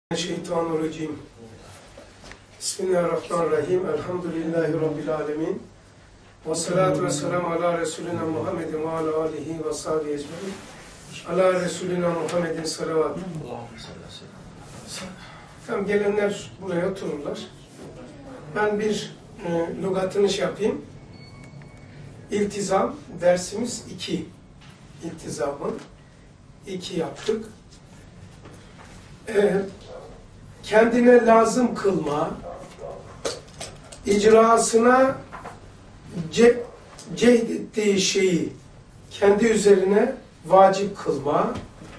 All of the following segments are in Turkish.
Şeytanirracim. Bismillahirrahmanirrahim. Elhamdülillahi Rabbil alemin. Ve salatu ve selamu ala Resulina Muhammedin ve ala alihi ve sahibi ecmaîn. Ala Resulina Muhammedin salavat. Tam gelenler buraya otururlar. Ben bir lügatını yapayım. İltizam, dersimiz 2. İltizamı 2 yaptık. Kendine lazım kılma, icrasına cehdettiği şeyi kendi üzerine vacip kılma,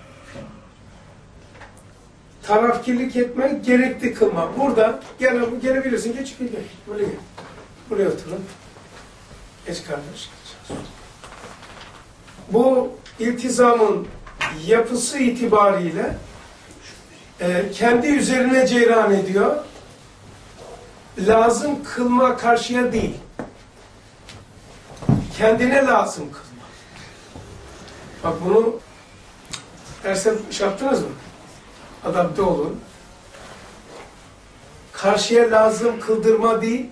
tarafkirlik etme, gerekli kılma. Burada gelebilirsin, geç bir gel. Buraya gel. Buraya oturun. Geç kardeş. Bu iltizamın yapısı itibariyle kendi üzerine ceyran ediyor. Lazım kılma karşıya değil. Kendine lazım kılma. Bak bunu derse şey yaptınız mı? Adapte olun. Karşıya lazım kıldırma değil,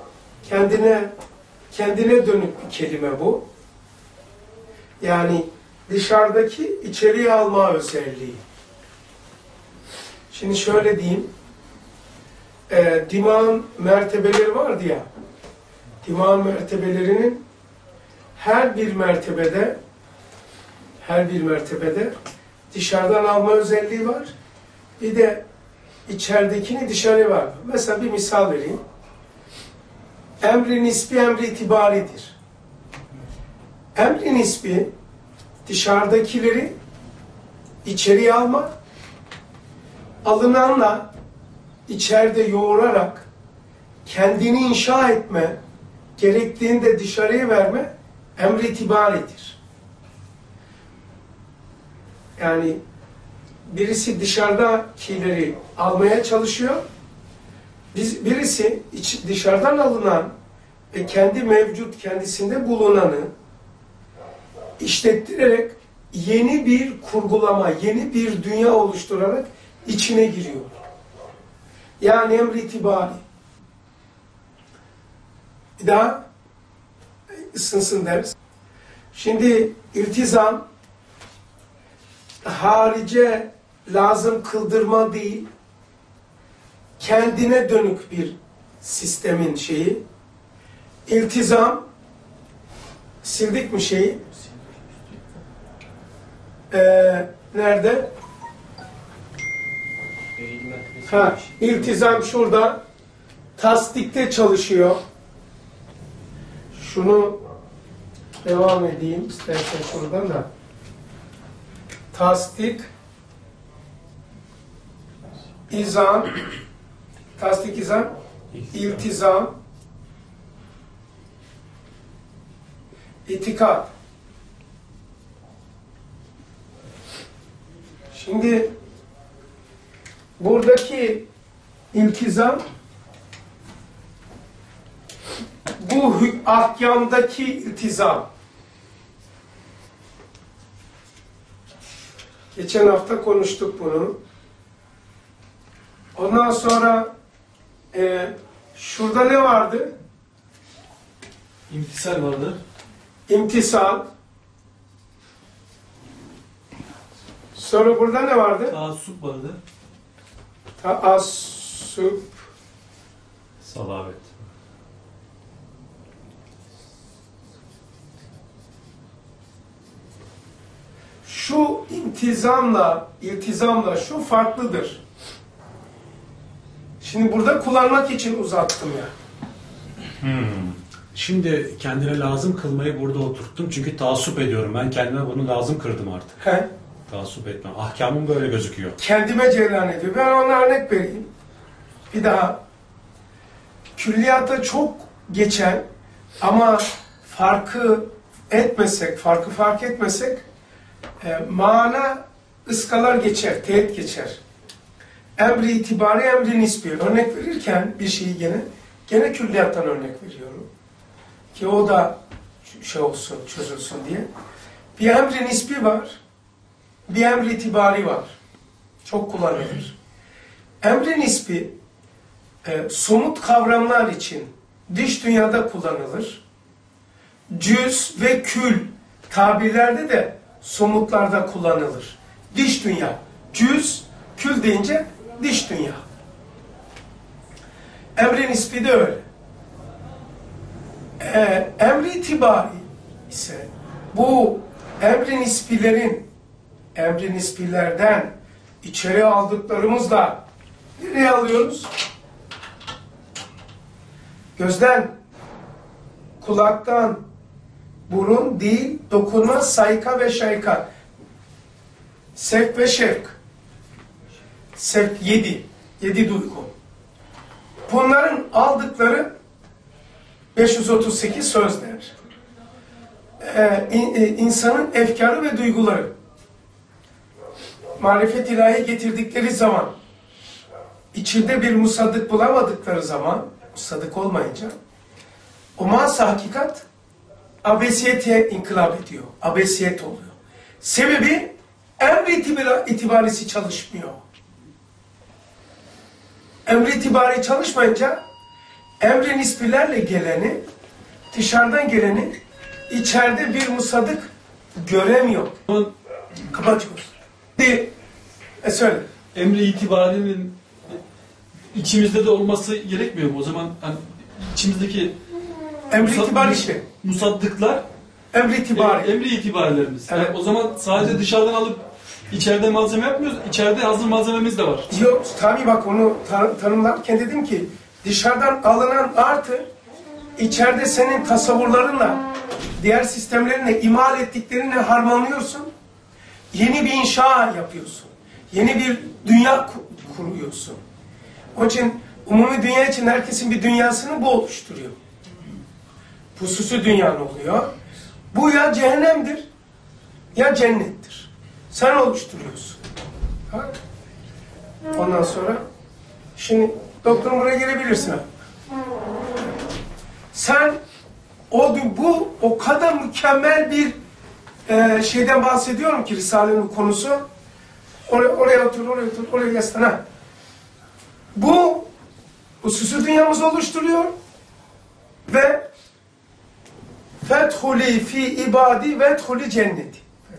kendine dönük bir kelime bu. Yani dışarıdaki içeriye alma özelliği. Şimdi şöyle diyeyim, dimağın mertebeleri vardı ya, dimağın mertebelerinin her bir mertebede dışarıdan alma özelliği var, bir de içeridekini dışarıya var. Mesela bir misal vereyim, emri nisbi, emri itibaridir. Emri nisbi, dışarıdakileri içeriye alma, alınanla içeride yoğurarak kendini inşa etme, gerektiğinde dışarıya verme emri itibaridir. Yani birisi dışarıdakileri almaya çalışıyor, birisi dışarıdan alınan ve kendi mevcut kendisinde bulunanı işlettirerek yeni bir kurgulama, yeni bir dünya oluşturarak içine giriyor. Yani emri itibari. Bir daha ısınsın deriz. Şimdi iltizam harice lazım kıldırma değil, kendine dönük bir sistemin şeyi. İltizam, sildik mi şeyi? Nerede? İltizam şurada, tasdikte çalışıyor. Şunu devam edeyim istersen şuradan da. Tasdik, izam, tasdik, izam, iltizam, itikat. Şimdi buradaki iltizam bu ahkamdaki iltizam. Geçen hafta konuştuk bunu. Ondan sonra şurada ne vardı? İmtisal vardı. İmtisal. Sonra burada ne vardı? Taassup vardı. Taassup. Salavet. Şu iltizamla şu farklıdır. Şimdi burada kullanmak için uzattım ya. Şimdi kendine lazım kılmayı burada oturttum. Çünkü taassup ediyorum. Ben kendime bunu lazım kırdım artık. He? Taassup etmem. Ahkamım böyle gözüküyor. Kendime cereyan ediyor. Ben ona örnek vereyim. Bir daha. Külliyata çok geçen ama farkı fark etmesek mana ıskalar geçer, teğet geçer. Emri itibari, emri nisbi. Örnek verirken bir şeyi gene külliyattan örnek veriyorum. Ki o da şey olsun, çözülsün diye. Bir emri nisbi var, bir emri itibari var. Çok kullanılır. Emri nispi somut kavramlar için dış dünyada kullanılır. Cüz ve kül tabirlerde de somutlarda kullanılır. Dış dünya. Cüz, kül deyince dış dünya. Emri nispi de öyle. Emri itibari ise bu emri nispilerden içeri aldıklarımızla nereye alıyoruz? Gözden, kulaktan, burun, dil, dokunma, sayka ve şayka. Sevk ve şevk. Sevk 7 duygu. Bunların aldıkları 538 sözler. İnsanın efkarı ve duyguları. Marifet ilahi getirdikleri zaman, içinde bir musaddık bulamadıkları zaman, musaddık olmayınca, o masa hakikat abesiyete inkılap ediyor. Abesiyet oluyor. Sebebi emri itibarisi çalışmıyor. Emri itibari çalışmayınca emri nispilerle geleni, dışarıdan geleni içeride bir musaddık göremiyor. Kapatıyoruz. Söyle. Emri itibarinin içimizde de olması gerekmiyor mu? O zaman hani içimizdeki Emri itibari işte. musaddıklar Emri itibari. emri itibarlerimiz. Evet. Yani o zaman sadece dışarıdan alıp içeride malzeme yapmıyoruz. İçeride hazır malzememiz de var. Yok, tabii bak onu tanımlarken dedim ki dışarıdan alınan artı içeride senin tasavvurlarınla diğer sistemlerinle imal ettiklerini harmanlıyorsun. Yeni bir inşa yapıyorsun. Yeni bir dünya kuruyorsun. Onun için umumi dünya için herkesin bir dünyasını bu oluşturuyor. Hususi dünyan oluyor. Bu ya cehennemdir ya cennettir. Sen oluşturuyorsun. Ha? Ondan sonra şimdi doktorum buraya gelebilirsin. Sen o kadar mükemmel bir şeyden bahsediyorum ki Risale'nin konusu. Oraya otur, oraya yaslan. Ha. Bu hususi dünyamızı oluşturuyor ve fethuli fi ibadi vethuli cenneti.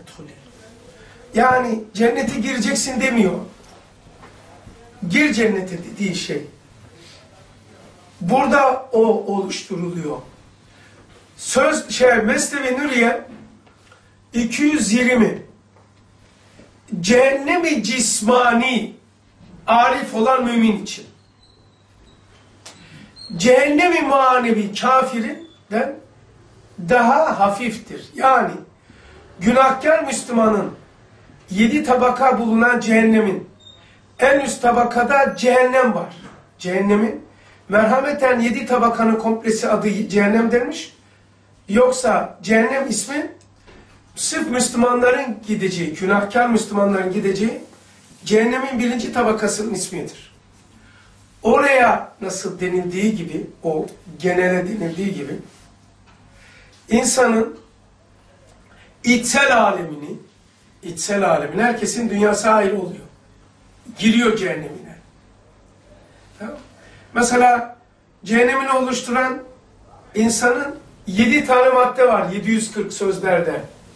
Yani cennete gireceksin demiyor. Gir cennete dediği şey. Burada o oluşturuluyor. Mesnevi Nuriye 220 cehennemi cismani arif olan mümin için. Cehennemi manevi kafirinden daha hafiftir. Yani günahkar Müslümanın 7 tabaka bulunan cehennemin en üst tabakada cehennem var. Cehennemin merhameten 7 tabakanın komplesi adı cehennem denmiş. Yoksa cehennem ismi sırf Müslümanların gideceği, günahkar Müslümanların gideceği cehennemin 1. tabakasının ismidir. Oraya nasıl denildiği gibi, o genele denildiği gibi insanın içsel alemini herkesin dünyası ayrı oluyor. Giriyor cehennemine. Tamam. Mesela cehennemini oluşturan insanın 7 tane madde var 740 sözlerde.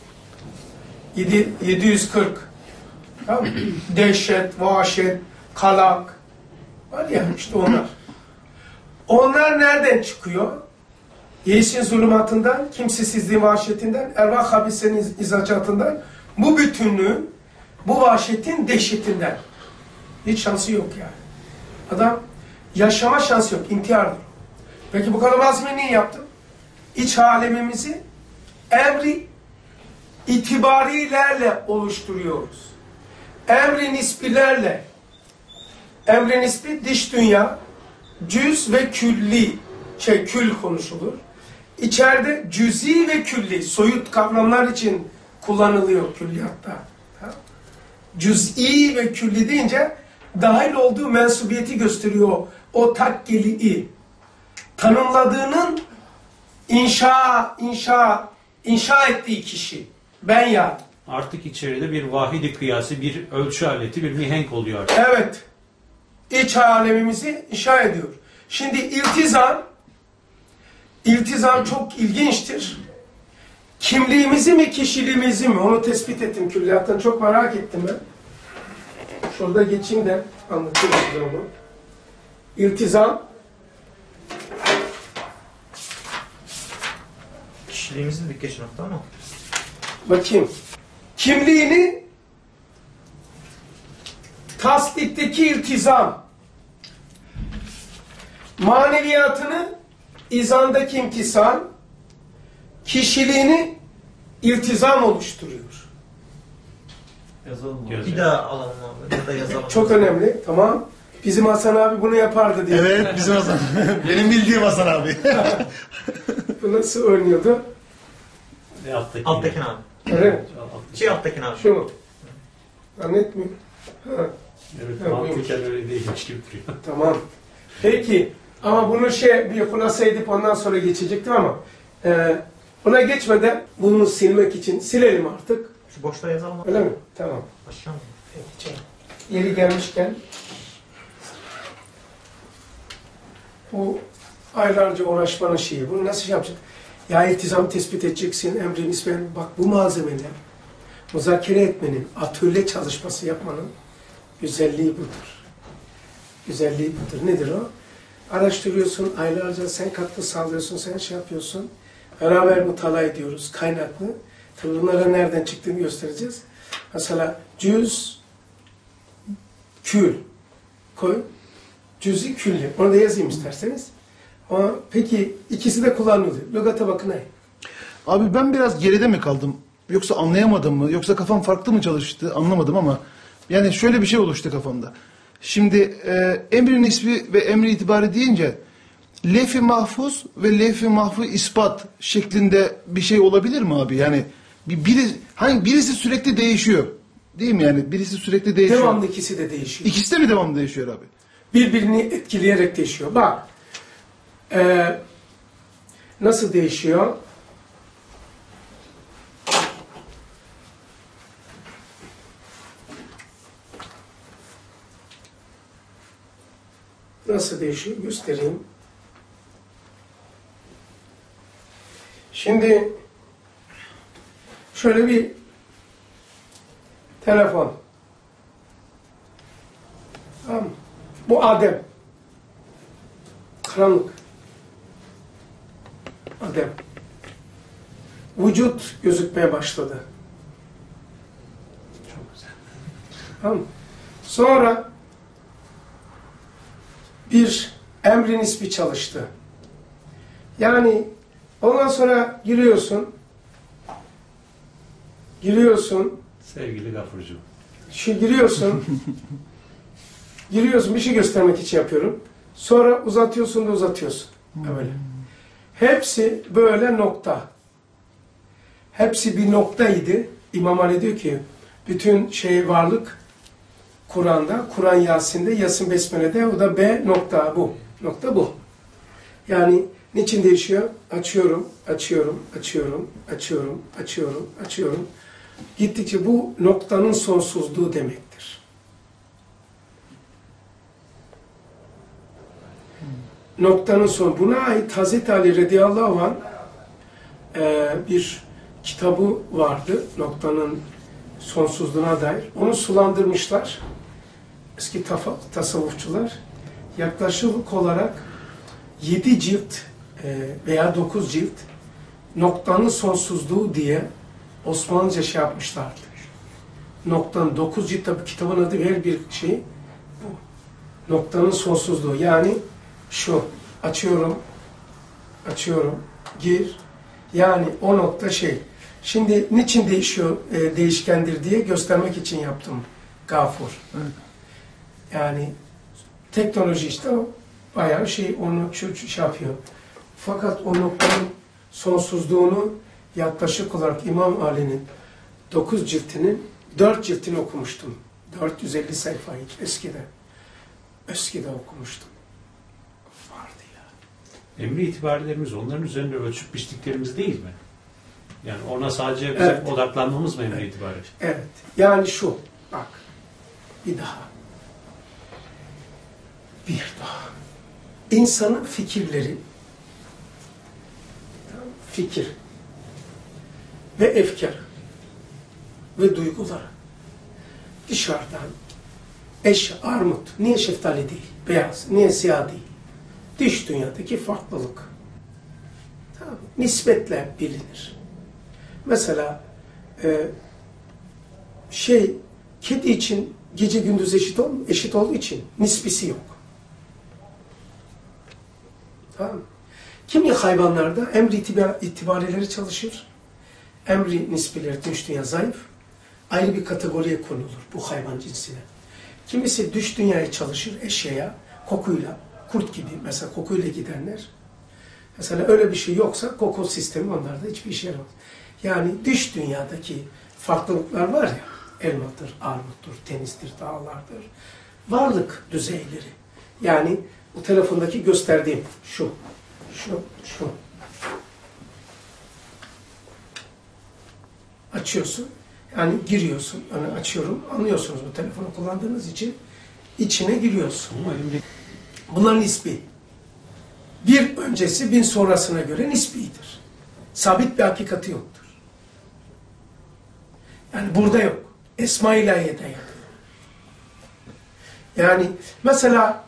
740. Tamam. Dehşet, vahşet, kalak. Var ya işte onlar. Onlar nereden çıkıyor? Yeşil zulümatından, kimsesizliğin vahşetinden, ervah habisenin izacatından, bu bütünlüğün, bu vahşetin dehşetinden. Hiç şansı yok yani. Adam yaşama şansı yok, intihardır. Peki bu kadar malzemeyi niye yaptım? İç alemimizi emri itibarilerle oluşturuyoruz. Emri nispilerle. Emri nispi dış dünya, cüz ve külli, kül konuşulur. İçeride cüzi ve külli, soyut kavramlar için kullanılıyor külliyatta. Cüz'i ve külli deyince dahil olduğu mensubiyeti gösteriyor. O takkeli'i. Tanımladığının inşa ettiği kişi. Ben ya. Artık içeride bir vahidi kıyası, bir ölçü aleti, bir mihenk oluyor artık. Evet. iç alemimizi inşa ediyor. Şimdi iltizam çok ilginçtir. Kimliğimizi mi, kişiliğimizi mi? Onu tespit ettim külliyattan. Çok merak ettim ben. Şurada geçeyim de anlatayım size onu. İltizam. Kişiliğimizin dikkaç nokta ama. Bakayım. Kimliğini tasdikteki iltizam. Maneviyatını izandaki imtisal. Kişiliğini iltizam oluşturuyor. Yazalım mı? Bir daha alalım abi. Ya da yazalım. Çok önemli. Tamam. Bizim Hasan abi bunu yapardı diye. Evet, bizim Hasan. Benim bildiğim Hasan abi. Bu nasıl oynuyordu? Alttakin abi. Evet. Alttakin abi. Şu mu? Zannetmiyorum. Ha, Evet, mantıken öyle değilmiş gibi duruyor. tamam. Peki. Ama bunu bir kulasa edip ondan sonra geçecektim ama buna geçmeden bunu silmek için silelim artık. Şu boşta yazalım abi. Öyle mi? Tamam. Aşağı mı? Peki. Yeri gelmişken bu aylarca uğraşmanın şeyi. Bunu nasıl yapacaksın? Ya iltizam tespit edeceksin, emri nisben. Bak bu malzemeler muzakere etmenin, atölye çalışması yapmanın güzelliği budur. Güzelliği budur. Nedir o? Araştırıyorsun, aylarca sen katkı sağlıyorsun, sen şey yapıyorsun. Beraber mutala ediyoruz, kaynaklı. Tabii bunlara nereden çıktığını göstereceğiz. Mesela cüz, kül koy. Cüz-i külli. Onu da yazayım isterseniz. Ama peki ikisi de kullanılıyor. Lügata bakın. Abi ben biraz geride mi kaldım? Yoksa anlayamadım mı? Yoksa kafam farklı mı çalıştı? Anlamadım ama yani şöyle bir şey oluştu kafamda. Şimdi emrin ismi ve emri itibarı deyince lef-i mahfuz ve lef-i mahfuz ispat şeklinde bir şey olabilir mi abi? Yani birisi sürekli değişiyor. Değil mi yani? Birisi sürekli değişiyor. Devamlı ikisi de değişiyor. İkisi de mi devamlı değişiyor abi? Birbirini etkileyerek değişiyor. Bak. Nasıl değişiyor? Nasıl değişiyor? Göstereyim. Şimdi şöyle bir telefon. Tamam mı? Bu Adem. Karanlık. Adem. Vücut gözükmeye başladı. Çok güzel. Tamam mı? Sonra bir emrin ismi çalıştı. Yani ondan sonra giriyorsun. Sevgili Gafurcuğum. Giriyorsun. Bir şey göstermek için yapıyorum. Sonra uzatıyorsun da uzatıyorsun. Böyle. Hepsi böyle nokta. Hepsi bir noktaydı. İmam Ali diyor ki bütün varlık Kur'an'da, Kur'an Yasin'de, Yasin Besmele'de, o da B nokta bu. Nokta bu. Yani niçin değişiyor? Açıyorum. Gittikçe bu noktanın sonsuzluğu demektir. Noktanın son. Buna ait Hazreti Ali radıyallahu anh bir kitabı vardı. Noktanın sonsuzluğuna dair. Onu sulandırmışlar. Eski tasavvufçular. Yaklaşık olarak 7 cilt veya 9 cilt noktanın sonsuzluğu diye Osmanlıca şey yapmışlardı. Noktanın 9 cilt, tabi kitabın adı her bir şey bu. Noktanın sonsuzluğu. Yani şu. Açıyorum. Gir. Yani o nokta şey. Şimdi niçin değişiyor, değişkendir diye göstermek için yaptım Gafur. Evet. Yani teknoloji işte o bayağı onu şey yapıyor. Fakat o noktanın sonsuzluğunu yaklaşık olarak İmam Ali'nin 9 ciltinin 4 ciltini okumuştum. 450 sayfayı eskide okumuştum. Vardı ya. Emri itibarlarımız onların üzerinde ölçüp biçtiklerimiz değil mi? Yani ona sadece bizim Evet. odaklanmamız mı emri itibarı? Evet. Yani şu. Bak. Bir daha. Bir daha. İnsanın fikirleri, fikir ve efkar ve duyguları dışarıdan armut, niye şeftali değil, beyaz, niye siyah değil? Dış dünyadaki farklılık. Tamam, nispetle bilinir. Mesela kedi için gece gündüz eşit olduğu için nispisi yok. Tamam. Kimi hayvanlarda emri itibarileri çalışır. Emri nispeleri dış dünya zayıf. Ayrı bir kategoriye konulur bu hayvan cinsine. Kimisi dış dünyaya çalışır eşeğe, kokuyla, kurt gibi mesela kokuyla gidenler. Mesela öyle bir şey yoksa koku sistemi onlarda hiçbir işe yaramaz. Yani dış dünyadaki farklılıklar var ya, elmadır, armuttur, denizdir, dağlardır. Varlık düzeyleri. Yani bu telefondaki gösterdiğim şu. Açıyorsun. Yani giriyorsun. Yani açıyorum. Anlıyorsunuz bu telefonu kullandığınız için. İçine giriyorsun. Bunlar nispi. Bir öncesi, bir sonrasına göre nisbidir. Sabit bir hakikati yoktur. Yani burada yok. Esma-i İlahiye'de yok. Yani mesela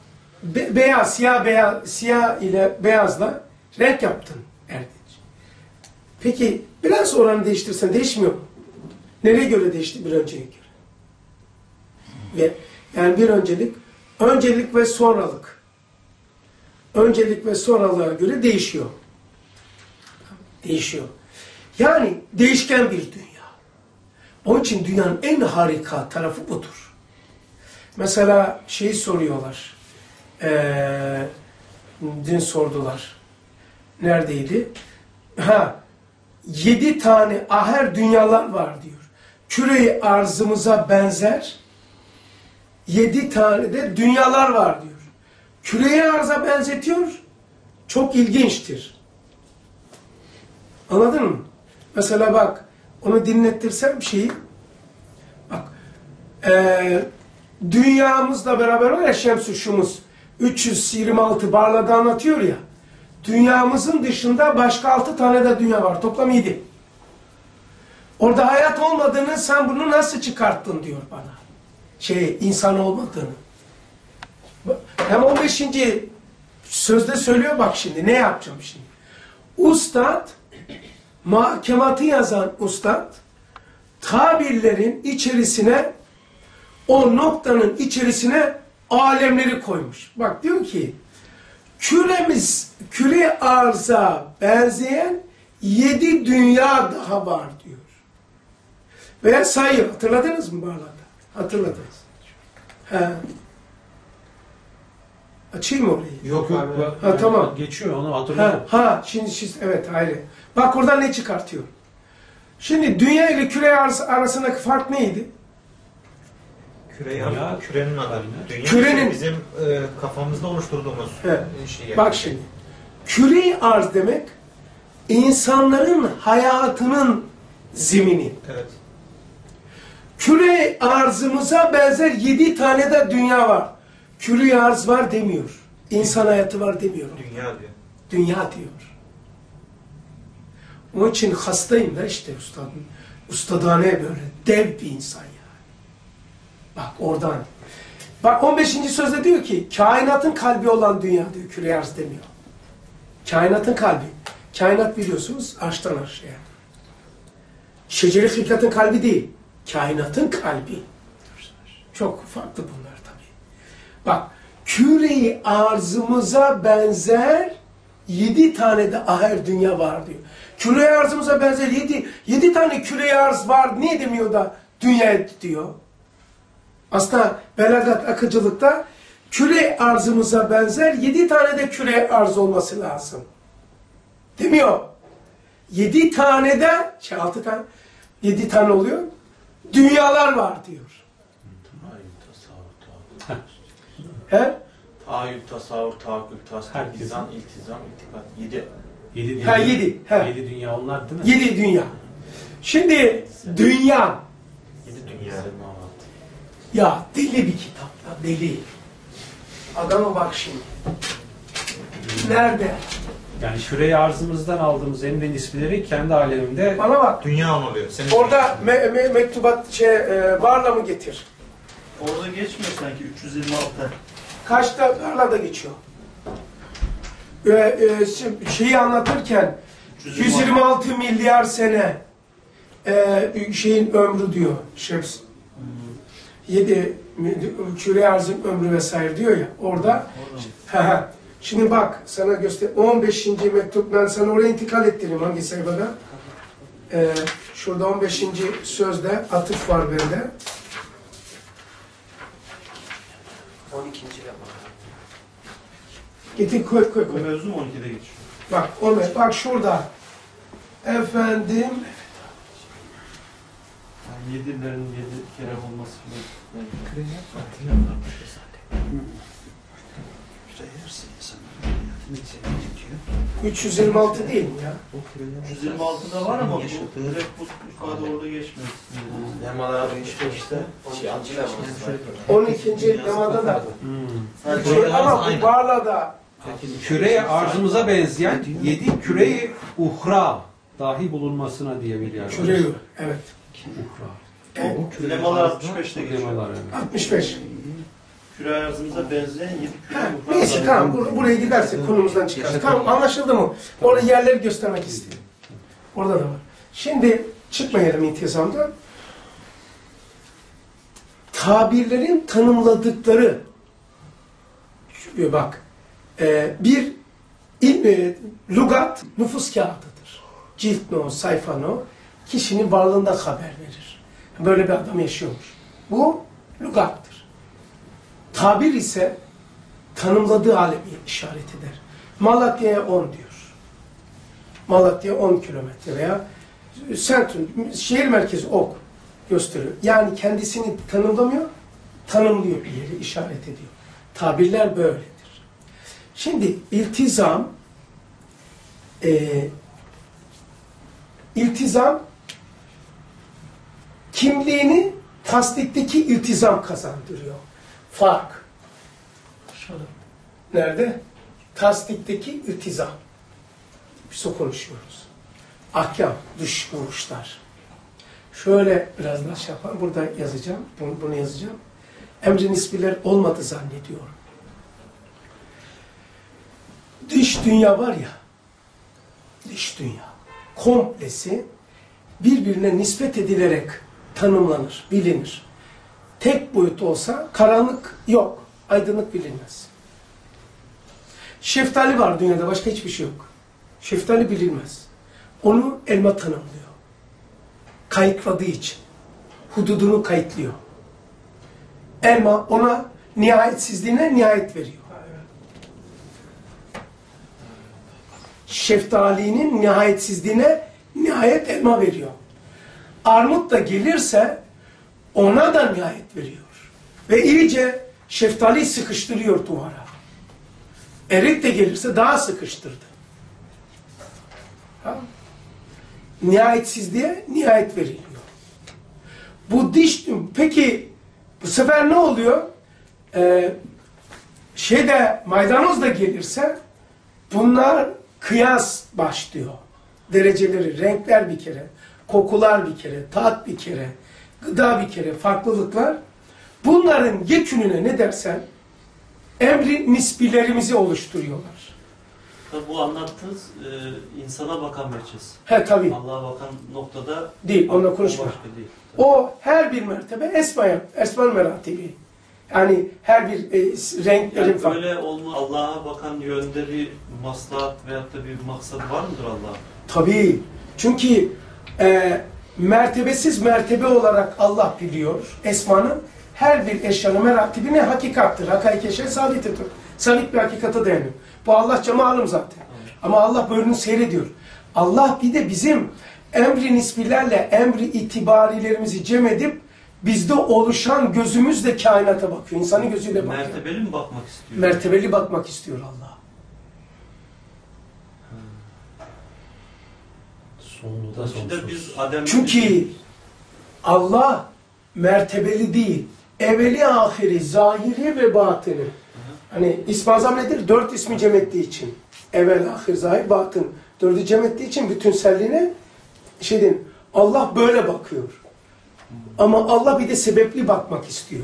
siyah ile beyazla renk yaptın Erdinç. Peki biraz oranı değiştirsen değişmiyor mu? Nereye göre değişti? Bir önceye göre. Ve yani bir öncelik ve sonralık. Öncelik ve sonralığa göre değişiyor. Değişiyor. Yani değişken bir dünya. Onun için dünyanın en harika tarafı budur. Mesela soruyorlar. Dün sordular. Neredeydi? 7 tane aher dünyalar var diyor. Küre-i arzımıza benzer 7 tane de dünyalar var diyor. Küre-i arza benzetiyor. Çok ilginçtir. Anladın mı? Mesela bak, onu dinlettirsem bak, dünyamızla beraber var ya Şems-i Şumus 326 Barla'da anlatıyor ya, dünyamızın dışında başka 6 tane de dünya var. Toplam 7. Orada hayat olmadığını, sen bunu nasıl çıkarttın diyor bana. İnsan olmadığını. Hem 15. sözde söylüyor, bak şimdi ne yapacağım şimdi. Ustad, mahkematı yazan ustad, tabirlerin içerisine, o noktanın içerisine alemleri koymuş. Bak diyor ki, küre arza benzeyen 7 dünya daha var diyor. Veya sayıyor. Hatırladınız mı Bağla'da? Hatırladınız. Açayım mı orayı? Yok. Tamam. Geçiyor, onu hatırladım. Şimdi evet, ayrı. Bak oradan ne çıkartıyor? Şimdi dünya ile küre arasındaki fark neydi? Kürenin adı. Kürenin, bizim kafamızda oluşturduğumuz şey. Bak şimdi. Küre arz demek insanların hayatının zemini. Evet. Küre arzımıza benzer 7 tane de dünya var. Küre arz var demiyor. İnsan hayatı var demiyor. Dünya diyor. Dünya diyor. Onun için hastayım da işte ustadım. Ustadane böyle dev bir insan yani. Bak oradan. Bak 15. sözde diyor ki kainatın kalbi olan dünya diyor. Küre arz demiyor. Kainatın kalbi. Kainat biliyorsunuz arştan arşaya. Şeceri hilkatın kalbi değil. Kainatın kalbi. Çok farklı bunlar tabii. Bak, küre-i arzımıza benzer 7 tane de aher dünya var diyor. Küre-i arzımıza benzer 7 tane küre-i arz var. Niye demiyor da dünya diyor? Aslında belagat akıcılıkta küre-i arzımıza benzer 7 tane de küre-i arz olması lazım. Demiyor. 7 tane de 6 tane 7 tane oluyor. Dünyalar var diyor. Tahayyül, tasavvur, tahakkül, tasdik, izan, iltizam, itikat. 7 dünya onlar değil mi? 7 dünya. Şimdi dünya. 7 dünya. Ya deli bir kitap ya, deli. Adama bak şimdi. Nerede? Yani şurayı arzımızdan aldığımız emrin ismileri kendi aleminde Bana bak. Dünya oluyor. Senin Orada mektubat barla mı getir? Orada geçmiyor sanki 326. Kaçta barla da geçiyor. Şeyi anlatırken 126 milyar sene şeyin ömrü diyor. Şems. 7 küre arzın ömrü vesaire diyor ya. Orada. Şimdi bak sana göster. 15. mektup, ben sana oraya intikal ettireyim hangi sayfada? Şurada 15. sözde atıf var bende. 12. lema. Getir koy. Bu mevzu mu 12'de geçiyor? Bak bak şurada. Efendim. Yani 7'lerin 7 kere olması gibi. 326 değil mi ya? 126'da var ama bu direkt bu ifade orada geçmiyor. Lemalar 65'te. 12. lemada da. Ama bu barla da küreye arzımıza benzeyen 7 küreyi uhra dahi bulunmasına diyebiliyoruz. küreyi. Evet. Uhra. Lemalar 65'te geçiyor. Lemalar, evet. 65. Küre arzımıza benzeyen 7 küre Neyse tamam, buraya gidersek konumuzdan çıkarız. Tamam, anlaşıldı mı? Orada yerleri göstermek istiyorum. Orada da var. Şimdi çıkmayalım intizamdan. Tabirlerin tanımladıkları bak bir lügat nüfus kağıdıdır. Cilt no, sayfa no, kişinin varlığında haber verir. Böyle bir adam yaşıyormuş. Bu lügattır. Tabir ise tanımladığı alemi işaret eder. Malatya'ya 10 diyor. Malatya 10 kilometre veya sentrum, şehir merkezi ok gösteriyor. Yani kendisini tanımlamıyor, tanımlıyor, bir yeri işaret ediyor. Tabirler böyledir. Şimdi iltizam kimliğini tasdikteki iltizam kazandırıyor. Fark. Nerede? Tasdikteki iltizam. Biz o konuşuyoruz. Ahkam, dış vuruşlar. Şöyle biraz daha şey yapalım. Burada yazacağım. Bunu yazacağım. Emrin ismiler olmadı zannediyorum. Dış dünya var ya, dış dünya komplesi birbirine nispet edilerek tanımlanır, bilinir. Tek boyut olsa karanlık yok, aydınlık bilinmez. Şeftali var dünyada, başka hiçbir şey yok. Şeftali bilinmez. Onu elma tanımlıyor. Kayıtladığı için. Hududunu kayıtlıyor. Elma ona nihayetsizliğine nihayet veriyor. Şeftalinin nihayetsizliğine nihayet elma veriyor. Armut da gelirse ona da nihayet veriyor. Ve iyice şeftaliyi sıkıştırıyor duvara. Erik de gelirse daha sıkıştırdı. Ha? Nihayetsizliğe nihayet veriliyor. Bu peki bu sefer ne oluyor? Maydanoz da gelirse bunlar kıyas başlıyor. Dereceleri, renkler bir kere, kokular bir kere, tat bir kere, gıda bir kere, farklılıklar. Bunların yekününe ne dersen emri nisbilerimizi oluşturuyorlar. Tabi bu anlattığınız insana bakan merkez. He tabii. Allah'a bakan noktada değil, onunla konuşma. başka değil. O her bir mertebe esma meratibi. Yani her bir renklerin Yani farklı. böyle olma, Allah'a bakan yönde bir maslahat veyahut da bir maksat var mıdır Allah'ın? Tabii. Çünkü mertebesiz mertebe olarak Allah biliyor. Esmanın her bir eşyanın meratibine hakikattır. Hakaik şey sabittir. Sabit bir hakikate dayanıyor. Bu Allah cemalım zaten. Ama Allah bölümünü seyrediyor. Allah bir de bizim emri nisbilerle emri itibarilerimizi cem edip bizde oluşan gözümüzle kainata bakıyor. İnsanın gözüyle bakıyor. Mertebeli mi bakmak istiyor? Mertebeli bakmak istiyor Allah. Şimdi biz Adem'le Çünkü Allah mertebeli değil. Evveli ahiri, zahiri ve batini. Hani İsm-i Azam nedir? 4 ismi cem ettiği için. Evvel, ahir, zahir, batın. 4'ü cem ettiği için bütünselliğine Allah böyle bakıyor. Ama Allah bir de sebepli bakmak istiyor.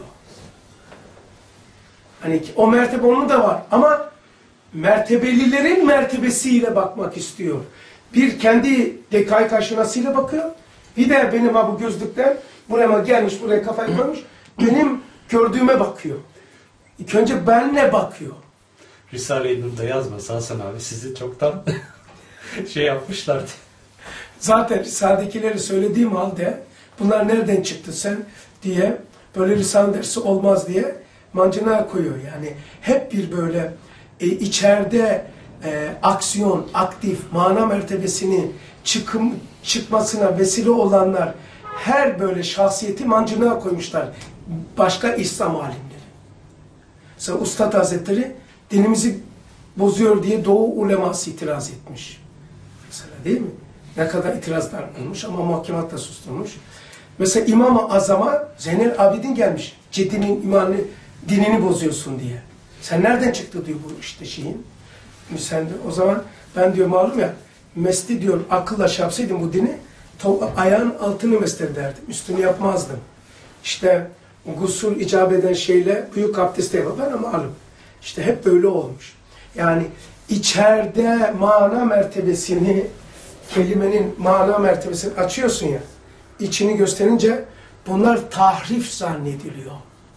Hani o mertebe onun da var. Ama mertebelilerin mertebesiyle bakmak istiyor. Bir kendi dekayık aşinasıyla bakıyor. Bir de benim bu gözlükten buraya gelmiş, buraya kafayı koymuş. Benim gördüğüme bakıyor. İlk önce benle bakıyor. Risale-i Nur'da yazmasa Hasan abi sizi çoktan şey yapmışlardı. Zaten Risale'dekileri söylediğim halde bunlar nereden çıktı sen diye böyle Risale dersi olmaz diye mancına koyuyor. Yani hep bir böyle içeride aksiyon, aktif, mana mertebesini çıkmasına vesile olanlar her böyle şahsiyeti mancına koymuşlar. Başka İslam alimleri. Mesela Üstad Hazretleri dinimizi bozuyor diye Doğu uleması itiraz etmiş. Mesela değil mi? Ne kadar itirazlar olmuş ama muhakematla susturmuş. Mesela İmam-ı Azam'a Zeynel Abidin gelmiş. Ceddinin imanını, dinini bozuyorsun diye. Sen nereden çıktı diyor bu işte şeyin. Sen de, o zaman ben diyor malum ya mesli diyor akılla şey yapsaydım bu dini ayağın altını mest ederdim. Üstünü yapmazdım. İşte gusül icap eden şeyle büyük abdeste yapar ama malum. İşte hep böyle olmuş. Yani içeride mana mertebesini, kelimenin mana mertebesini açıyorsun ya, içini gösterince bunlar tahrif zannediliyor.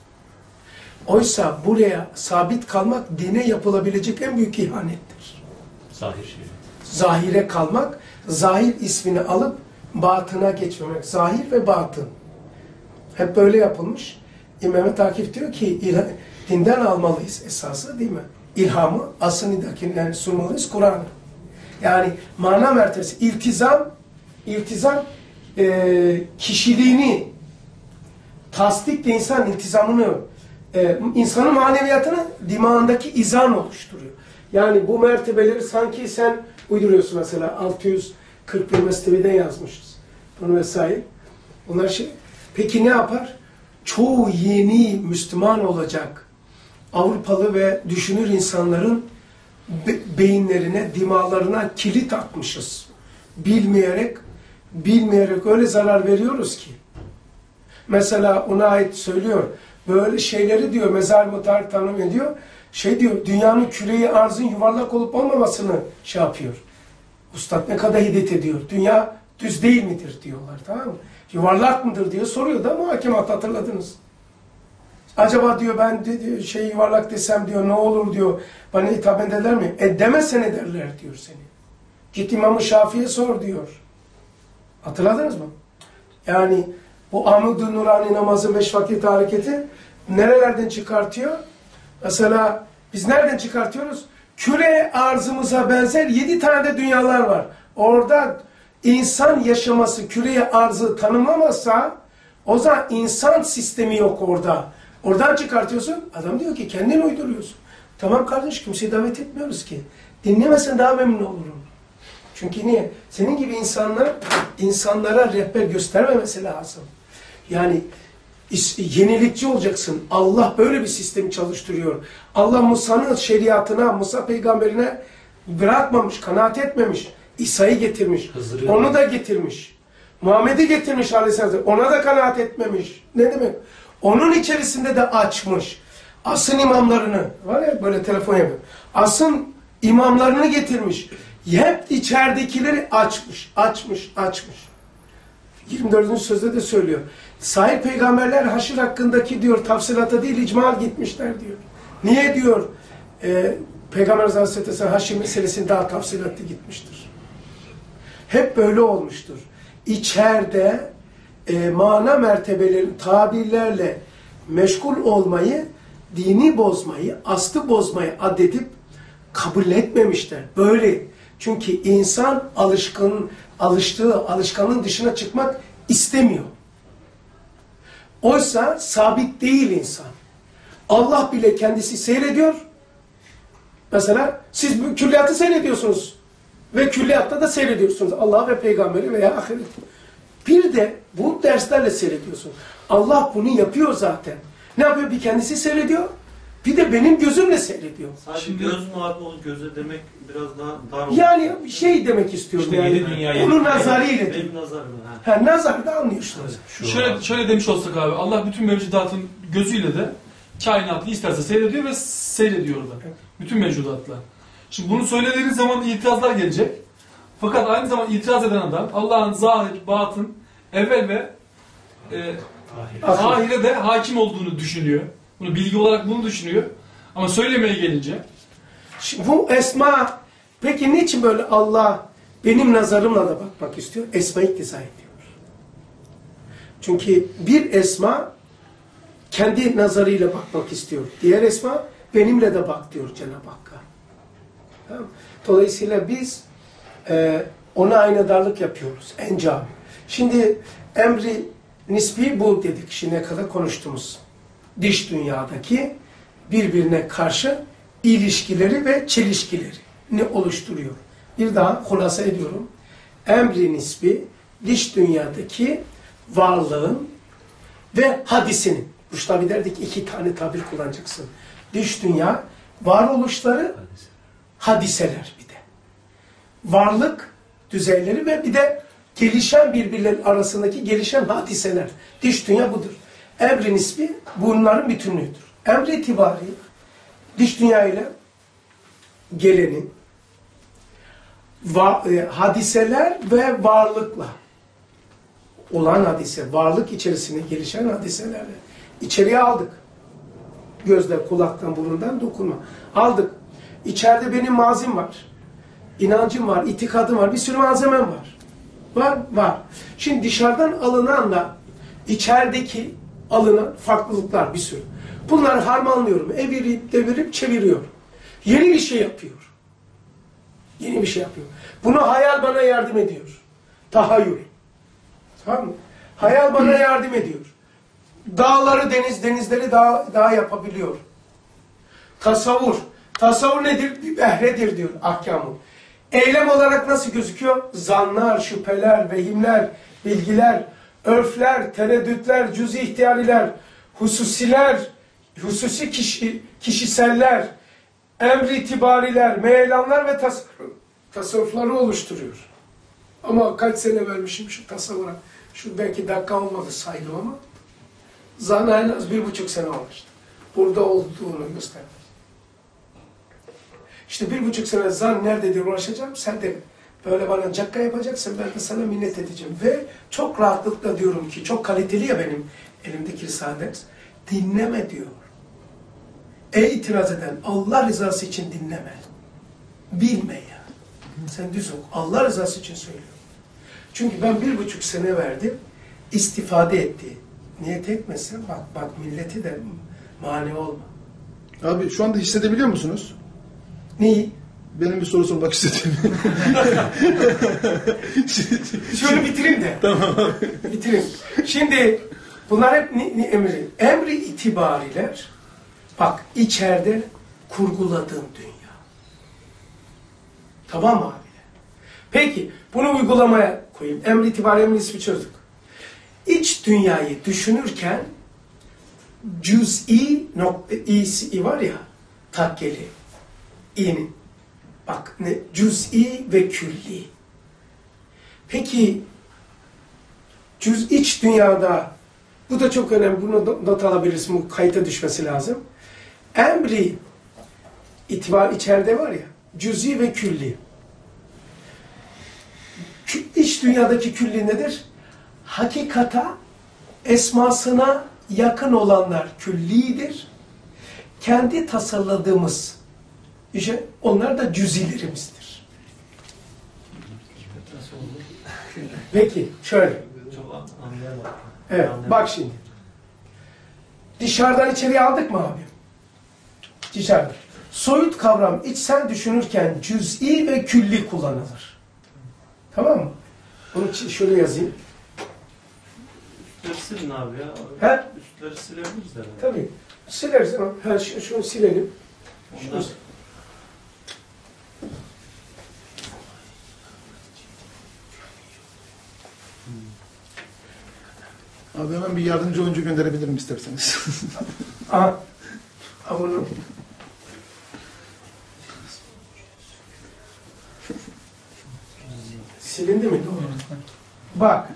Oysa buraya sabit kalmak dine yapılabilecek en büyük ihanettir. Zahir şey. Zahire kalmak, zahir ismini alıp batına geçmemek. Zahir ve batın. Hep böyle yapılmış. İmam-ı Akif diyor ki dinden almalıyız esası değil mi? İlhamı aslıdakinden sunmalıyız Kur'an'ı. Yani mana mertebesi, iltizam kişiliğini, tasdik de insan iltizamını, insanın maneviyatını dimağındaki izan oluşturuyor. Yani bu mertebeleri sanki sen uyduruyorsun mesela 641 mesnevide yazmışız. Bunu vesaire. Bunlar şey. Peki ne yapar? Çoğu yeni Müslüman olacak Avrupalı ve düşünür insanların beyinlerine, dimağlarına kilit atmışız. Bilmeyerek öyle zarar veriyoruz ki. Mesela ona ait söylüyor. Böyle şeyleri diyor, mezar-ı tarih tanım ediyor. Diyor, dünyanın küreyi arzın yuvarlak olup olmamasını şey yapıyor. Ustad ne kadar hiddet ediyor. Dünya düz değil midir diyorlar, tamam mı? Yuvarlak mıdır diyor, soruyor da muhakemat hatırladınız. Acaba diyor ben yuvarlak desem diyor ne olur diyor, bana hitap ederler mi? Demezsen ederler diyor seni. Git İmam-ı Şafii'ye sor diyor. Hatırladınız mı? Yani bu Amud-u Nurani namazın 5 vakit hareketi nerelerden çıkartıyor? Mesela biz nereden çıkartıyoruz? Küre arzımıza benzer 7 tane de dünyalar var. Orada insan yaşaması küreye arzı tanımlamazsa o zaman insan sistemi yok orada. Oradan çıkartıyorsun. Adam diyor ki kendin uyduruyorsun. Tamam kardeş kimseyi davet etmiyoruz ki. Dinlemesen daha memnun olurum. Çünkü niye? Senin gibi insanlara rehber göstermemesi lazım. Yani yenilikçi olacaksın. Allah böyle bir sistemi çalıştırıyor. Allah Musa'nın şeriatına, Musa peygamberine bırakmamış, kanaat etmemiş. İsa'yı getirmiş. Onu da getirmiş. Muhammed'i getirmiş aleyhisselam. Ona da kanaat etmemiş. Ne demek? Onun içerisinde de açmış. Asın imamlarını, var ya böyle telefon yapıyor. Asın imamlarını getirmiş. Hep içeridekileri açmış. 24. sözde de söylüyor. Sahih peygamberler haşir hakkındaki diyor tafsilata değil icmal gitmişler diyor. Niye diyor? Peygamber Aleyhisselam haşir meselesini daha tafsilatlı gitmiştir. Hep böyle olmuştur. İçeride mana mertebeleri, tabirlerle meşgul olmayı, dini bozmayı, aslı bozmayı addedip kabul etmemişler. Böyle. Çünkü insan alışkanın dışına çıkmak istemiyor. Oysa sabit değil insan. Allah bile kendisi seyrediyor. Mesela siz bu külliyatı seyrediyorsunuz. Ve külliyatta da seyrediyorsunuz. Allah ve peygamberi veya ahiret. Bir de bu derslerle seyrediyorsun. Allah bunu yapıyor zaten. Ne yapıyor? Bir kendisi seyrediyor. Bir de benim gözümle seyrediyor. Sadece Şimdi- göz mü abi, o göze demek biraz daha dar olur. Yani şey demek istiyorum İşte yani. yeni dünya, Onun nazarıyla diyor. Benim nazarım. Ha, nazarda anlıyorsunuz. Şöyle demiş olsak abi, Allah bütün mevcudatın gözüyle de kainatı isterse seyrediyor ve seyrediyor da. Bütün mevcudatla. Şimdi bunu söylediğiniz zaman itirazlar gelecek. Fakat aynı zamanda itiraz eden adam Allah'ın zahir, batın, evvel ve ahire de hakim olduğunu düşünüyor. Bunu bilgi olarak bunu düşünüyor. Ama söylemeye gelince Şimdi bu esma, peki niçin böyle Allah benim nazarımla da bakmak istiyor? Esma iktiza ediyor. Çünkü bir esma kendi nazarıyla bakmak istiyor. Diğer esma benimle de bak diyor Cenab-ı Hakk'a. Tamam mı? Dolayısıyla biz ona aynadarlık yapıyoruz. Encam. Şimdi emri nisbi bu dedik şimdiye kadar konuştuğumuz. Dış dünyadaki birbirine karşı ilişkileri ve çelişkilerini oluşturuyor. Bir daha hulasa ediyorum. Emri nisbi dış dünyadaki varlığın ve hadisenin. Tabi derdik 2 tane tabir kullanacaksın. Dış dünya, varoluşları, hadiseler bir de. Varlık düzeyleri ve bir de gelişen birbirleri arasındaki gelişen hadiseler. Dış dünya budur. Emri nisbi bunların bütünlüğüdür. Emri itibari dış dünya ile geleni hadiseler ve varlıkla olan hadise, varlık içerisine gelişen hadiselerle içeriye aldık. Gözle, kulaktan, burundan dokunma. Aldık. İçeride benim mazim var. İnancım var, itikadım var, bir sürü malzemem var. Var. Şimdi dışarıdan alınanla içerideki alınan farklılıklar bir sürü. Bunları harmanlıyorum. Devirip çeviriyorum. Yeni bir şey yapıyor. Yeni bir şey yapıyor. Bunu hayal bana yardım ediyor. Tahayyül. Tamam mı? Hayal bana yardım ediyor. Dağları denizleri dağ yapabiliyor. Tasavvur. Tasavvur nedir? Bir behredir diyor ahkamı. Eylem olarak nasıl gözüküyor? Zanlar, şüpheler, vehimler, bilgiler, örfler, tereddütler, cüz-i ihtiyariler, hususiler, hususi kişiseller, emri itibariler, meyelanlar ve tasarrufları oluşturuyor. Ama kaç sene vermişim şu tasavvura. Şu belki dakika olmadı saydım ama zana en az 1,5 sene olmuştu. Burada olduğunu gösterdi. İşte 1,5 sene zan nerededir uğraşacağım? Sen de böyle bana cakka yapacaksın, ben de sana minnet edeceğim. Ve çok rahatlıkla diyorum ki, çok kaliteli ya benim elimdeki Risale-i dinleme diyor. Ey itiraz eden, Allah rızası için dinleme. Bilme ya. Sen düz oku. Allah rızası için söylüyorum. Çünkü ben 1,5 sene verdim, istifade etti. Niyet etmezsen bak milleti de mani olma. Abi şu anda hissedebiliyor musunuz? Neyi? Benim bir soru sormak istediğimi. Şöyle bitireyim de. Tamam. Bitireyim. Şimdi bunlar hep emri. Emri itibariler, bak içeride kurguladığın dünya. Tamam mı abi? Peki bunu uygulamaya koyayım. Emri itibari emri ismi çözdük. İç dünyayı düşünürken cüz'i nokta i'si var ya, takkeli i'nin. Bak ne? Cüz'i ve külli. Peki iç dünyada, bu da çok önemli, bunu not alabilirsin, bu kayıta düşmesi lazım. Emri itibar içeride var ya, cüz'i ve külli. İç dünyadaki külli nedir? Hakikata, esmasına yakın olanlar küllidir. Kendi tasarladığımız İşte onlar da cüzilerimizdir. Peki şöyle. Çok anlayamadım. Evet bak şimdi. Dışarıdan içeriye aldık mı abi? Dışarıdan. Soyut kavram içsel düşünürken cüz'i ve külli kullanılır. Tamam mı? Bunu şöyle yazayım. Üstleri silin abi ya. He? Üstleri silebiliriz herhalde. Tabii. Sileriz ama şunu silelim. Onlar Abi hemen bir yardımcı oyuncu gönderebilirim isterseniz. Aha. Ha bunu. Silindi mi? Doğru. Bak.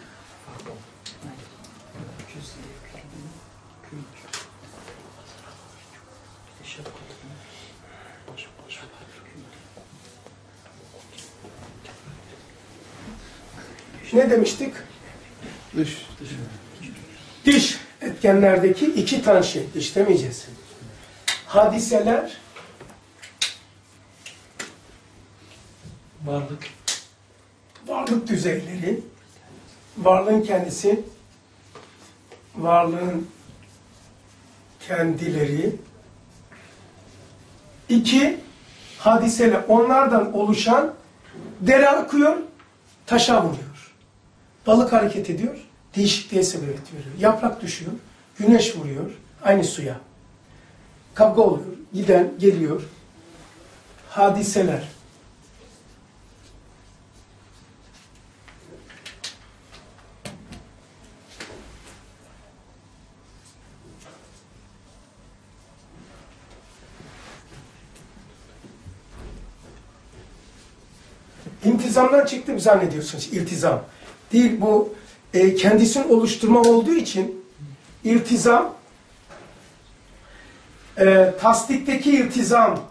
Ne demiştik? Dış. Diş etkenlerdeki iki tane şey. Diş demeyeceğiz. Hadiseler, varlık düzeyleri, varlığın kendisi, varlığın kendileri. İki, hadiseler. Onlardan oluşan dere akıyor, taşa vuruyor. Balık hareket ediyor, değişikliğe sebebiyet veriyor. Yaprak düşüyor, güneş vuruyor, aynı suya. Kavga oluyor, giden geliyor. Hadiseler. İntizamdan çıktım zannediyorsunuz. İltizam. Değil bu kendisini oluşturma olduğu için iltizam tasdikteki iltizam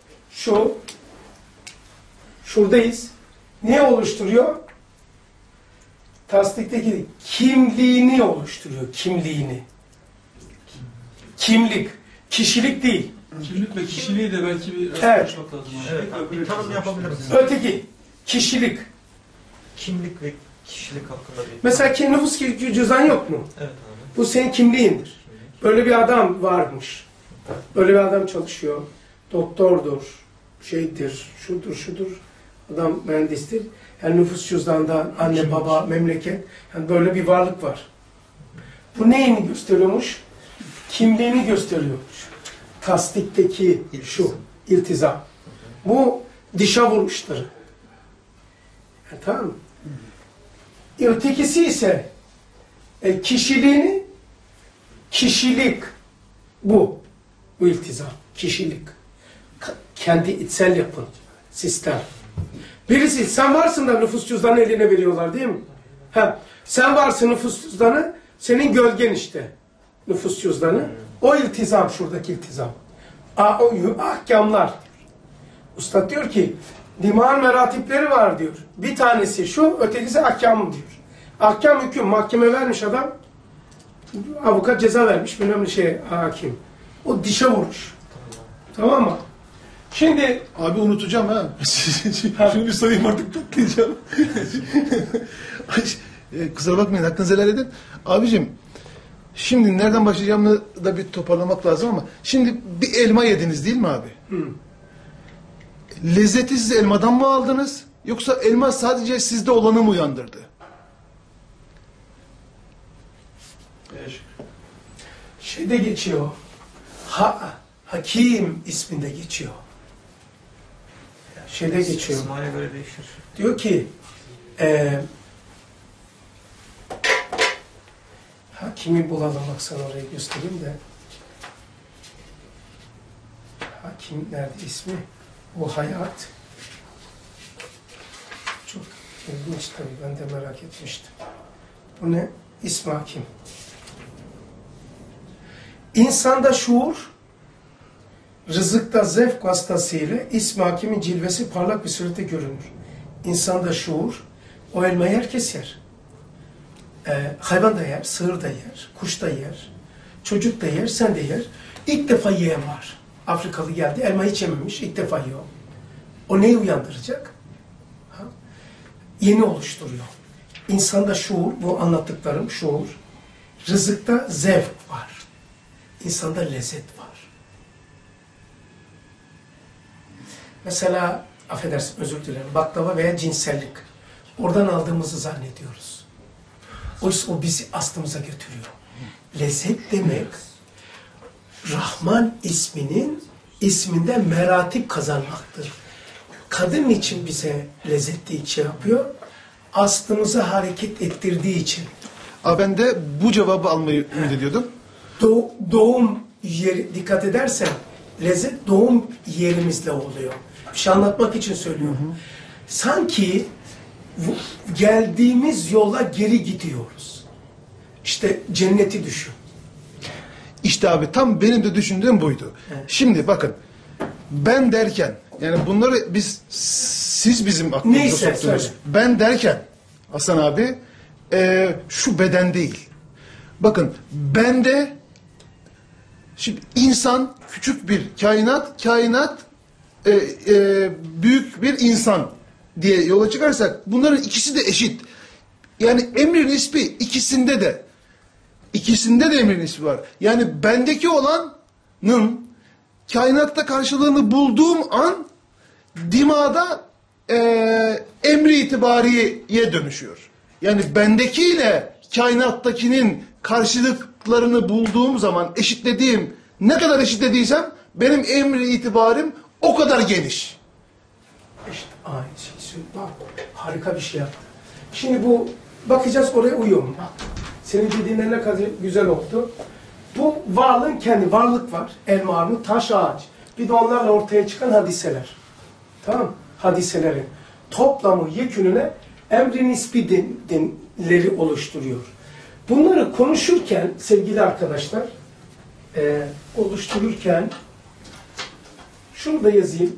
şuradayız. Ne oluşturuyor? Tasdikteki kimliğini oluşturuyor. Kimliğini. Kimlik. Kişilik değil. Kimlik ve kişiliği de belki bir Evet. konuşmak lazım. Evet, bir tanım yapabilir misiniz? Öteki. Kişilik. Kimlik ve kişilik hakkında bir... Mesela nüfus cüzdan yok mu? Evet abi. Bu senin kimliğindir. Böyle bir adam varmış. Böyle bir adam çalışıyor. Doktordur. Şeydir. Şudur. Adam mühendistir. Yani nüfus cüzdanında anne, baba, memleket. Yani böyle bir varlık var. Bu neyini gösteriyormuş? Kimliğini gösteriyormuş. Tasdikteki şu iltizam. Bu dışa vuruşları. Tamam mı? Ötekisi ise kişiliğini, kişilik bu. Bu iltizam. Kişilik. Kendi içsel yapın. Sistem. Birisi sen varsın da nüfus cüzdanı eline veriyorlar değil mi? Ha, sen varsın nüfus cüzdanı, senin gölgen işte. Nüfus cüzdanı. O iltizam, şuradaki iltizam. O ahkamlar. Ustad diyor ki, dimağın meratipleri var diyor. Bir tanesi şu, ötekisi ahkam diyor. Ahkam hüküm, mahkeme vermiş adam, avukat ceza vermiş, önemli şey hakim. O dişe vuruş. Tamam mı? Şimdi... Abi unutacağım ha. Şunu bir sorayım artık patlayacağım. Kusura bakmayın, hakkınızı helal edin. Abicim, şimdi nereden başlayacağımı da bir toparlamak lazım ama şimdi bir elma yediniz değil mi abi? Lezzeti siz elmadan mı aldınız? Yoksa elma sadece sizde olanı mı uyandırdı? Şeyde geçiyor. Hakim isminde geçiyor. Şeyde geçiyor. İsmail'e göre değişir. Diyor ki Hakimi bulalım, bak sana orayı göstereyim de. Hakim nerede ismi? O hayat. Çok ilginç tabii, ben de merak etmiştim. Bu ne? İsmi Hakim. İnsanda şuur, rızıkta zevk vasıtasıyla İsmi Hakim'in cilvesi parlak bir surette görünür. İnsanda şuur, o elmayı herkes yer. Hayvan da yer, sığır da yer, kuş da yer, çocuk da yer, sen de yer. İlk defa yiyen var. Afrikalı geldi, elma hiç yememiş, ilk defa yiyor. O neyi uyandıracak? Yeni oluşturuyor. İnsanda şuur, bu anlattıklarım şuur, rızıkta zevk var. İnsanda lezzet var. Mesela, affedersin, özür dilerim, baklava veya cinsellik. Oradan aldığımızı zannediyoruz. Oysa o bizi aslımıza götürüyor. Lezzet demek, Rahman isminde meratip kazanmaktır. Kadın için bize lezzetli şey yapıyor, aslımızı hareket ettirdiği için. Ben de bu cevabı almayı ümit ediyordum. Doğum yeri, dikkat edersen, lezzet doğum yerimizle oluyor. Bir şey anlatmak için söylüyorum. Sanki geldiğimiz yola geri gidiyoruz. İşte cenneti düşün. İşte abi tam benim de düşündüğüm buydu. Evet. Şimdi bakın ben derken yani bunları siz bizim aklımıza Neyse, soktunuz. söyle. Ben derken Hasan abi şu beden değil. Bakın bende şimdi insan küçük bir kainat büyük bir insan diye yola çıkarsak bunların ikisi de eşit. Yani emri nispi ikisinde de emri nispi var. Yani bendeki olanın kainatta karşılığını bulduğum an dimada emri itibariye dönüşüyor. Yani bendekiyle kainattakinin karşılıklarını bulduğum zaman eşitlediğim ne kadar eşitlediysem benim emri itibarım o kadar geniş. İşte aynı şey. Bak, harika bir şey yaptı. Şimdi bu bakacağız oraya uyuyor mu? Bak. Senin dediğin ne kadar güzel oldu. Bu varlığın kendi varlık var. Elma, armut, taş, ağaç. Bir de onlarla ortaya çıkan hadiseler. Tamam mı? Hadiselerin toplamı yekününe emri nisbileri oluşturuyor. Bunları konuşurken sevgili arkadaşlar oluştururken şunu da yazayım.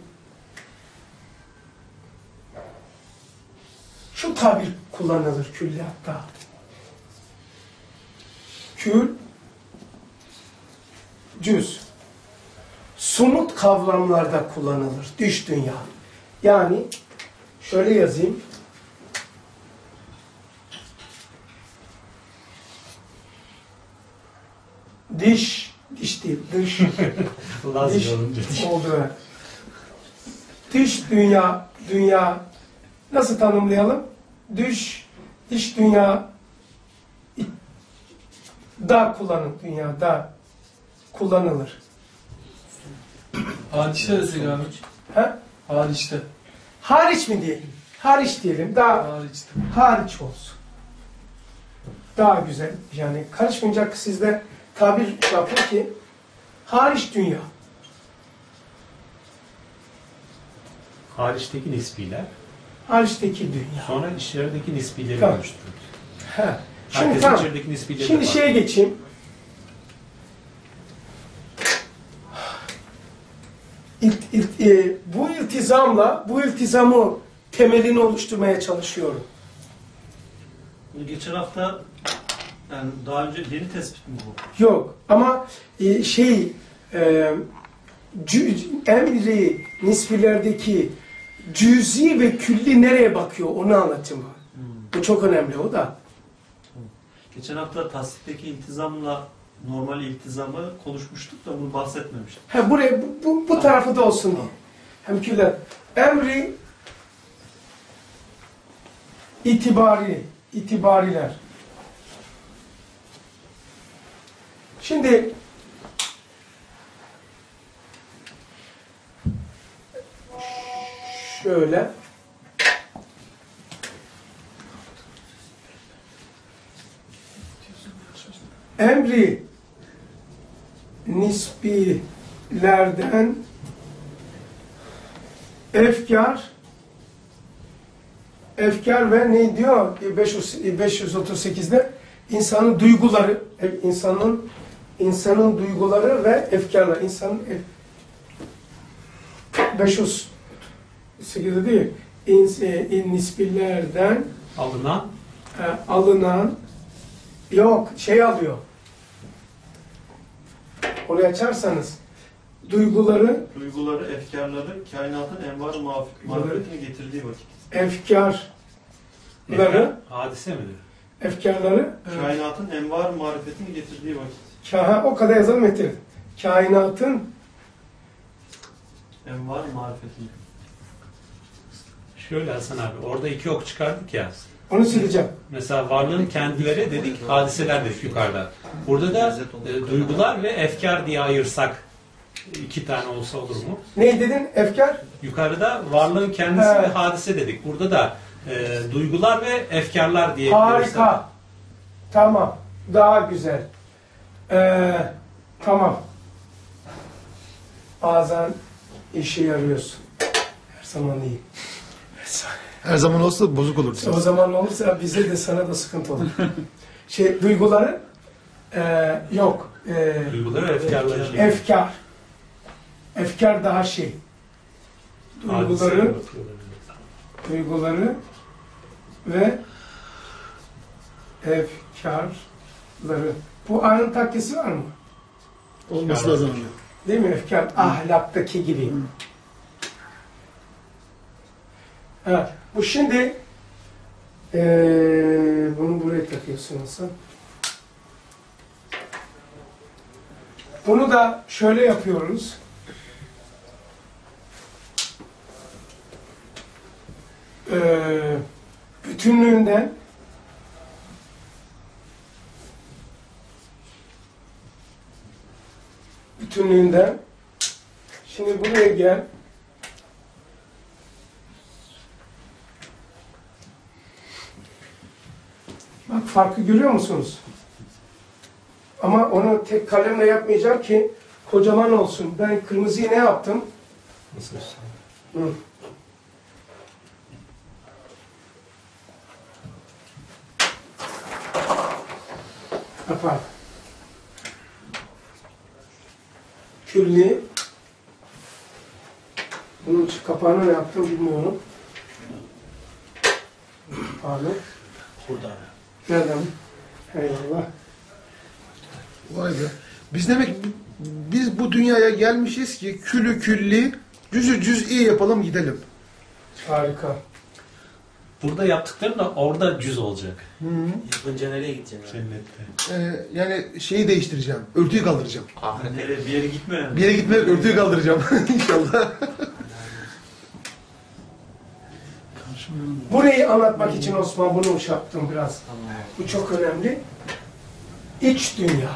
Şu tabir kullanılır külliyatta. Kül, cüz. Somut kavramlarda kullanılır. Dış dünya. Yani şöyle yazayım. Diş değil, dış. Diş oldu. Evet. Dış dünya nasıl tanımlayalım? Dış dünya dünyada kullanılır. Hariçte desek abi. He? Hariçte. Hariç mi diyelim? Hariç diyelim. Daha Hariçte. hariç olsun. Daha güzel. Yani karışmayacak sizde tabir yapın ki hariç dünya. Hariçteki nisbiler, Hariçteki dünya. sonra içerideki nisbileri Tamam. oluşturur. He. Şimdi Herkesin tamam. içerideki nisbileri Şimdi de var. şeye geçeyim. Bu iltizamı temelini oluşturmaya çalışıyorum. Geçen hafta yani daha önce yeni tespit mi bu? Yok ama emri nisbilerdeki cüzi ve külli nereye bakıyor onu anlatayım. Bu çok önemli o da. Geçen hafta tasdikteki iltizamla normal iltizamı konuşmuştuk da bunu bahsetmemiştik. Ha buraya bu tarafı da olsun diye. Hem külli emri itibariler. Şimdi şöyle emri nisbilerden efkar ve ne diyor 538'de insanın duyguları insanın duyguları ve efkarlar insanın 508'de değil nisbilerden alınan yok alıyor. Orayı açarsanız duyguları, efkarları kainatın envar marifetini getirdiği vakit. Efkarları hadise midir? Efkarları Kainatın envar marifetini getirdiği vakit. O kadar yazalım getirin. Kainatın Envar marifetini. Şöyle Hasan abi, orada iki ok çıkardık ya. Onu sileceğim. Mesela varlığın kendileri dedik, hadiseler dedik yukarıda. Burada da duygular ve efkar diye ayırsak iki tane olsa olur mu? Ne dedin? Efkar? Yukarıda varlığın kendisi ve hadise dedik. Burada da duygular ve efkarlar diye. Harika. Tamam. Daha güzel. Tamam. bazen işe yarıyorsun. Her zaman değil. Her zaman olsa bozuk olur. O zaman olursa bize de sana da sıkıntı olur. Duyguları yok. Duyguları efkarları. Efkar. Efkar daha şey. Duyguları ve efkarları. Bu A'nın takkesi var mı? Olması lazım. Değil mi? Efkar ahlaktaki gibi. Evet. Bu şimdi bunu buraya takıyorsun aslında. Bunu da şöyle yapıyoruz. Bütünlüğünden şimdi buraya gel. Bak farkı görüyor musunuz? Ama onu tek kalemle yapmayacağım ki kocaman olsun. Ben kırmızıyı ne yaptım? Nasıl? Hı. Yapar. Külli. Bunun kapağını ne yaptım bilmiyorum. Abi. Burada. Nereden? Eyvallah. Vay be. Biz bu dünyaya gelmişiz ki külü külli, cüzü cüz'i yapalım gidelim. Harika. Burada yaptıkların da orada cüz olacak. Yapınca nereye gideceğim yani? Cennette. Yani şeyi değiştireceğim. Örtüyü kaldıracağım. Nereye bir yere gitme yani. Bir yere gitmeye örtüyü kaldıracağım inşallah. Burayı anlatmak için Osman bunu yaptım biraz. Bu çok önemli. İç dünya.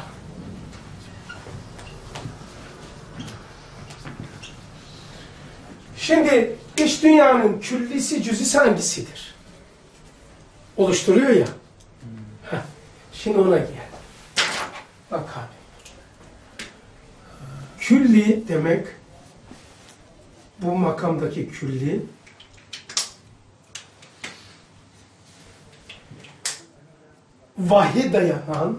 Şimdi iç dünyanın küllisi cüzisi hangisidir? Oluşturuyor ya. Heh. Şimdi ona gel. Bak abi. Külli demek bu makamdaki külli vahye dayanan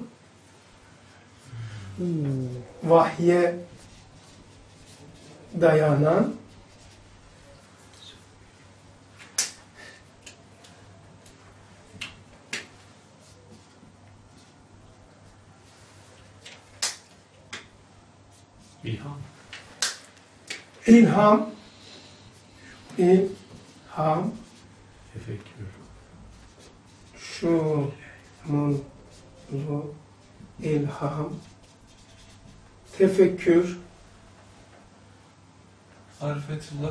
İlham, Tefekkür. şuuru, ilham, tefekkür, Arifetullah.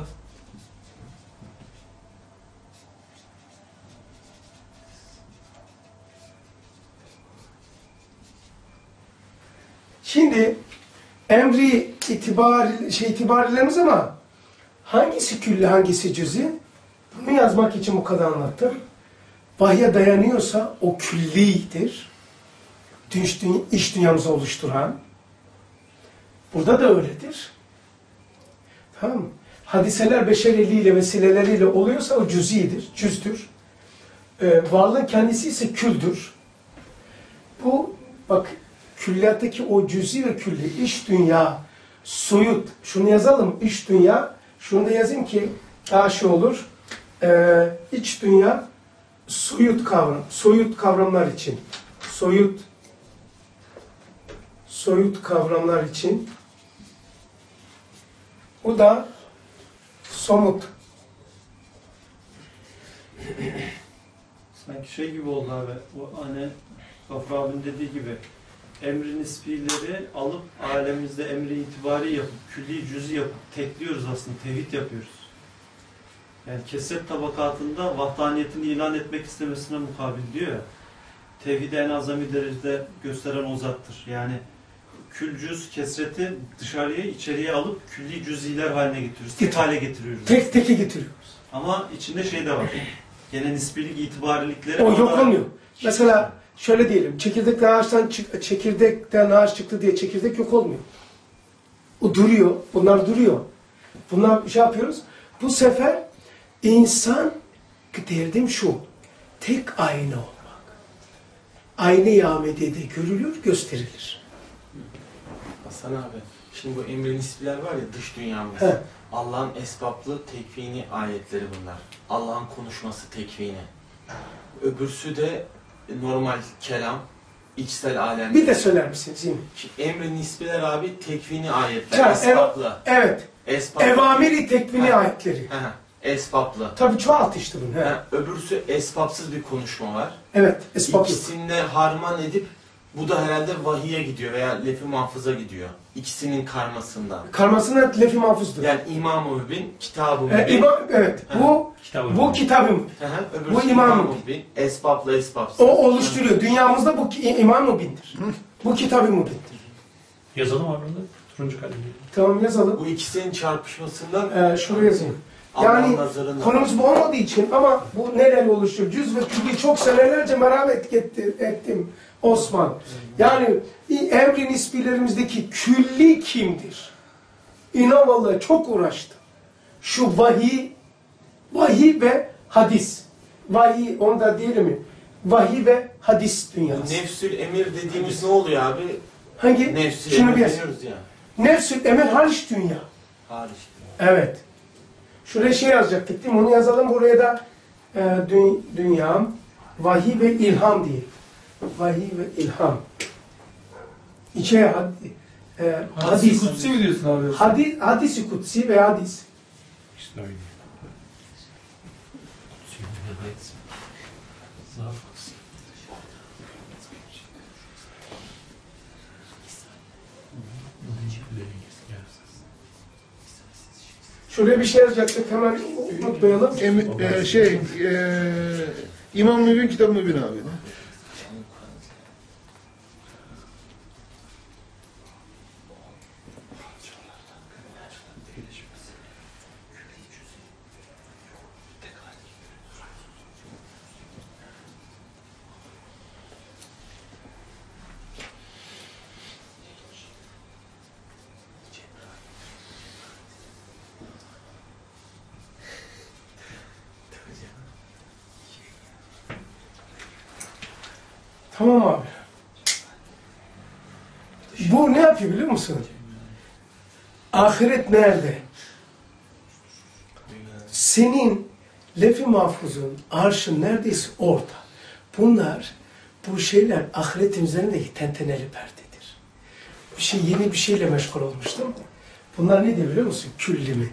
Şimdi emri itibarlarımız ama hangisi külli hangisi cüzi? Bunu yazmak için bu kadar anlattım. Vahye dayanıyorsa o küllidir. İç dünyamızı oluşturan. Burada da öyledir. Tamam mı? Hadiseler beşer eliyle vesileleriyle oluyorsa o cüzidir, cüzdür. Varlığın kendisi ise küldür. Bu bak külliyattaki o cüzi ve külli, iç dünya, soyut. Şunu yazalım, iç dünya. Şunu da yazayım ki daha şey olur. İç dünya, soyut kavram. Soyut kavramlar için. Soyut kavramlar için. Bu da somut. Sanki şey gibi oldu abi. Bu hani Gafur abinin dediği gibi emri nisbileri alıp alemimizde emri itibari yapıp külli cüzi yapıp tekliyoruz aslında. Tevhid yapıyoruz. Yani kesret tabakatında vahdaniyetini ilan etmek istemesine mukabil diyor ya. Tevhidi en azami derecede gösteren o zattır. Yani kül cüz kesreti dışarıya içeriye alıp külli cüziler haline getiriyoruz. Tek hale getiriyoruz. Tek getiriyoruz. Ama içinde şey de var. Gene nisbilik itibarilikleri O yok olmuyor. Mesela şöyle diyelim. Çekirdekten ağaç çıktı diye çekirdek yok olmuyor. O duruyor. Bunlar duruyor. Bunlar bir şey yapıyoruz. Bu sefer insan derdim şu. Tek ayna olmak. Ayna-i Ahmediye'de görülür, gösterilir. Hasan abi, şimdi bu emri nisbiler var ya dış dünyamız. He. Allah'ın esbablı tekvini ayetleri bunlar. Allah'ın konuşması tekvini. Öbürsü de normal kelam, içsel alem. Bir de söyler misiniz? Yine? Emri nisbiler abi tekvini ayetler. Ya, Esbablı. Evet. Esbablı. Evamiri tekvini He. ayetleri. He, esbablı. Tabii çoğalt işte bunu. He. He, öbürsü esbapsız bir konuşma var. Evet. Esbablı. İkisini de harman edip bu da herhalde vahiye gidiyor veya lef-i mahfuza gidiyor. İkisinin karmasından. Karmasında lef-i mahfuzdur. Yani İmam-ı Mübin, Kitab-ı Mübin. Evet. He. Bu kitabım. Öbürsü Bu İmam-ı İmam-ı Mübin. Esbapla esbapsız. O oluşturuyor. Dünyamızda bu İmam-ı Mübin'dir. Bu Kitab-ı Mübin'dir. Yazalım abi burada. Turuncu kalem. Tamam yazalım. Bu ikisinin çarpışmasından Şuraya yazayım. Allah'ın Yani nazarında. konumuz bu olmadığı için ama bu nelerle oluşuyor? Cüz ve külli çok senelerce merak ettim Osman. Yani emri nisbilerimizdeki külli kimdir? İnan vallahi çok uğraştım. Şu vahiy ve hadis. Vahiy, onu da diyelim mi? Vahiy ve hadis Bu dünyası. nefsül emir dediğimiz ne oluyor abi? Hangi? Nefsül Şunu emir bir deniyoruz ya. Nefsül emir hariç dünya. Hariç. Evet. Şuraya şey yazacaktık değil mi? Onu yazalım. Buraya da dünya, vahiy ve ilham diye. Vahiy ve ilham. İçe hadis. Kutsi mi diyorsun abi? Hadis-i kutsi ve hadis. İşte öyle. Şuraya bir şey yazacaktık. Hemen unutmayalım. İmam Mübin, Kitab-ı Mübin abi. Tamam abi. Bu ne yapıyor biliyor musun? Ahiret nerede? Senin lef-i mahfuzun, arşın neredeyse orada. Bu şeyler ahiretin üzerindeki tenteneli perdedir. Yeni bir şeyle meşgul olmuştum. Bunlar ne diyor biliyor musun? Küllimi.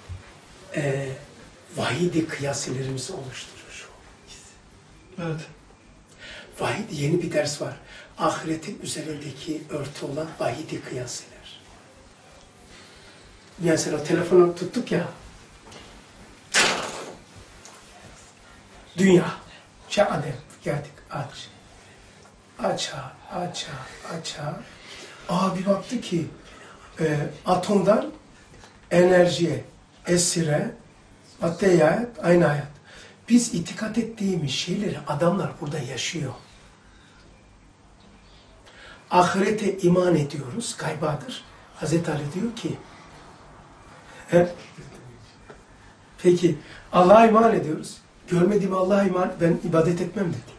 Vahidi kıyasilerimizi oluşturur. Evet. Vahid yeni bir ders var. Ahiretin üzerindeki örtü olan vahidi kıyasiler. Mesela telefonu tuttuk ya. Dünya. Adem. Geldik. Aç. Aça. Bir baktı ki atomdan enerjiye, esire, maddeye, aynı hayat. Biz itikat ettiğimiz şeyleri adamlar burada yaşıyor. Ahirete iman ediyoruz, gaybadır. Hazreti Ali diyor ki, peki Allah'a iman ediyoruz. Görmediğim Allah'a iman, ben ibadet etmem dedi.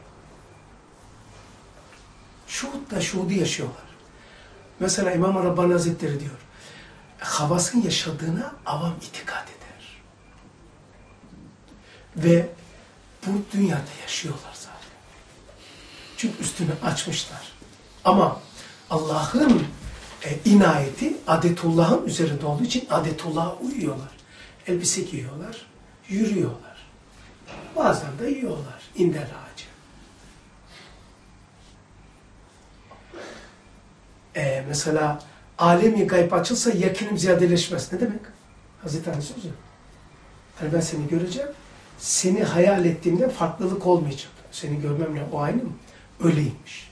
Şuhudla şuhudu yaşıyorlar. Mesela İmam-ı Rabbani Hazretleri diyor, havasın yaşadığına avam itikat eder. Ve bu dünyada yaşıyorlar zaten. Çünkü üstünü açmışlar. Ama Allah'ın inayeti adetullah'ın üzerinde olduğu için adetullah'a uyuyorlar. Elbise giyiyorlar, yürüyorlar. Bazen de yiyorlar. İnder ağacı. Mesela alemi gayb açılsa yakınım ziyadeleşmez. Ne demek? Hazreti Ali sözü. Yani ben seni göreceğim. Seni hayal ettiğimde farklılık olmayacak. Seni görmemle o aynı mı? Öyleymiş.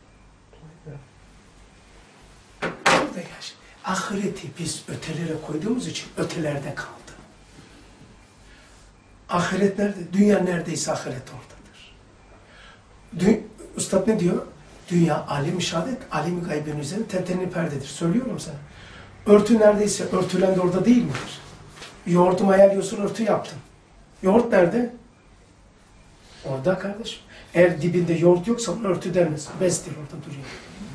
Burada yaş. Ahireti biz ötelere koyduğumuz için ötelerde kaldı. Ahiret nerede? Dünya neredeyse ahiret oradadır. Üstad ne diyor? Dünya alem-i şehadet, alem-i gaybin üzerine tentenli perdedir. Söylüyorum sana. Örtü neredeyse örtülen de orada değil midir? Yoğurtu mayalıyorsun, örtü yaptın. Yoğurt nerede? Orada kardeşim. Eğer dibinde yoğurt yoksa ona örtü denmez. Bezdir orada duruyor.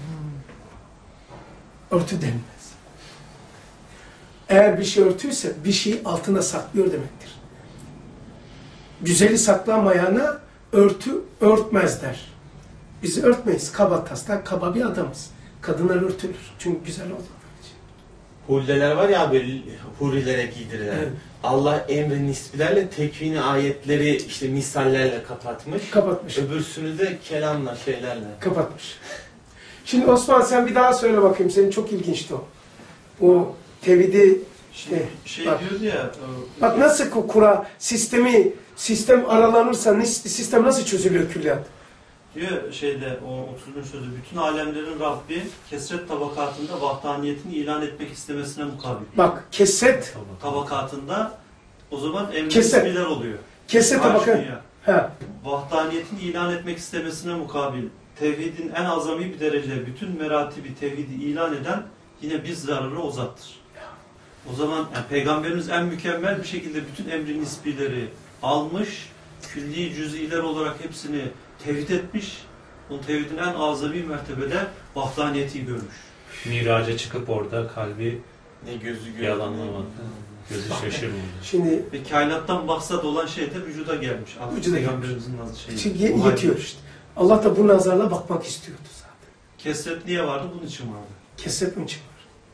Örtü denmez. Eğer bir şey örtüyse bir şeyi altına saklıyor demektir. Güzeli saklamayana örtü örtmez der. Biz örtmeyiz. Kaba taslak, kaba bir adamız. Kadınlar örtülür. Çünkü güzel oldu. Hulleler var ya abi, hurilere giydirilen. Evet. Allah emri nisbilerle tekvini ayetleri işte misallerle kapatmış. Kapatmış. Öbürsünü de kelamla şeylerle. Kapatmış. Şimdi Osman sen bir daha söyle bakayım. Senin çok ilginçti o. O tevhidi bak. Diyordu ya. Bak nasıl sistem aralanırsa sistem nasıl çözülüyor külliyat? Diyor o 30. sözü, bütün alemlerin Rabbi kesret tabakatında vahdaniyetini ilan etmek istemesine mukabil. Bak keset Tabakatında o zaman emri Keset. nisbiler oluyor. Keset tabaka. Ha. Vahdaniyetini ilan etmek istemesine mukabil tevhidin en azami bir derece bütün meratibi tevhidi ilan eden yine biz zararı o zattır. O zaman yani Peygamberimiz en mükemmel bir şekilde bütün emri nisbileri almış, külli cüz'iler olarak hepsini tevhid etmiş, onun tevhidin en azami mertebede vahdaniyeti görmüş. Miraca çıkıp orada kalbi Ne gözü görüyor. yalanlamadı. Gözü şaşırmadı. Şimdi Ve kainattan maksat olan şey de vücuda gelmiş. Vücuda Peygamberimizin nazı şeyi. şimdi Bu yetiyor halde. işte. Allah da bu nazarla bakmak istiyordu zaten. Kesret niye vardı? Bunun için vardı. Keset mi için var?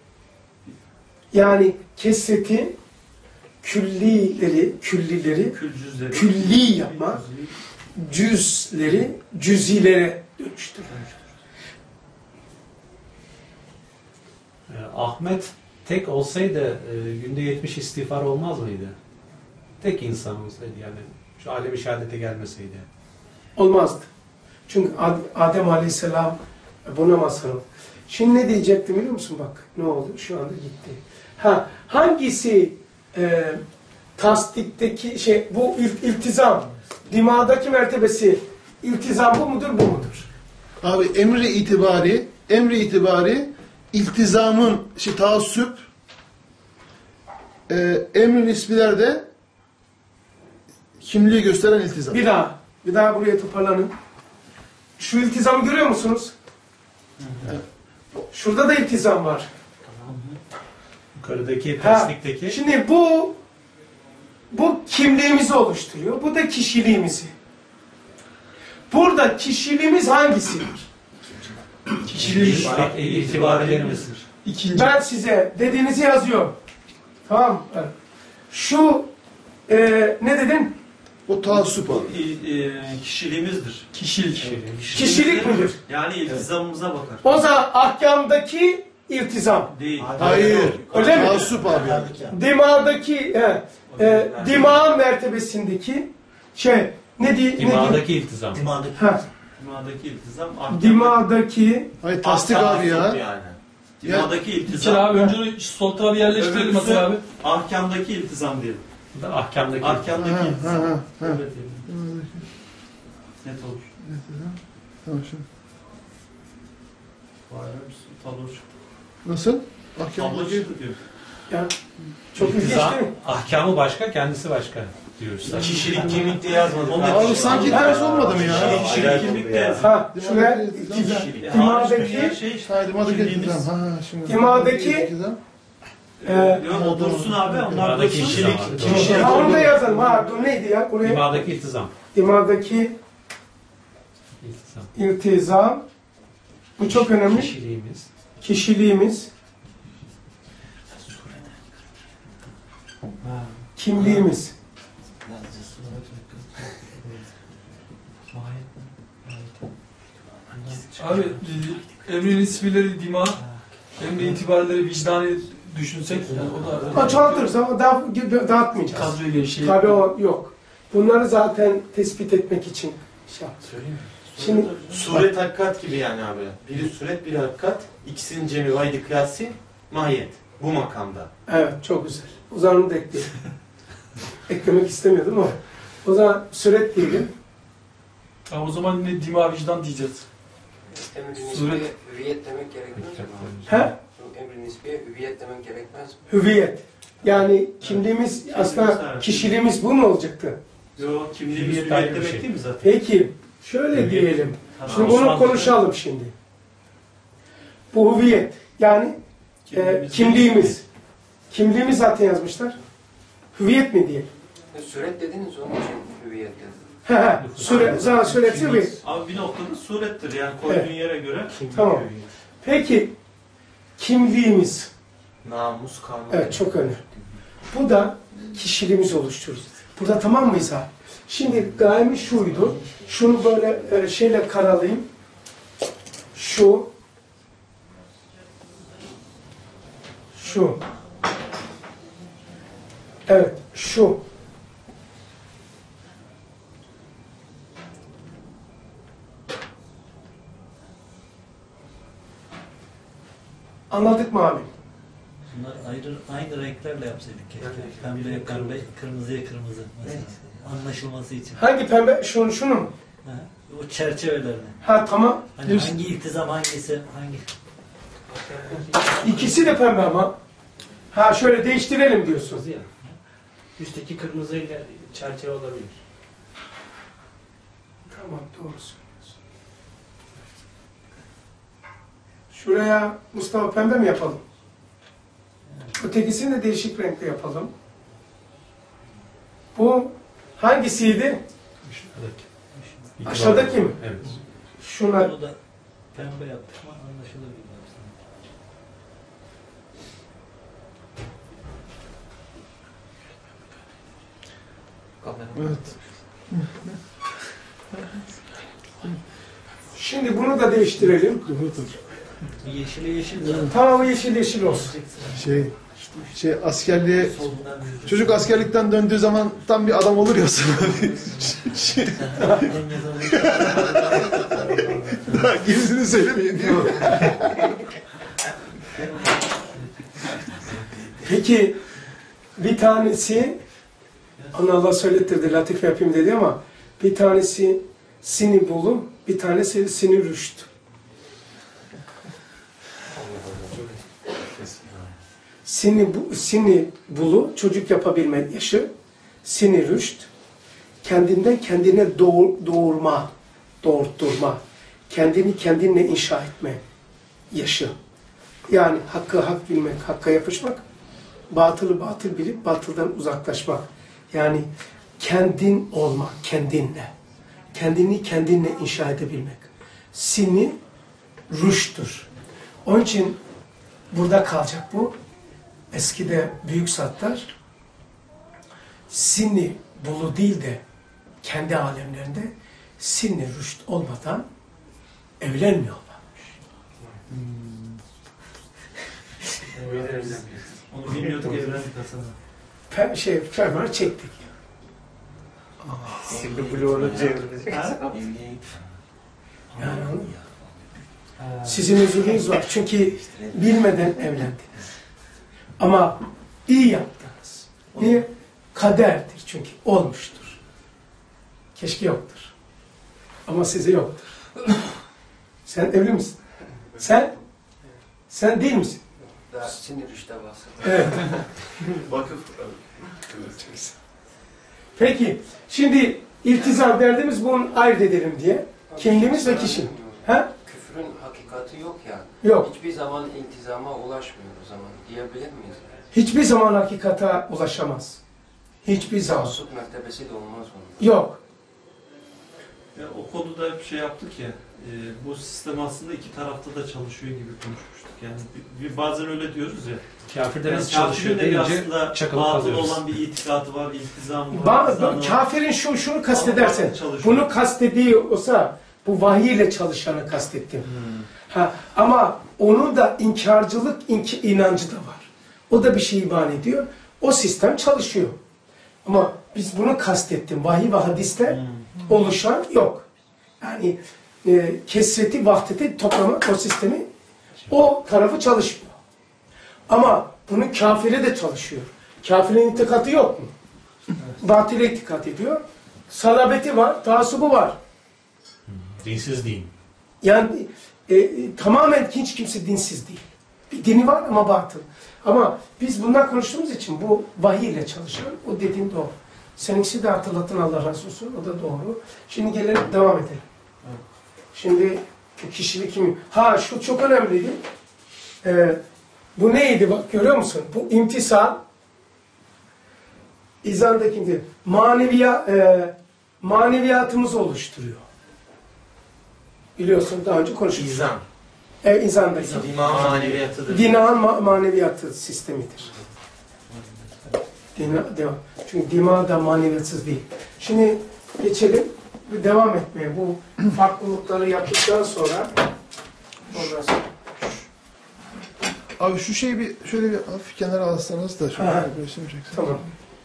Yani keseti küllileri Kül cüzleri. külli yapma, cüzilere dönüştür. Ahmet tek olsaydı günde 70 istiğfar olmaz mıydı? Tek insan olsaydı yani. Şu alem-i şehadete gelmeseydi. Olmazdı. Çünkü Adem Aleyhisselam buna mazhar. Şimdi ne diyecektim biliyor musun bak? Ne oldu? Şu anda gitti. Hangisi tasdikteki bu iltizam, dimağdaki mertebesi iltizam bu mudur, bu mudur? Abi emri itibari iltizamın taassüp, emri nisbilerde kimliği gösteren iltizam. Bir daha buraya toparlanın. Şu iltizamı görüyor musunuz? Şurada da iltizam var. Yukarıdaki tasdikteki. Şimdi bu kimliğimizi oluşturuyor. Bu da kişiliğimizi. Burada kişiliğimiz hangisidir? Kişiliğimiz, itibarilerimizdir. Ben size dediğinizi yazıyorum. Tamam mı? Evet. Şu ne dedim? O taassüp abi. Kişiliğimizdir. Kişilik midir? Yani iltizamımıza bakar. O zaman ahkamdaki iltizam. Değil. Hayır. Öyle mi? Taassüp abi. Dimağdaki dimağ mertebesindeki Dimağdaki iltizam. Dimağdaki iltizam. Dimağdaki Hayır tasdik abi ya. Yani. Dimağdaki İçeri iltizam. abi önce sol tarafı yerleştirelim mesela abi. Ahkamdaki iltizam diyelim. Bu da ahkamdaki Ahkamdaki iltizam. Ha. Öyle diyelim. Net olur. Tamam şimdi. Tablo Nasıl? Ahkamdaki. çıktı diyor. yani çok ilginç iltizam. değil mi? Ahkamı başka, kendisi başka diyoruz. Kişilik kimlikte yazmadık. Abi sanki ters olmadı mı ya? Kişilik kimlikte yazar. Şuraya iltizam. Dimağdaki Dimağdaki iltizam. Şimdi. Dimağdaki İltizam. Yok o dursun abi. Onlar Dimağdaki dursun. iltizam. onu da yazalım. Bu neydi ya? Buraya Dimağdaki iltizam. dimağdaki iltizam. Bu çok önemli. Kişiliğimiz. Kişiliğimiz. Kimliğimiz. Abi emri nisbileri dima, emri itibarları vicdanı düşünsek yani o da Çoğaltırız ama dağıtmayacağız. kadroya genişliği. Tabii o yok. Bunları zaten tespit etmek için şey yaptık. Şimdi Suret hakikat gibi yani abi. Biri suret, biri hakikat. İkisinin cemi vaydi kıyasi, mahiyet. Bu makamda. evet çok güzel. O zaman onu da ekleyelim. Eklemek istemiyordum ama. O zaman süret diyelim. Ha, o zaman yine dima vicdan diyeceğiz. Emri Suret. nisbi hüviyet demek gerekmiyor mu? He? emri nisbiye hüviyet demek gerekmez mi? Hüviyet. Yani kimliğimiz aslında kişiliğimiz bu mu olacaktı? Yok, kimliğimiz Hüviyet hüviyet ayrı bir demek şey. değil mi zaten? Peki şöyle Hüviyet. diyelim. Tamam. Şimdi bunu Osmanlı'da- konuşalım şimdi. Bu hüviyet yani kimliğimiz. Kimliğimiz zaten yazmışlar. Hüviyet mi diye. Suret dediniz onun için hüviyet dedim. Sureti hüviyet. Abi bir noktada surettir yani koyduğun Evet. yere göre. Tamam. Peki kimliğimiz. Namus kanunu. Evet, çok önemli. Bu da kişiliğimizi oluşturur. Burada tamam mıyız abi? Şimdi gayemiz şuydu. Şunu böyle şeyle karalayayım. Şu. Evet, şu. Anladık mı abi? Bunlar aynı renklerle yapsaydık keşke. Pembeye pembe, kırmızıya kırmızı mesela. Anlaşılması için. Hangi pembe? Şunu mu? Ha, o çerçevelerini. Ha tamam. Hani hangi iltizam hangisi, hangi... İkisi de pembe ama. Ha şöyle değiştirelim diyorsun. Kırmızı ya. Üstteki kırmızıyla çerçeve olabilir. Tamam, doğru söylüyorsun. Şuraya Mustafa pembe mi yapalım? Ötekisini de değişik renkte yapalım. Bu hangisiydi? Aşağıdaki. Aşağıdaki mi? Evet. Şuna Onu da pembe yaptık ama anlaşılır gibi aslında. Evet. şimdi bunu da değiştirelim. Yeşile yeşil zaten. Tamam, yeşil yeşil olsun. Şey askerliğe Solundan bir çocuk askerlikten döndüğü zaman tam bir adam olur ya sana. Daha gerisini söylemeyin diyor. Peki bir tanesi Allah söylettirdi, latife yapayım dedi ama bir tanesi sini bulum, bir tanesi sini rüşt. Sini bulu, çocuk yapabilme yaşı, sini rüşt, kendinden kendine doğurtturma, kendini kendinle inşa etme yaşı. Yani hakkı hak bilmek, hakka yapışmak, batılı batıl bilip batıldan uzaklaşmak. Yani kendin olmak, kendinle. Kendini kendinle inşa edebilmek. Sini rüştür. Onun için burada kalacak bu. Eskide büyük zatlar sinni bulu değil de kendi alemlerinde sinni rüşt olmadan evlenmiyorlar. Onu bilmiyorduk evlendik aslında. Fermuar çektik. Şimdi bloğunu çevirecek. Yani sizin özürünüz var. Çünkü bilmeden evlendiniz. Ama iyi yaptınız. Niye? Kaderdir çünkü. Olmuştur. Keşke yoktur. Ama size yoktur. Sen evli misin? Sen değil misin? Daha sinir işte bahsediyor. Evet. Vakıf. Peki. Şimdi iltizam derdimiz bunu ayırt edelim diye. Kimliğimiz ve kişi. Ha? Küfrün hakikati yok ya. Yok. Hiçbir zaman iltizama ulaşmıyor o zaman. Diyebilir miyiz? Hiçbir zaman hakikata ulaşamaz. Hiçbir zaman. Tavsup mertebesi de olmaz onun. Yok. Ya, o konuda hep şey yaptık ya, bu sistem aslında iki tarafta da çalışıyor gibi konuşmuştuk. Yani bazen öyle diyoruz ya. Kafirde Yani nasıl çalışıyor kafirin de deyince aslında çakılıp batıl kalıyoruz. olan bir itikatı var, iltizamı var. Ba kafirin şunu kastedersen, Ama çalışıyor. bunu kastediyorsa bu vahiy ile çalışanı kastettim. Ha, ama onun da inkarcılık inancı da var. O da bir şey iman ediyor. O sistem çalışıyor. Ama biz bunu kastettim. Vahiy ve hadiste oluşan yok. Yani kesreti, vahdeti toplamak o sistemi, o tarafı çalışmıyor. Ama bunun kafiri de çalışıyor. Kafirin itikatı yok mu? Batile itikat ediyor. Salabeti var, taassubu var. Dinsiz din. Yani tamamen hiç kimse dinsiz değil. Bir dini var ama batıl. Ama biz bundan konuştuğumuz için bu vahiy ile çalışan, o dediğin doğru. Seninkisi de hatırlatın, Allah razı olsun, o da doğru. Şimdi gelelim, devam edelim. Şimdi kişilik kimi? Ha, şu çok önemliydi. Bu neydi bak, görüyor musun? Bu imtisal, İzandaki maneviyatımızı oluşturuyor. Biliyorsun, daha önce konuştuk. İzan. İzandaki. Dima maneviyatıdır. Dina'nın maneviyatı sistemidir. Çünkü dima da maneviyatsız değil. Şimdi geçelim, devam etmeye. Bu farklılıkları yaptıktan sonra ondan sonra. Abi şu şeyi bir şöyle bir hafif kenara alsanız da şöyle bir resim çeksin. Tamam.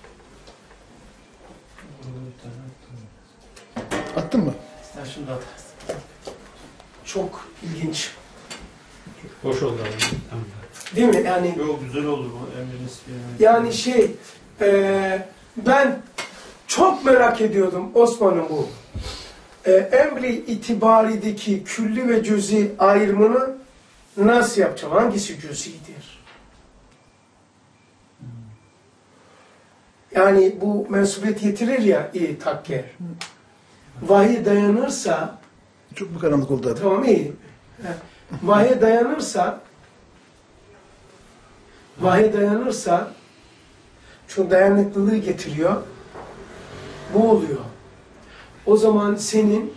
Attın mı? Ya şimdi at. Çok ilginç. Hoş oldu abi. Tamam. Değil mi? Yani Yo, güzel olur bu emrin ismi. yani ben çok merak ediyordum Osman'ın bu emri itibarideki külli ve cüzi ayrımını nasıl yapacağım? Hangisi cüzidir? Yani bu mensubiyet getirir ya takke. Vahiy dayanırsa Çok mu karanlık oldu abi? tamam iyi. Vahiy dayanırsa şu dayanıklılığı getiriyor. Bu oluyor. O zaman senin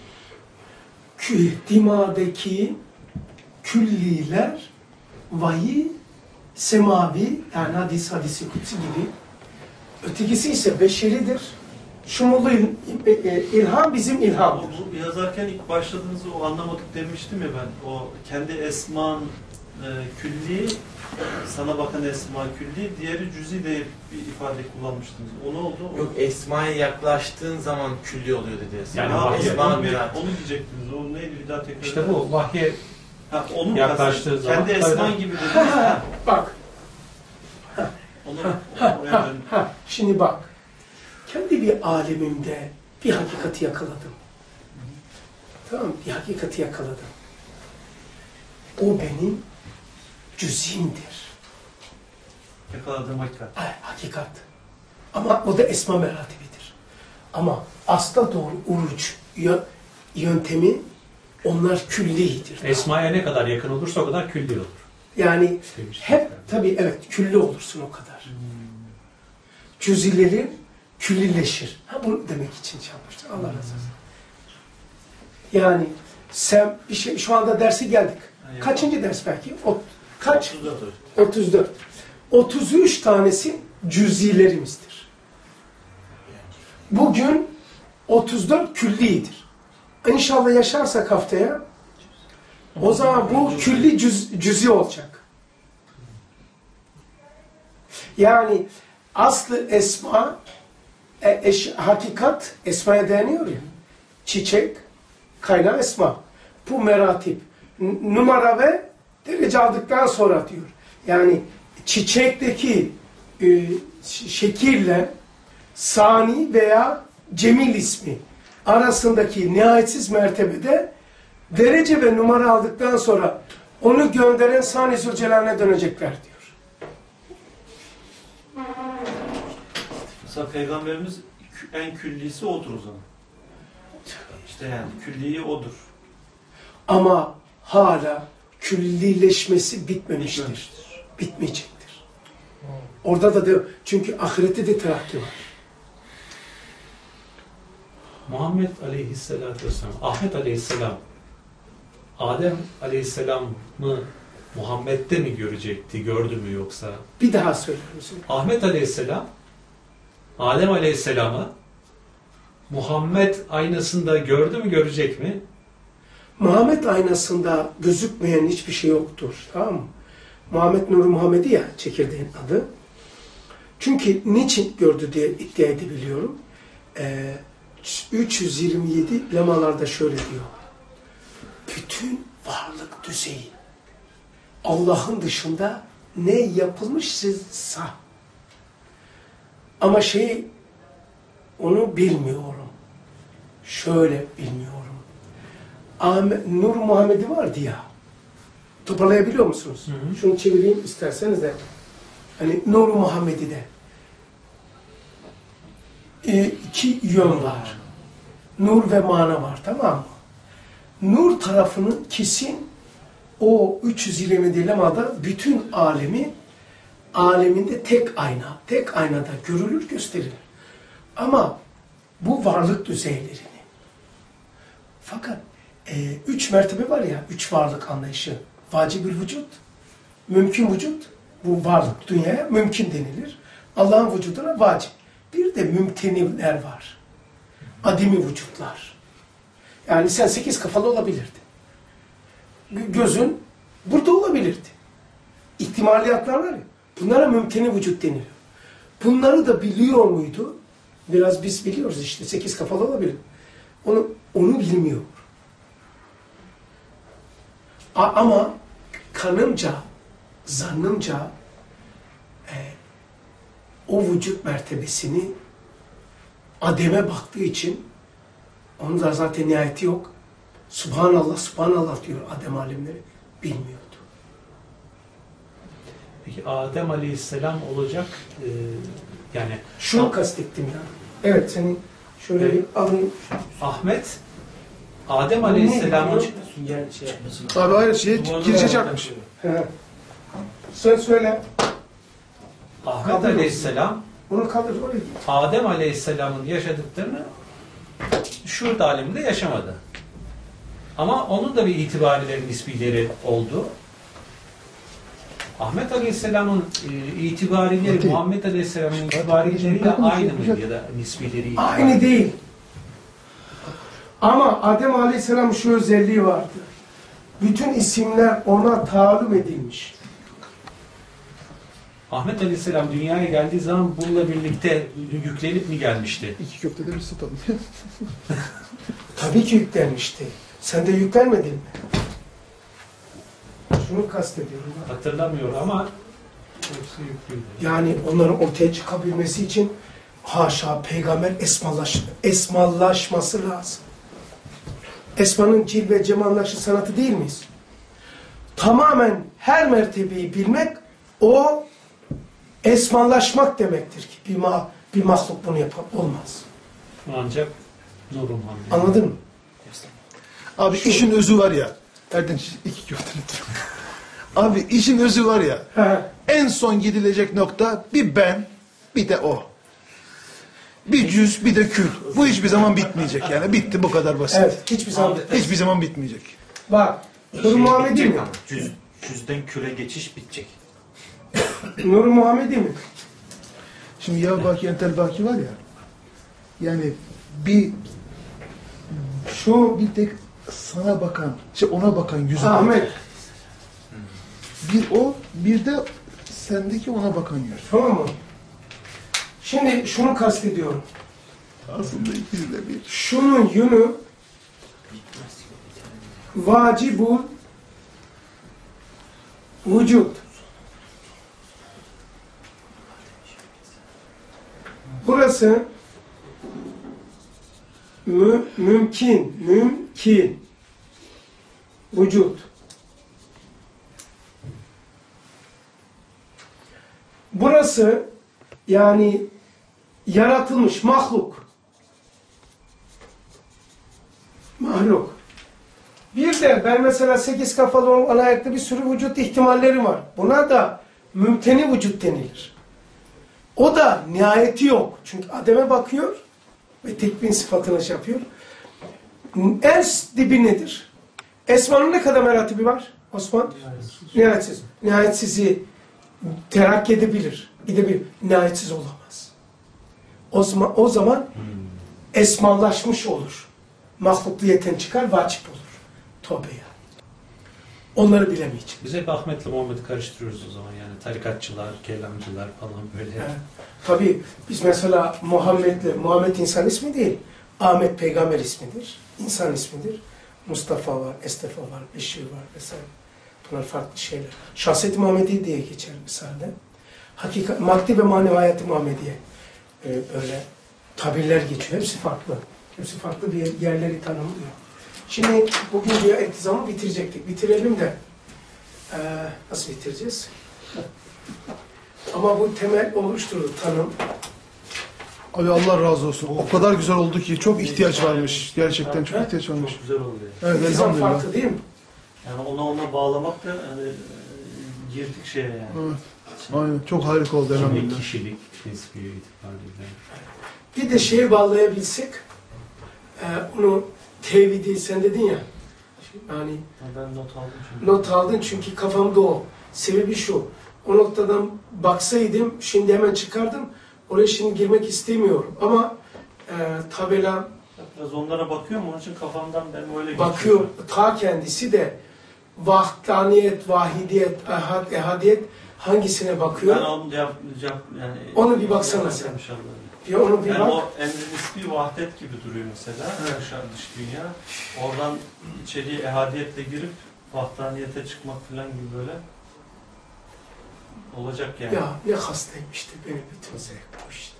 dimadaki külliler vahiy semavi, yani hadisi kutsi gibi. Ötekisi ise beşeridir. Şumullu ilham bizim ilhamdır. Bu yazarken ilk başladığınızda o anlamadık demiştim ya ben. O kendi esman külli, sana bakan esma külli, diğeri cüzi diye bir ifade kullanmıştınız. O ne oldu? Yok, esmaya yaklaştığın zaman külli oluyor dedi Esma. Yani Ha, vahiy- esma onu, mirat. onu diyecektiniz. O neydi? Bir daha tekrar. İşte bu vahye Ha, onu mu yaklaştığı kastedin? zaman- Kendi esman gibi dediniz. Ha, Bak, onu oraya dön. şimdi bak. Kendi bir alemimde bir hakikati yakaladım. Tamam mı? Bir hakikati yakaladım. O benim cüz'imdir. Yakaladığım hakikat. Hakikat. Ama o da esma meratibidir. Ama asla doğru uruç yöntemi onlar küllidir. esmaya ne kadar yakın olursa o kadar külli olur. Yani Demiş. hep tabii evet külli olursun o kadar. Cüzileri küllileşir. Ha bunu demek için yapmıştır. Allah razı olsun. Yani sen bir şey şu anda dersi geldik. Kaçıncı ders belki? Kaç? 34. 33 tanesi cüzilerimizdir. Bugün 34 küllidir. İnşallah yaşarsak haftaya o zaman bu külli cüzi olacak. Yani aslı esma hakikat esmaya dayanıyor ya. Çiçek, kaynağı esma. Bu meratip. Numara ve derece aldıktan sonra diyor. Yani çiçekteki şekille sani veya cemil ismi arasındaki nihayetsiz mertebede derece ve numara aldıktan sonra onu gönderen Sani Zülcelal'e dönecekler diyor. Mesela Peygamberimiz en küllisi odur o zaman. İşte yani külliyi odur. Ama hala küllileşmesi bitmemiştir. Bitmeyecektir. Orada da diyor, çünkü ahirette de terakki var. Muhammed Aleyhisselatü Vesselam, Ahmet Aleyhisselam, Adem Aleyhisselam'ı Muhammed'de mi görecekti, gördü mü yoksa? Bir daha söyler misin? Ahmet Aleyhisselam, Adem Aleyhisselam'ı Muhammed aynasında gördü mü, görecek mi? Muhammed aynasında gözükmeyen hiçbir şey yoktur. Tamam mı? Muhammed Nur Muhammedi ya çekirdeğin adı. Çünkü niçin gördü diye iddia edebiliyorum. 327 lemalarda şöyle diyor. Bütün varlık düzeyi Allah'ın dışında ne yapılmışsa ama onu bilmiyorum. Şöyle bilmiyorum. Nur Muhammed'i vardı ya. Toparlayabiliyor musunuz? Hı hı. Şunu çevireyim isterseniz de. Hani Nur-u Muhammedi'de iki yön var. Nur ve mana var, tamam mı? Nur tarafının kesin o 320 lemada bütün aleminde tek aynada görülür, gösterilir. Ama bu varlık düzeylerini. Fakat 3 mertebe var ya, 3 varlık anlayışı. Vacibül vücut, mümkün vücut, bu varlık dünyaya mümkün denilir. Allah'ın vücuduna vacip. Bir de mümtenivler var. Adimi vücutlar. Yani sen 8 kafalı olabilirdin. Gözün burada olabilirdi. İhtimaliyatlar var ya. Bunlara mümteni vücut deniliyor. Bunları da biliyor muydu? Biraz biz biliyoruz işte. 8 kafalı olabilir. Onu bilmiyor. Ama kanımca, zannımca o vücut mertebesini Adem'e baktığı için onun da zaten nihayeti yok. Subhanallah, Subhanallah diyor Adem alemleri. Bilmiyordu. Peki Adem Aleyhisselam olacak yani... Şunu kastettim ya. Evet, seni şöyle bir alın. Ahmet, Adem Aleyhisselam'ın... Sünger şey yapmasın. Abi hayır kirişe çarpmış. Sen söyle. Ahmet Aleyhisselam, Bunu kaldır oraya. Adem Aleyhisselam'ın yaşadıklarını şuhud aleminde yaşamadı. Ama onun da bir itibarileri, nisbileri oldu. Ahmet Aleyhisselam'ın itibarileri, Muhammed Aleyhisselam'ın itibarileriyle aynı mıydı ya da nisbileri? Aynı değil. Ama Adem Aleyhisselam'ın şu özelliği vardı. Bütün isimler ona taallüm edilmiş. Ahmet Aleyhisselam dünyaya geldiği zaman bununla birlikte yüklenip mi gelmişti? 2 köftede bir satalım. Tabii ki yüklenmişti. Sen de yüklenmedin mi? Şunu kastediyorum. Hatırlamıyorum ama hepsi yüklüydü. Yani onların ortaya çıkabilmesi için haşa peygamber esmallaşması lazım. Esmanın cil ve cemallaşı sanatı değil miyiz? Tamamen her mertebeyi bilmek o esmallaşmak demektir ki bir mahluk bunu yapar. Olmaz. Ancak Nur-u Muhammed. Anladın mı? Abi işin özü var ya. Erdinç 2 köfte lütfen. Abi işin özü var ya. En son gidilecek nokta bir ben, bir de o. Bir cüz, bir de kül. Bu hiçbir zaman bitmeyecek yani. Bitti, bu kadar basit. Evet, hiçbir zaman Hiçbir zaman bitmeyecek. Bak, Nur-u Muhammedi mi? Cüzden küre geçiş bitecek. Nur-u Muhammedi mi? Şimdi ya baki entel baki var ya. Yani bir tek sana bakan, ona bakan yüzü. Ahmet. Bir o, bir de sendeki ona bakan yüz. Tamam mı? Şimdi şunu kastediyorum. Aslında ikisi de bir. Şunun yönü vacibul vücut. Burası mümkün vücut. Burası yani yaratılmış mahluk. Bir de ben mesela 8 kafalı olan ayakta bir sürü vücut ihtimalleri var. Buna da mümteni vücut denilir. O da nihayeti yok. Çünkü Adem'e bakıyor ve tekvin sıfatını şey yapıyor. En dibi nedir? Esmanın ne kadar meratibi var Osman? Nihayetsiz. Nihayetsizi terakki edebilir. Gidebilir. Nihayetsiz olamaz. O zaman esmallaşmış olur. Mahlukliyeten çıkar, vacip olur. Tövbe ya. Onları bilemeyecek. Biz hep Ahmet'le Muhammed'i karıştırıyoruz o zaman yani tarikatçılar, kelamcılar falan böyle. Evet. Tabii biz mesela Muhammed insan ismi değil. Ahmet peygamber ismidir. İnsan ismidir. Mustafa var, Estefa var, Beşir var vesaire. Bunlar farklı şeyler. Şahsiyet-i Muhammedi diye geçer misalde. Maddi ve manevi hayat-ı Muhammediye öyle tabirler geçiyor. Hepsi farklı. Hepsi farklı yerleri tanımlıyor. Şimdi bugün diye iltizamı bitirecektik. Bitirelim de nasıl bitireceğiz? Ama bu temel oluşturdu tanım. Abi Allah razı olsun. O kadar güzel oldu ki çok ihtiyaç varmış. Gerçekten çok ihtiyaç varmış. Çok güzel oldu. Evet, İltizam elhamdülillah. farklı değil mi? Yani ona bağlamak da hani, girdik şeye yani. Evet. Aynen. Çok harika oldu Şimdi elhamdülillah. kişilik, nispi itibariyle. Bir de şeyi bağlayabilsek, onu tevhidi sen dedin ya, yani Ben not aldım şimdi. not aldın çünkü kafamda o. Sebebi şu, o noktadan baksaydım, şimdi hemen çıkardım, oraya şimdi girmek istemiyorum. Ama tabela Biraz onlara bakıyorum, onun için kafamdan ben öyle bakıyor, ta kendisi de vahdaniyet, vahidiyet, ahad, ehadiyet hangisine bakıyor? Ben onu yani Onu bir baksana sen. İnşallah. Bir onu bir Yani bak. o emri nispi vahdet gibi duruyor mesela. Dışarı dış dünya. Oradan içeriye ehadiyetle girip vahdaniyete çıkmak falan gibi böyle olacak yani. Ya ne hastayım işte, benim bütün zevk bu işte.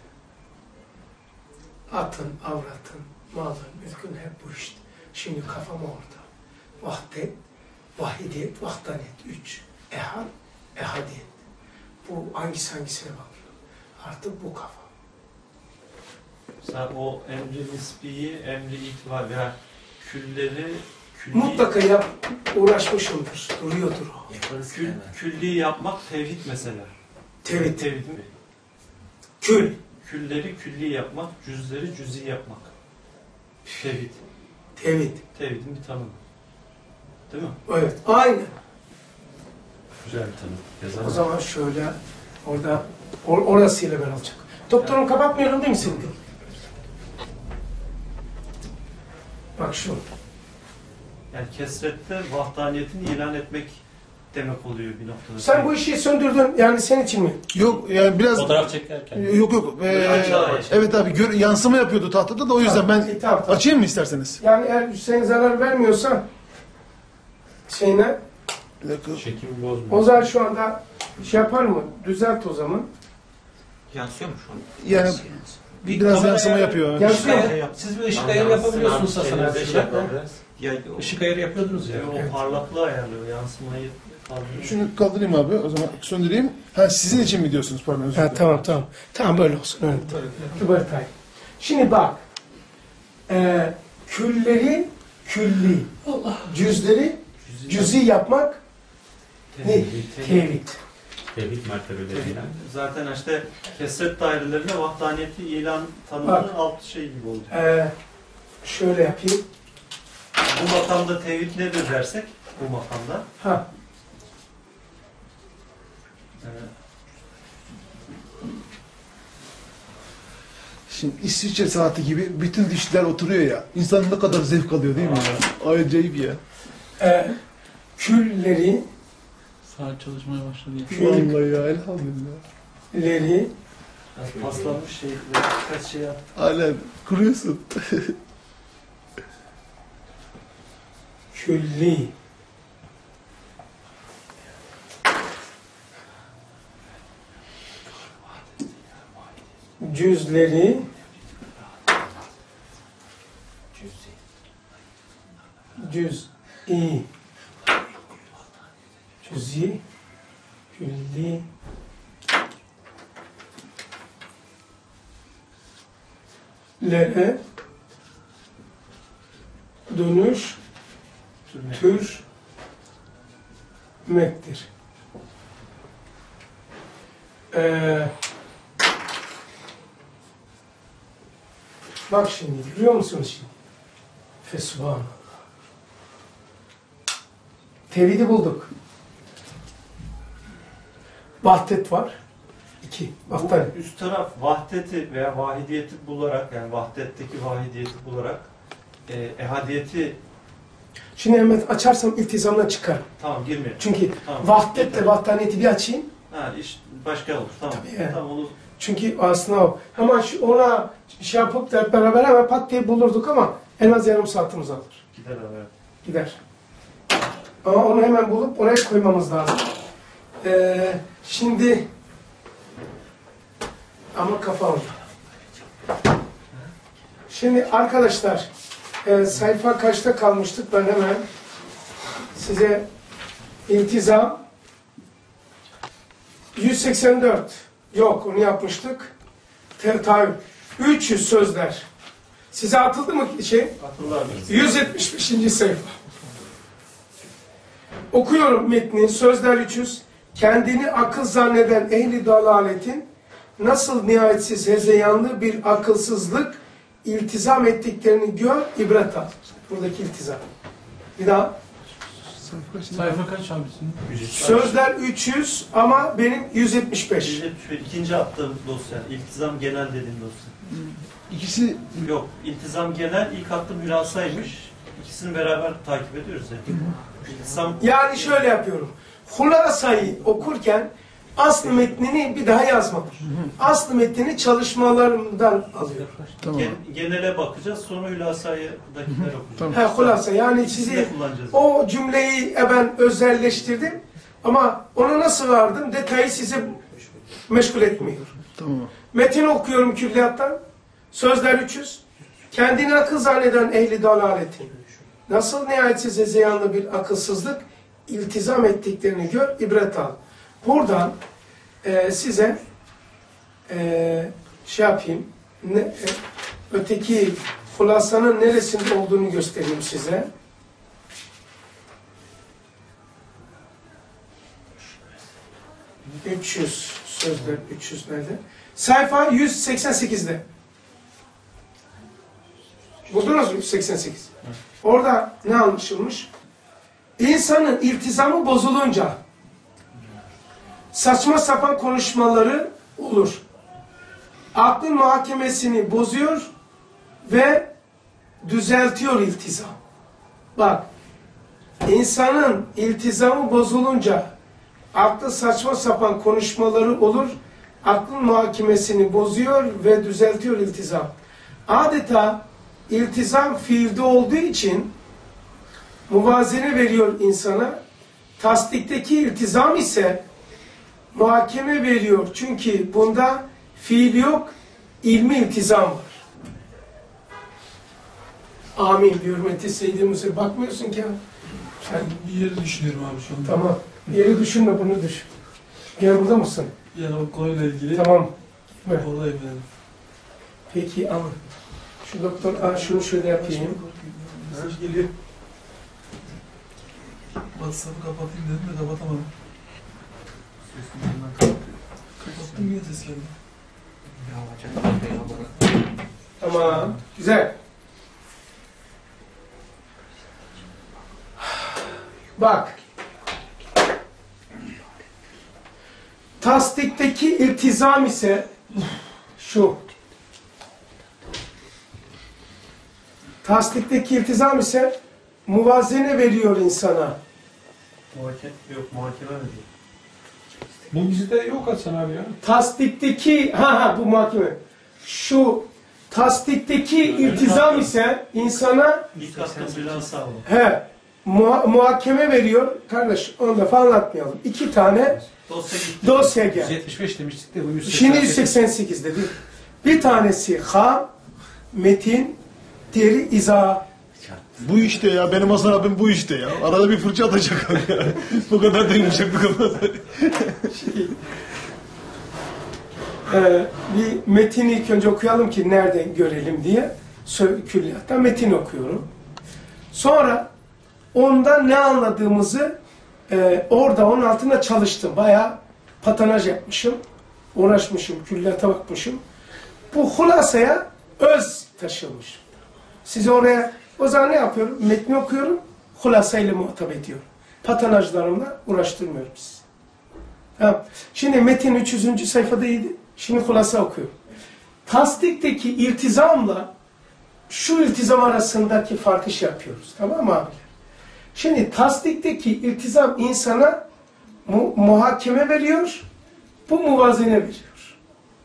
Atın, avratın, malın, mülkün hep bu işte. Şimdi kafam orada. Vahdet, vahidiyet, vahdaniyet. 3. Ehad, ehadiyet. Bu hangisine bakıyor? Artık bu kafa. Sen o emri nisbiyi, emri itibar veya külleri külli, Mutlaka uğraşmışımdır. Duruyordur o. külli yapmak tevhid mesela. Tevhid. Tevhid mi? Kül. Külleri külli yapmak, cüzleri cüzi yapmak. Tevhid. Tevhid. Tevhidin bir tanımı. Değil mi? Evet. Aynı. Güzel bir tanım. O Yazalım. zaman şöyle orada orasıyla ben olacak. Doktorum kapatmayalım değil mi seni? Bak şu. Yani kesrette vahdaniyetini ilan etmek demek oluyor bir noktada. Sen bu işi söndürdün. Yani senin için mi? Yok yani biraz Fotoğraf çekerken. yok. Evet abi yansıma yapıyordu tahtada da o yüzden ben Tamam. açayım mı isterseniz? Yani eğer Hüseyin zarar vermiyorsa şeyine Bir dakika. Çekimi bozmuyor. Ozan şu anda şey yapar mı? Düzelt o zaman. Yansıyor mu şu an? Yani biraz kamera yansıma ayarı- yapıyor. Yansıyor. Siz bir ışık ayarı yapabiliyorsunuz Hasan abi. Ya, Işık ayarı yapıyordunuz ya. O parlaklığı ayarlıyor, yansımayı kaldırıyor. Şunu kaldırayım abi o zaman söndüreyim. Ha sizin için mi diyorsunuz pardon özür dilerim. Tamam. Tamam böyle olsun. Öyle. Böyle tay. Şimdi bak. Külleri külli. Cüzleri cüzi yapmak ne? Tevhid. Tevhid mertebeleriyle. Zaten işte kesret dairelerinde vahdaniyeti ilan Bak. tanımının alt şey gibi oldu. Şöyle yapayım. Bu makamda tevhid nedir dersek, bu makamda Ha. Şimdi İsviçre saati gibi bütün dişler oturuyor ya. İnsan ne kadar zevk alıyor değil mi ya? Acayip ya. Külleri Saat çalışmaya başladı ya. Vallahi ya elhamdülillah. leri paslanmış şey, birkaç şey yaptı. Hala kuruyorsun. külli cüzleri cüz'i külli lere dönüş türmektir. Bak şimdi, biliyor musunuz şimdi? Fesubhanallah. Tevhidi bulduk. Vahdet var. 2. Vahdet. Bu üst taraf vahdeti veya vahidiyeti bularak, yani vahdetteki vahidiyeti bularak ehadiyeti Şimdi hemen açarsam iltizamdan çıkar. tamam girmiyor. Çünkü Tamam. vahdetle vahdaniyeti bir açayım. Ha iş başka olur. Tamam. Tabii yani. Tamam onu Çünkü aslında o. Ama ona şey yapıp da hep beraber hemen pat diye bulurduk ama en az yarım saatimiz alır. gider abi. Gider. Ama onu hemen bulup oraya koymamız lazım. Şimdi ama kafa orada. Şimdi arkadaşlar sayfa kaçta kalmıştık ben hemen size iltizam 184. Yok, onu yapmıştık. Tayyip. 300 sözler. Size atıldı mı şey? Atıldı abi. 175. sayfa. Okuyorum metni. Sözler 300. Kendini akıl zanneden ehli dalaletin nasıl nihayetsiz hezeyanlı bir akılsızlık iltizam ettiklerini gör, ibret al. Buradaki iltizam. Bir daha. Sayfa kaç abi senin? Sözler 300 ama benim 175. 175. İkinci attığım dosya. İltizam genel dediğim dosya. İkisi Yok. İltizam genel. İlk attığım hülasaymış. İkisini beraber takip ediyoruz ya. İltizam... Yani şöyle yapıyorum. Hulasayı okurken aslı metnini bir daha yazmadım. Aslı metnini çalışmalarımdan alıyorum. tamam. Genele bakacağız. Sonra hülasayı dakiler okuyacağız. He, hulasa yani İkisini sizi de kullanacağız. o cümleyi ben özelleştirdim ama ona nasıl vardım detayı size meşgul etmiyor. Tamam. Metin okuyorum külliyattan. Sözler 300. Kendini akıl zanneden ehli dalaletin nasıl nihayetsiz hezeyanlı bir akılsızlık iltizam ettiklerini gör, ibret al. Buradan size şey yapayım, öteki hulasanın neresinde olduğunu göstereyim size. Sözler 300 nerede? Sayfa 188'de. Buldunuz mu 188? Orada ne anlaşılmış? İnsanın iltizamı bozulunca saçma sapan konuşmaları olur. Aklın muhakemesini bozuyor ve düzeltiyor iltizam. Bak, insanın iltizamı bozulunca aklı saçma sapan konuşmaları olur. Aklın muhakemesini bozuyor ve düzeltiyor iltizam. Adeta iltizam fiilde olduğu için muvazene veriyor insana. Tasdikteki iltizam ise muhakeme veriyor. Çünkü bunda fiil yok, ilmi iltizam var. Amin. Bir hürmeti Seyyid-i bakmıyorsun ki. Sen... Bir yeri düşünüyorum abi şu anda. Tamam. Yeri düşünme, bunu düşün. Gel, burada mısın? Yani o konuyla ilgili. Tamam. Oradayım yani. Peki ama şu doktor, şunu şöyle yapayım. Mesaj geliyor. WhatsApp'ı kapatayım dedim de kapatamadım. Kapattım yine ses geldi. Tamam. Güzel. Bak. Tasdikteki iltizam ise şu. Tasdikteki iltizam ise muvazene veriyor insana. Muhakeme mi diyor? Bu bizde yok Hasan abi ya. Tasdikteki bu muhakeme. Şu tasdikteki iltizam ise insana İlk attığım hülasa o. Muhakeme veriyor. Kardeş, onu da falan anlatmayalım. 2 tane dosya gel. 175 demiştik de bu 188. Şimdi 188 dedi. Bir tanesi metin, diğeri izah. Bu işte ya, benim Hasan abim bu işte ya. Arada bir fırça atacak abi ya. Bu kadar da yumuşak bu kadar. Bir metini ilk önce okuyalım ki nerede görelim diye. Külliyattan metin okuyorum. Sonra ondan ne anladığımızı orada onun altında çalıştım. Bayağı patanaj yapmışım. Uğraşmışım, külliyata bakmışım. Bu hulasaya öz taşılmış. Size oraya, o zaman ne yapıyorum? Metni okuyorum, hulasayla muhatap ediyorum. Patanajlarımla uğraştırmıyorum sizi. Tamam. Şimdi metin 300. sayfadaydı. Şimdi hulasa okuyorum. Tasdikteki iltizamla şu iltizam arasındaki farkı şey yapıyoruz. Tamam mı abiler? Şimdi tasdikteki iltizam insana muhakeme veriyor, bu muvazene veriyor.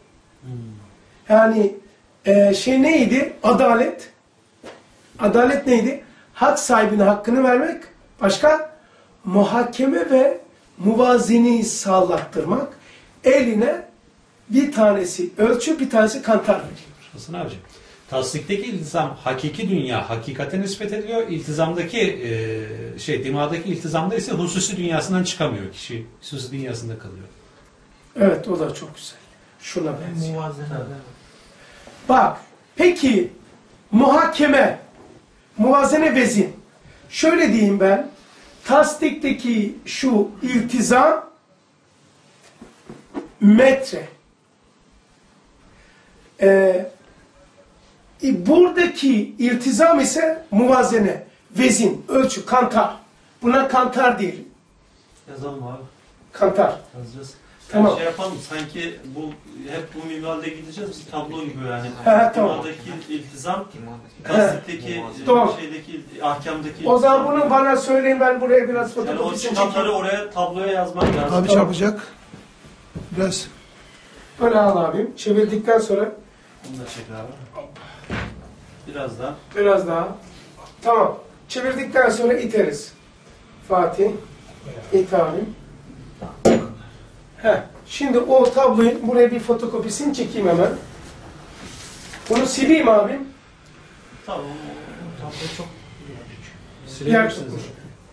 Yani neydi? Adalet. Adalet neydi? Hak sahibine hakkını vermek. Başka? Muhakeme ve muvazeneyi sağlattırmak. Eline bir tanesi ölçü, bir tanesi kantar veriyor. Hasan abiciğim, tasdikteki iltizam hakiki dünya, hakikate nispet ediliyor. İltizamdaki dimağdaki iltizamda ise hususi dünyasından çıkamıyor kişi. Hususi dünyasında kalıyor. Evet, o da çok güzel. Şuna benziyor. Bak, peki muhakeme, muvazene vezin. Şöyle diyeyim ben, tasdikteki şu iltizam metre. Buradaki iltizam ise muvazene, vezin, ölçü, kantar. Buna kantar değil. Yazalım abi. Kantar. Yazacağız. Tamam. Şey yapalım, sanki hep bu minvalde gideceğiz, biz tablo gibi yani. He, tamam. Minvaldeki iltizam, tasdikteki, Doğru. şeydeki, ahkamdaki O zaman bunu bana söyleyin, ben buraya biraz yani o fotokopisini çıkanları çekeyim. oraya, tabloya yazmak lazım. Abi çarpacak. Biraz. Böyle al abim. Çevirdikten sonra Bunu da çek abi. Biraz daha. biraz daha. Tamam. Çevirdikten sonra iteriz. Fatih. İt abim. Heh. Şimdi o tabloyu buraya bir fotokopisini çekeyim hemen. Bunu sileyim abim. Tamam. Tablo çok Yer tutmuş.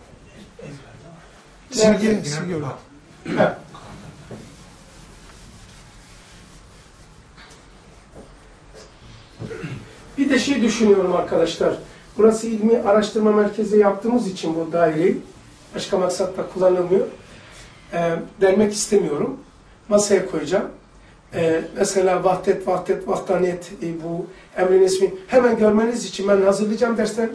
Silgi orada. Heh. Bir de şey düşünüyorum arkadaşlar. Burası ilmi araştırma merkezi yaptığımız için bu daireyi başka maksatla kullanılmıyor. Dermek istemiyorum. Masaya koyacağım. Mesela vahdaniyet bu emrin ismi hemen görmeniz için ben hazırlayacağım dersten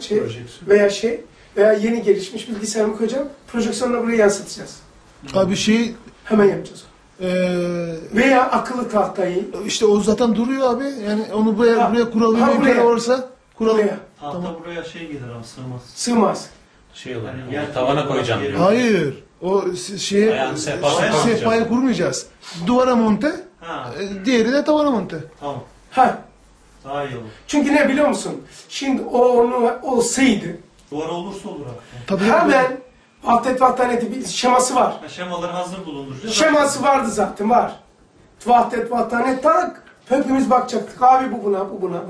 veya yeni gelişmiş bilgisayarımı koyacağım. Projeksiyonla buraya yansıtacağız. Abi Hemen yapacağız. Veya akıllı tahtayı işte o zaten duruyor abi. Yani onu buraya kuralım. Ha, buraya. İmkanı varsa kuralım. buraya tahta buraya şey gelir ama sığmaz. sığmaz. Şey olur. Yani yer Tavana koyacağım. yeri- Hayır. O Ayağını sehpayı kurmayacağız. Duvara monte, Ha, diğeri de tavana monte. tamam. Ha. Daha iyi olur. Çünkü ne biliyor musun? Şimdi onu olsaydı Duvar olursa olur abi. Tabii hemen vahdaniyeti bir şeması var. Ha, şemaları hazır bulunduracağız. Şeması vardı zaten, var. Vahdaniyet tak, hepimiz bakacaktık. Abi bu buna.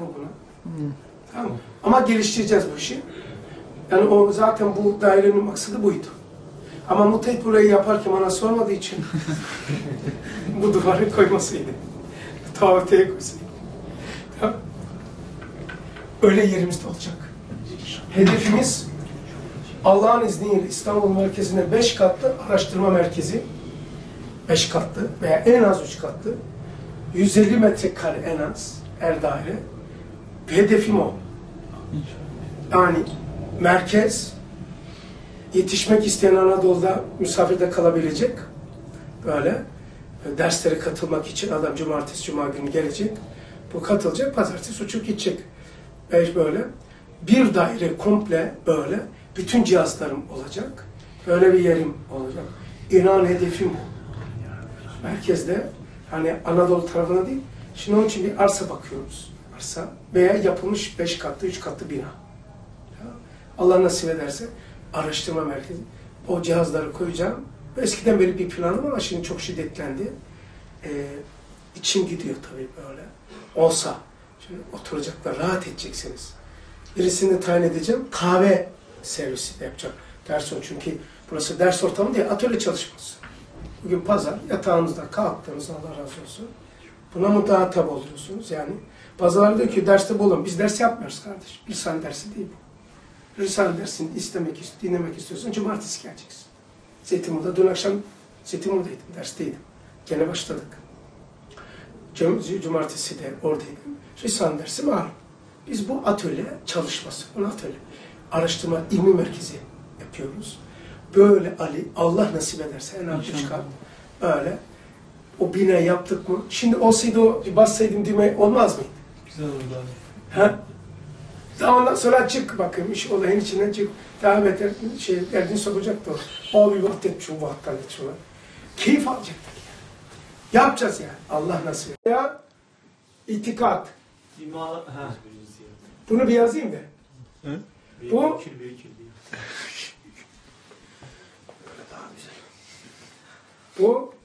Tamam. Ama geliştireceğiz bu işi. Yani o zaten bu dairenin maksadı buydu. Ama Muhtahit burayı yaparken bana sormadığı için bu duvarı koymasıydı. Tavafeye koysaydı. Tamam. Öyle yerimizde olacak. Hedefimiz Allah'ın izniyle İstanbul merkezine 5 katlı araştırma merkezi, 5 katlı veya en az 3 katlı, 150 metrekare en az her daire. Hedefim o. Yani merkez, yetişmek isteyen Anadolu'da misafirde kalabilecek, böyle derslere katılmak için adam cumartesi, cuma günü gelecek, bu katılacak, pazartesi uçup gidecek. Böyle bir daire komple böyle, bütün cihazlarım olacak, böyle bir yerim olacak. İnan hedefim bu. Merkezde, hani Anadolu tarafına değil, şimdi onun için bir arsa bakıyoruz. Arsa veya yapılmış 5 katlı, 3 katlı bina. Allah nasip ederse araştırma merkezi. O cihazları koyacağım. Eskiden beri bir planım ama şimdi çok şiddetlendi. İçim gidiyor tabii böyle. Olsa. Şimdi oturacaklar, rahat edeceksiniz. Birisini tayin edeceğim. Kahve servisi de yapacağım. Ders o. Çünkü burası ders ortamı değil, atölye çalışması. Bugün pazar, yatağınızda kalktınız, Allah razı olsun. Buna muhatap oluyorsunuz yani. Bazıları diyor ki derste bulun. Biz ders yapmıyoruz kardeşim. Risale dersi değil bu. Risale dersini dinlemek istiyorsan cumartesi geleceksin. Zeytinburnu'da, dün akşam Zeytinburnu'daydım, dersteydim. Gene başladık. Cumartesi de oradaydım. Risale dersi var. Biz bu atölye çalışması, bunu atölye. Araştırma ilmi merkezi yapıyoruz. Böyle Ali, Allah nasip ederse en az 3 kat öyle. O bina yaptık mı? Şimdi olsaydı o bassaydım düğme olmaz mıydı? Güzel oldu abi. Ha? Daha ondan sonra çık bakayım iş olayın içinden çık. Daha beter derdini sokacaktı o. O bir vahdet şu vahdet şu. Keyif alacaktık yani. Yapacağız yani. Allah nasip eder. Ya itikat. Bunu bir yazayım da. Hı? Bu bu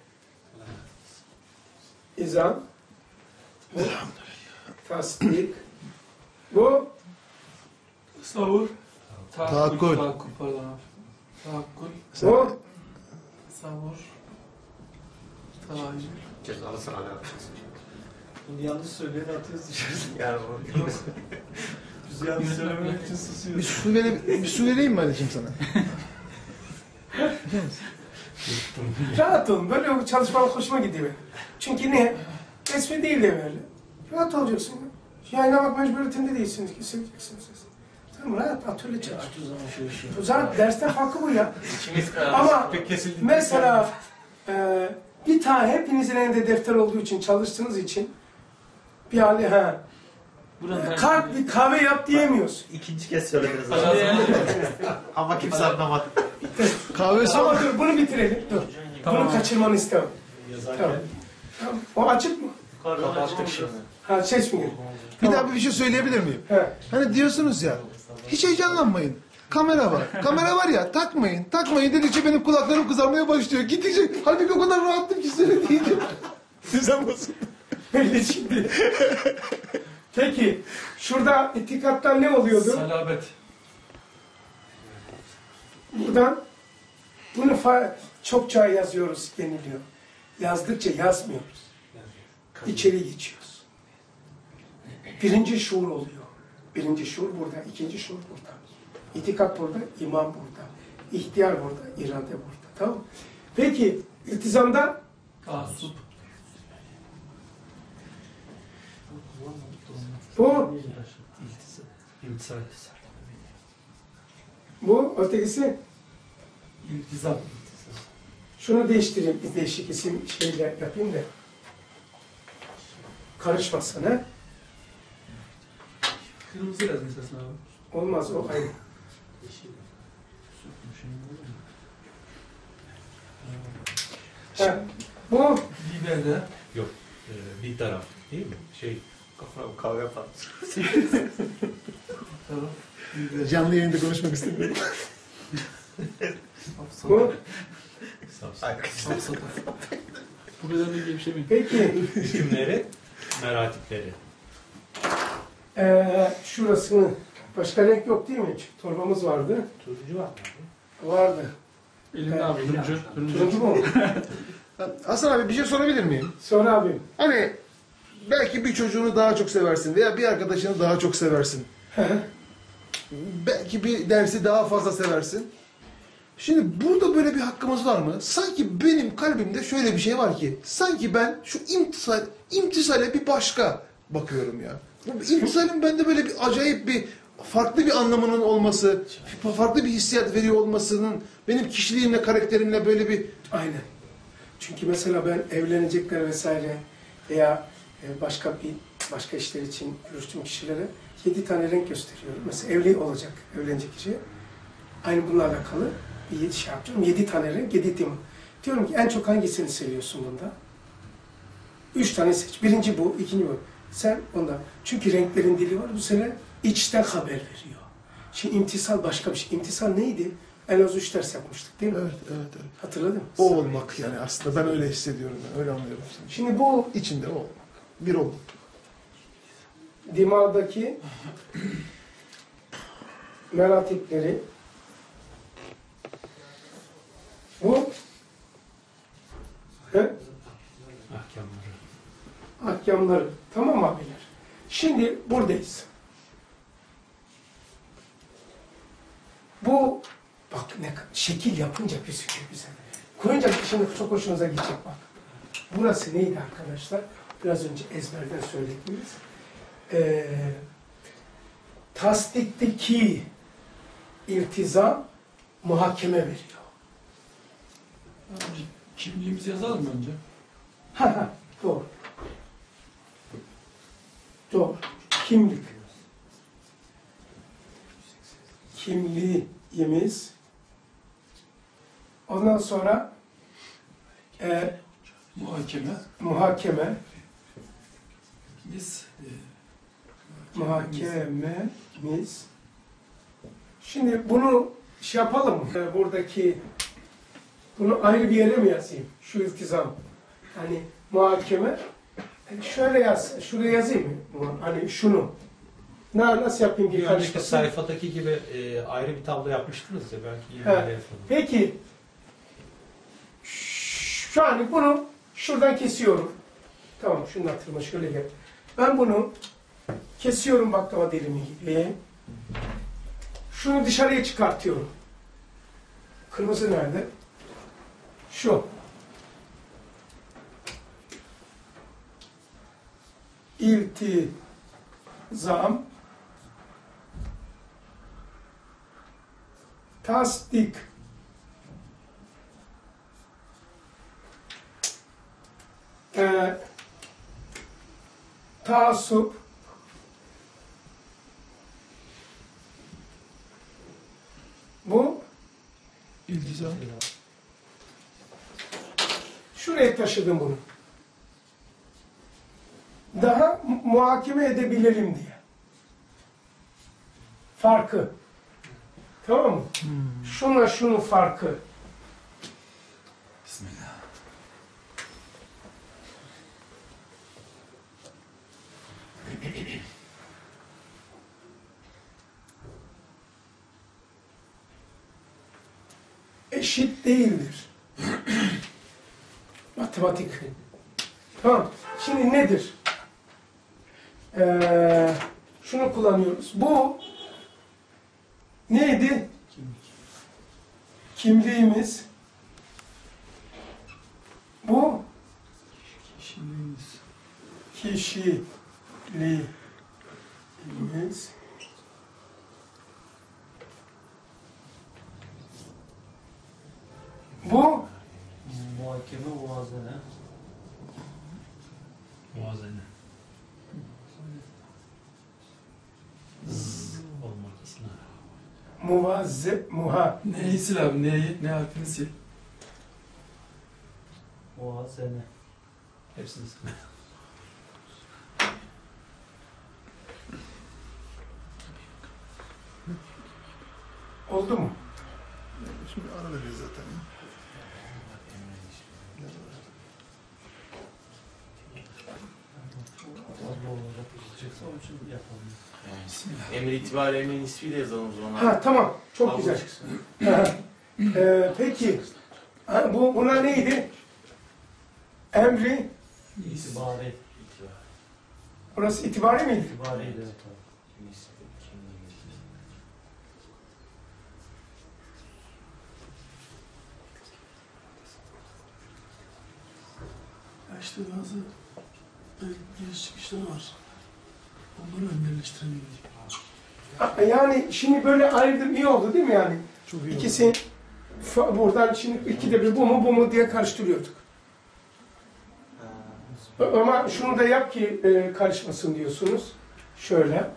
izan, bu tasdik, bu Savur. Tahakkül. Tahakkül, pardon abi. Tahakkül. bu Savur. Cezalısın hala. Bunu yanlış söyleyeni atıyoruz dışarı. Yani biz yanlış söylememek için susuyoruz. Bir su vereyim mi Ali'cim sana? Rahat olun. Böyle çalışmalar hoşuma gidiyor. Çünkü ne? Resmi değil de böyle. Rahat olacaksın. Yayınlamak mecburiyetinde değilsiniz ki. Seveceksiniz. Tamam, rahat atölye çalış. Zaten dersten farkı bu ya. Ama mesela bir tane hepinizin elinde defter olduğu için, çalıştığınız için bir hali kalk bir kahve yap diyemiyoruz. İkinci kez söylediniz. Ama kimse anlamadı. Kahvesi Ama dur bunu bitirelim. Dur. Bunu kaçırmanı istemem. Tamam. Tamam. O açık mı? Kapattık şimdi. Ha ses mi geliyor? Bir daha bir şey söyleyebilir miyim? He. Hani diyorsunuz ya, hiç heyecanlanmayın. Kamera var. Kamera var ya, takmayın. Takmayın dedikçe benim kulaklarım kızarmaya başlıyor. Gidecek. Halbuki o kadar rahattım ki söylediğim. Düzen basın. Belli şimdi. Peki, şurada itikattan ne oluyordu? Salabet. Buradan bunu çokça yazıyoruz deniliyor. Yazdıkça yazmıyoruz. İçeri geçiyoruz. Birinci şuur oluyor. Birinci şuur burada, ikinci şuur burada. İtikat burada, iman burada. İhtiyar burada, irade burada. Tamam mı? Peki, iltizamda Taassup. bu, İmtisal. bu ötekisi. İltizam. Şunu değiştireyim, bir değişik isim şeyle yapayım da. Karışmasın ha. Kırmızı yaz mesela abi. Olmaz o aynı. Ha, bu Biberde. Yok. Bir taraf değil mi? Kahve yapar. Tamam. Canlı yayında konuşmak istemiyorum. bu. Safsata. Bu kadar da ilgili bir şey mi? Peki, Hükümleri, meratipleri. şurasını başka renk yok değil mi? Torbamız vardı. Turuncu var mı? Vardı. Elinde abi. Turuncu. Turuncu mu? Hasan abi bir şey sorabilir miyim? Sonra abim. Hani belki bir çocuğunu daha çok seversin veya bir arkadaşını daha çok seversin. Belki bir dersi daha fazla seversin. Şimdi burada böyle bir hakkımız var mı? Sanki benim kalbimde şöyle bir şey var ki, sanki ben şu imtisale bir başka bakıyorum ya. Bu imtisalin bende böyle bir acayip bir, farklı bir anlamının olması, farklı bir hissiyat veriyor olmasının benim kişiliğimle, karakterimle böyle bir... Aynen. Çünkü mesela ben evlenecekler vesaire veya başka işler için görüştüğüm kişilere 7 tane renk gösteriyorum. Mesela evli olacak, evlenecek kişi. Aynı bununla alakalı bir şey yapıyorum. 7 tane renk, 7 tema. Diyorum ki en çok hangisini seviyorsun bunda? 3 tane seç. Birinci bu, ikinci bu. Sen onda. Çünkü renklerin dili var. Bu sene içten haber veriyor. Şimdi imtisal başka bir şey. İmtisal neydi? En az 3 ders yapmıştık değil mi? Evet. Hatırladın mı? O olmak yani aslında ben öyle hissediyorum, öyle anlıyorum. Şimdi bu İçinde o olmak, bir olmak. dimağdaki meratipleri bu Ahkamları. ahkamları. Tamam mı abiler? Şimdi buradayız. Bu bak ne şekil yapınca gözüküyor güzel. Koyunca şimdi çok hoşunuza gidecek bak. Burası neydi arkadaşlar? Biraz önce ezberden söylediğimiz. Tasdikteki iltizam muhakeme veriyor. Abi, kimliğimizi yazalım mı önce? Doğru. Doğru. Kimlik. Kimliğimiz. Ondan sonra Muhakeme. muhakeme. Biz Muhakememiz. Şimdi bunu şey yapalım mı? Buradaki bunu ayrı bir yere mi yazayım? Şu iltizam. Hani muhakeme. Şöyle yaz. Şuraya yazayım mı? Hani şunu. Nasıl yapayım ki Bir önceki karışmasın? sayfadaki gibi ayrı bir tablo yapmıştınız ya belki yine Ha. öyle yapalım. Peki şu an bunu Şuradan kesiyorum. Tamam, şunu hatırlama, şöyle gel. Ben bunu kesiyorum baklava dilimi gibi. Şunu dışarıya çıkartıyorum. Kırmızı nerede? Şu. İltizam, tasdik, taassup, bu İltizam. şuraya taşıdım bunu. Daha muhakeme edebilelim diye. Farkı. Tamam mı? Şuna şunun farkı. Bismillah. Eşit değildir. Matematik. Tamam. Şimdi nedir? Şunu kullanıyoruz. Bu neydi? Kimliğimiz. Bu kişiliğimiz. Bu Muhakeme muvazene. Muazene. Olmakasına. muha. Neyi sil abi? Neyi? Ne harfini sil? Muvazene. Hepsini Oldu mu? Şimdi ara veririz zaten. Tablo olarak yazacaksa onun için yapalım. Emri itibari emri nisbiyle yazalım o zaman. Ha tamam. Çok Tablo güzel. çıksın. Peki. Ha, buna neydi? Emri. İtibari. Burası itibari miydi? İtibariydi evet abi. Ya işte bazı giriş çıkışları var. Onları önderleştiremedik. Yani şimdi böyle ayırdım, iyi oldu değil mi yani? Çok iyi İkisi buradan şimdi ikide bir bu mu diye karıştırıyorduk. Ama şunu da yap ki karışmasın diyorsunuz. Şöyle.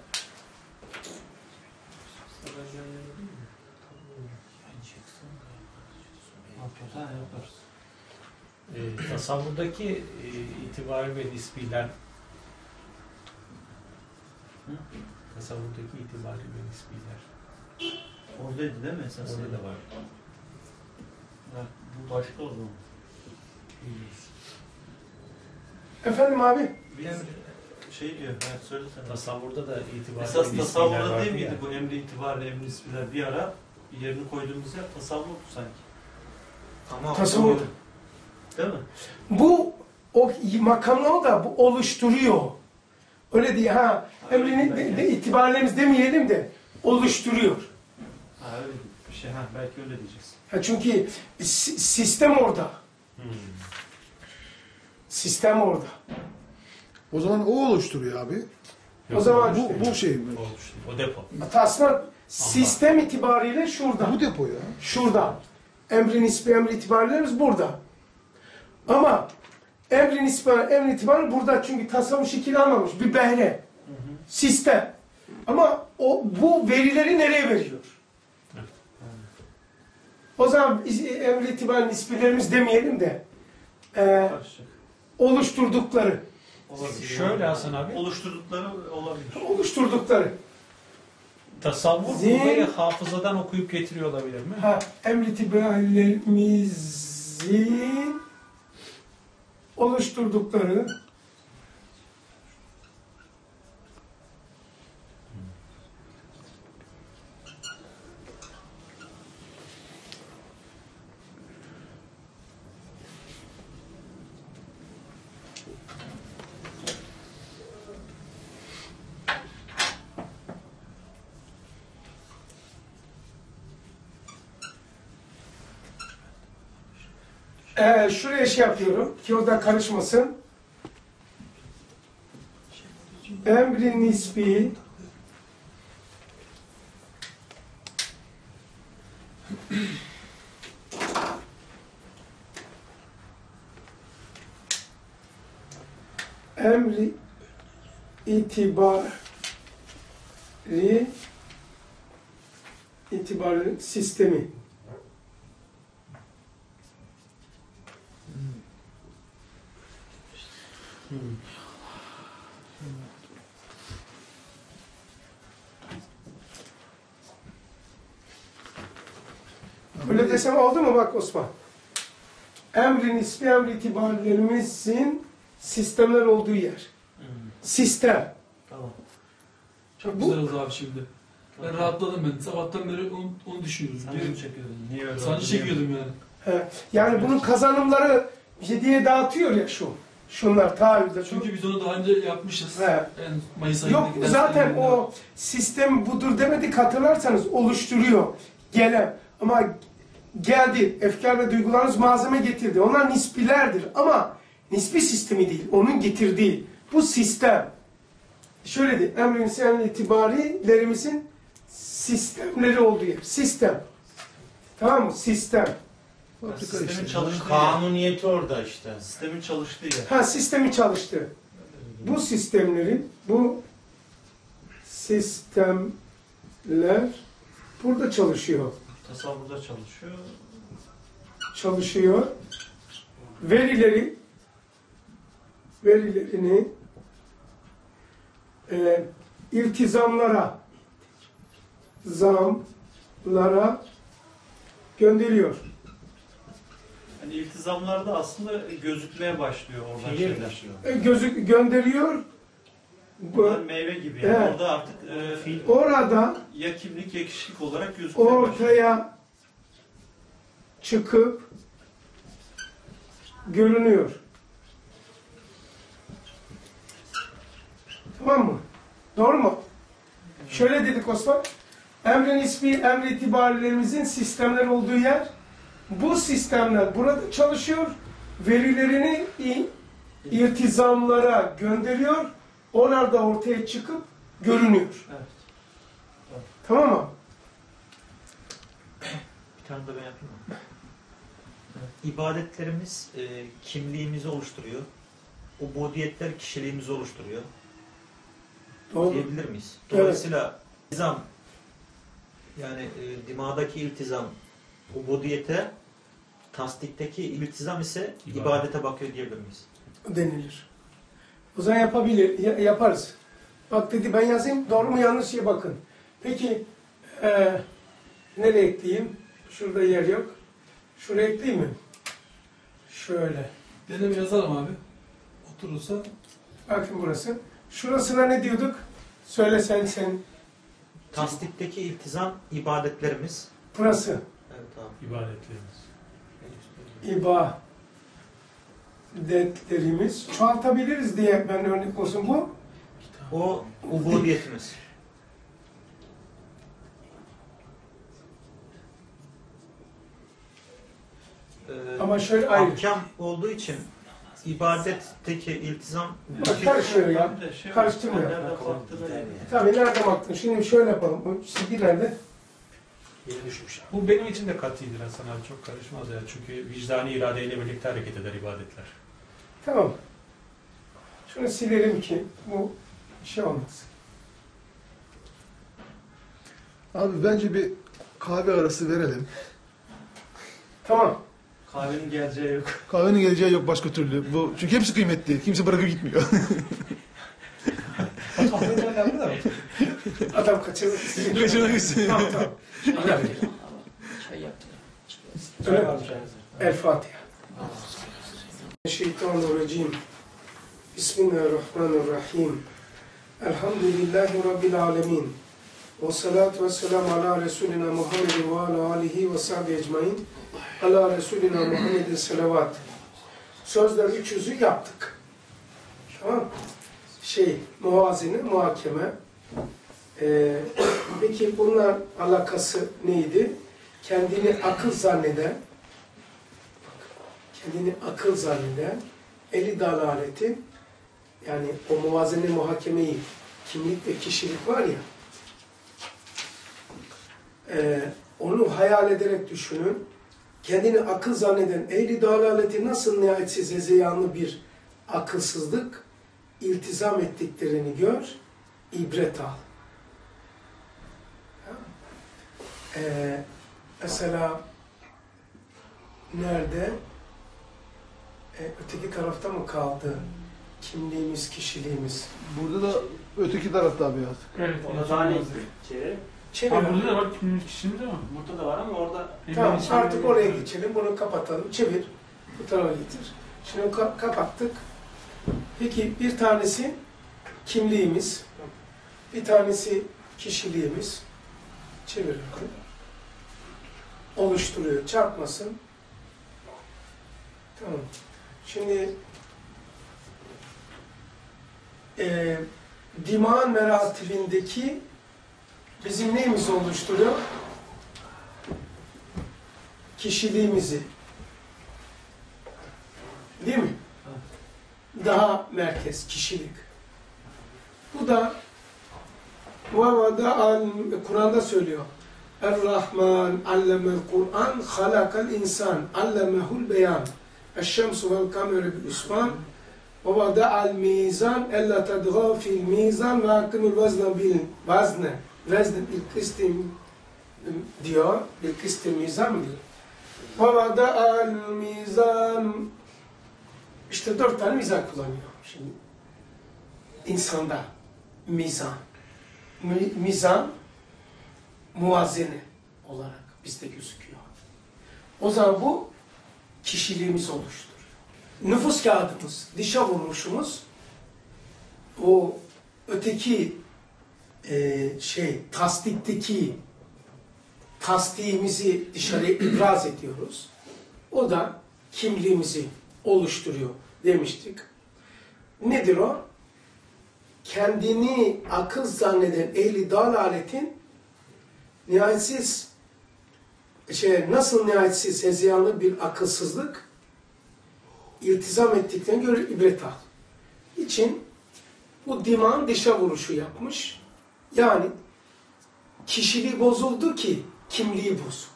Yaparız. Tasavvurdaki itibari ve nisbiler tasavvurdaki itibari ve nisbiler Oradaydı değil mi esas? orada da var. Ha, bu başka o zaman. Efendim abi? Bir şey diyor, evet söylesene. Tasavvurda da itibari Esas ve nisbiler tasavvurda vardı değil miydi ya. bu emri itibarlı emri nisbiler bir ara yerini koyduğumuz yer tasavvurdu sanki. Ama Tasavvur. Değil mi? Bu o makamı da bu oluşturuyor. Öyle diye ha emrini de itibarlarımız demeyelim de oluşturuyor. Ha öyle bir şey. Ha belki öyle diyeceksin. Ha, çünkü sistem orada. Sistem orada. O zaman o oluşturuyor abi. O zaman Bu şey mi? O depo. aslında sistem itibariyle şurada. Bu depo ya. Şurada. Emri nisbi, emri itibarlarımız burada. Ama emri nisbi, emri itibarı burada çünkü tasavvuf şekil almamış. Bir behre. Sistem. Ama bu verileri nereye veriyor? O zaman emri itibar nisbilerimiz demeyelim de Karışacak. oluşturdukları. Olabilir. Şöyle Hasan abi. Oluşturdukları olabilir. Oluşturdukları. Tasavvur Zihin- burayı hafızadan okuyup getiriyor olabilir mi? Ha, emri itibarlerimizin oluşturdukları Şuraya şey yapıyorum ki o da karışmasın. Emri nisbi emri itibarı sistemi. Öyle desem oldu mu bak Osman? Emri nisbi, emri itibarlerimizin sistemler olduğu yer. Sistem. Tamam. Çok güzel oldu abi şimdi. Ben rahatladım ben. Sabahtan beri onu düşünüyorum. Sancı çekiyordun. Niye öyle Sancı oldu? çekiyordum yani. Yani bunun kazanımları 7'ye dağıtıyor ya şu. Şunlar taahhüde. Çünkü biz onu daha önce yapmışız. He. Yani Mayıs ayında Yok zaten o sistem budur demedik, hatırlarsanız oluşturuyor. Gelen ama geldi, efkar ve duygularınız malzeme getirdi. Onlar nisbilerdir ama nisbi sistemi değil, onun getirdiği. Bu sistem. Şöyle de emrin sen itibarilerimizin sistemleri olduğu yer. Sistem. Tamam mı? Sistem. Sistemin çalıştığı yer. Kanuniyeti orada işte. Sistemin çalıştığı yer. Ha, sistemi çalıştı. Bu sistemlerin, bu sistemler burada çalışıyor. Tasavvurda çalışıyor. Çalışıyor. Verilerini iltizamlara, zamlara gönderiyor. Hani iltizamlarda aslında gözükmeye başlıyor oradan şeyler. Gönderiyor. Bunlar meyve gibi. Yani. Evet. Orada artık Orada ya kimlik ya kişilik olarak gözükmeye başlıyor. ortaya çıkıp görünüyor. Tamam mı? Doğru mu? Şöyle dedik Osman. Emrin ismi, emri itibarilerimizin sistemler olduğu yer. Bu sistemler burada çalışıyor. Verilerini iltizamlara gönderiyor. Onlar da ortaya çıkıp görünüyor. Evet. Tamam mı? Bir tane de ben yapayım mı? İbadetlerimiz kimliğimizi oluşturuyor. O bodiyetler kişiliğimizi oluşturuyor. Doğru. Diyebilir miyiz? Dolayısıyla iltizam, yani dimadaki iltizam o bodiyete, tasdikteki iltizam ise ibadete bakıyor diyebilir miyiz? Denilir. O zaman yaparız. Bak dedi ben yazayım, doğru mu yanlış ya bakın. Peki nereye ekleyeyim? Şurada yer yok. Şuraya ekleyeyim mi? Şöyle. Deneme yazalım abi. Oturursa. Bakın burası. Şurasına ne diyorduk? Söyle sen. Tasdikteki iltizam ibadetlerimiz. Burası. Evet abi. İbadetlerimiz. Çoğaltabiliriz diye ben örnek olsun bu. O ubudiyetimiz. Ama şöyle ayrı. Ahkam olduğu için ibadetteki iltizam Bak karışıyor ya. Karıştırmıyor. Tabii nerede baktın? Şimdi şöyle yapalım. Bu silgi nerede? Yeni düşmüş. Bu benim için de katidir Hasan abi. Çok karışmaz ya. Çünkü vicdani iradeyle birlikte hareket eder ibadetler. Tamam. Şunu silelim ki bu şey olmaz. Abi bence bir kahve arası verelim. Tamam. Kahvenin geleceği yok. Kahvenin geleceği yok başka türlü. Bu çünkü hepsi kıymetli. Kimse bırakıp gitmiyor. Adam kaçırır. Kaçırmak istiyor. Tamam. El Fatiha. Şeytanirracim. Bismillahirrahmanirrahim. Elhamdülillahi Rabbil alemin. Ve salatu ve selamu ala Resulina Muhammedin ve ala alihi ve sahbihi ecmain. Ala Resulina Muhammedin salavat. Sözler 300'ü yaptık. Tamam. Muvazene, muhakeme. Peki bunlar alakası neydi? Kendini akıl zanneden, kendini akıl zanneden, eli dalaletin, yani o muvazene muhakemeyi, kimlik ve kişilik var ya, onu hayal ederek düşünün. Kendini akıl zanneden ehli dalaleti nasıl nihayetsiz hezeyanlı bir akılsızlık, iltizam ettiklerini gör, ibret al. Mesela nerede? Öteki tarafta mı kaldı? Kimliğimiz, kişiliğimiz. Burada da öteki tarafta abi artık. Evet. Ona daha ne çevir? Ha, burada da var kimlik kişinin değil mi? Burada da var ama orada Tamam, artık oraya geçelim. Bunu kapatalım. Çevir. Bu tarafa getir. Şimdi kapattık. Peki bir tanesi kimliğimiz. Bir tanesi kişiliğimiz. Çevir. Oluşturuyor. Çarpmasın. Tamam. Şimdi dimağın meratibindeki bizim neyimizi oluşturuyor? Kişiliğimizi. Değil mi? Daha merkez, kişilik. Bu da Kur'an'da söylüyor. Er-Rahman allemel Kur'an halakal insan allemehul beyan. Eşşemsu vel kameru bil usman ve vada'al mizan ella tadgâ fil mizan ve akimul vezne bil vezne. Vezne bil kistim diyor. Bil kistim mizan mı diyor? Ve vada'al mizan. İşte 4 tane mizan kullanıyor. Şimdi insanda mizan. Mizan muvazzene olarak bizde gözüküyor. O zaman bu kişiliğimiz oluşturuyor. Nüfus kağıdımız, dışa vurmuşumuz o öteki tasdikteki tasdiğimizi dışarıya ibraz ediyoruz. O da kimliğimizi oluşturuyor demiştik. Nedir o? Kendini akıl zanneden ehli dalaletin nihayetsiz nasıl nihayetsiz hezeyanlı bir akılsızlık iltizam ettiklerine göre ibret al. İçin bu dimağın dışa vuruşu yapmış. Yani kişiliği bozuldu ki kimliği bozuk.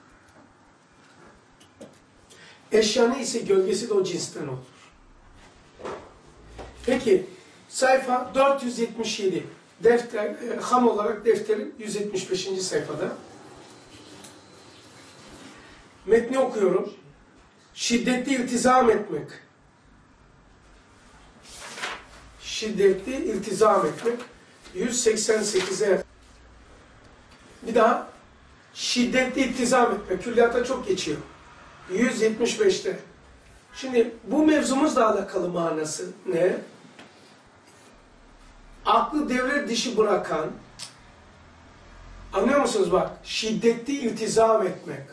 Eşya ise gölgesi de o cinsten olur. Peki sayfa 477. Defter, ham olarak defterin 175. sayfada. Metni okuyorum. Şiddetli iltizam etmek. Şiddetli iltizam etmek. 188'e. Bir daha. Şiddetli iltizam etmek. Külliyata çok geçiyor. 175'te. Şimdi bu mevzumuzla alakalı manası ne? Aklı devre dışı bırakan, anlıyor musunuz bak? Şiddetli iltizam etmek.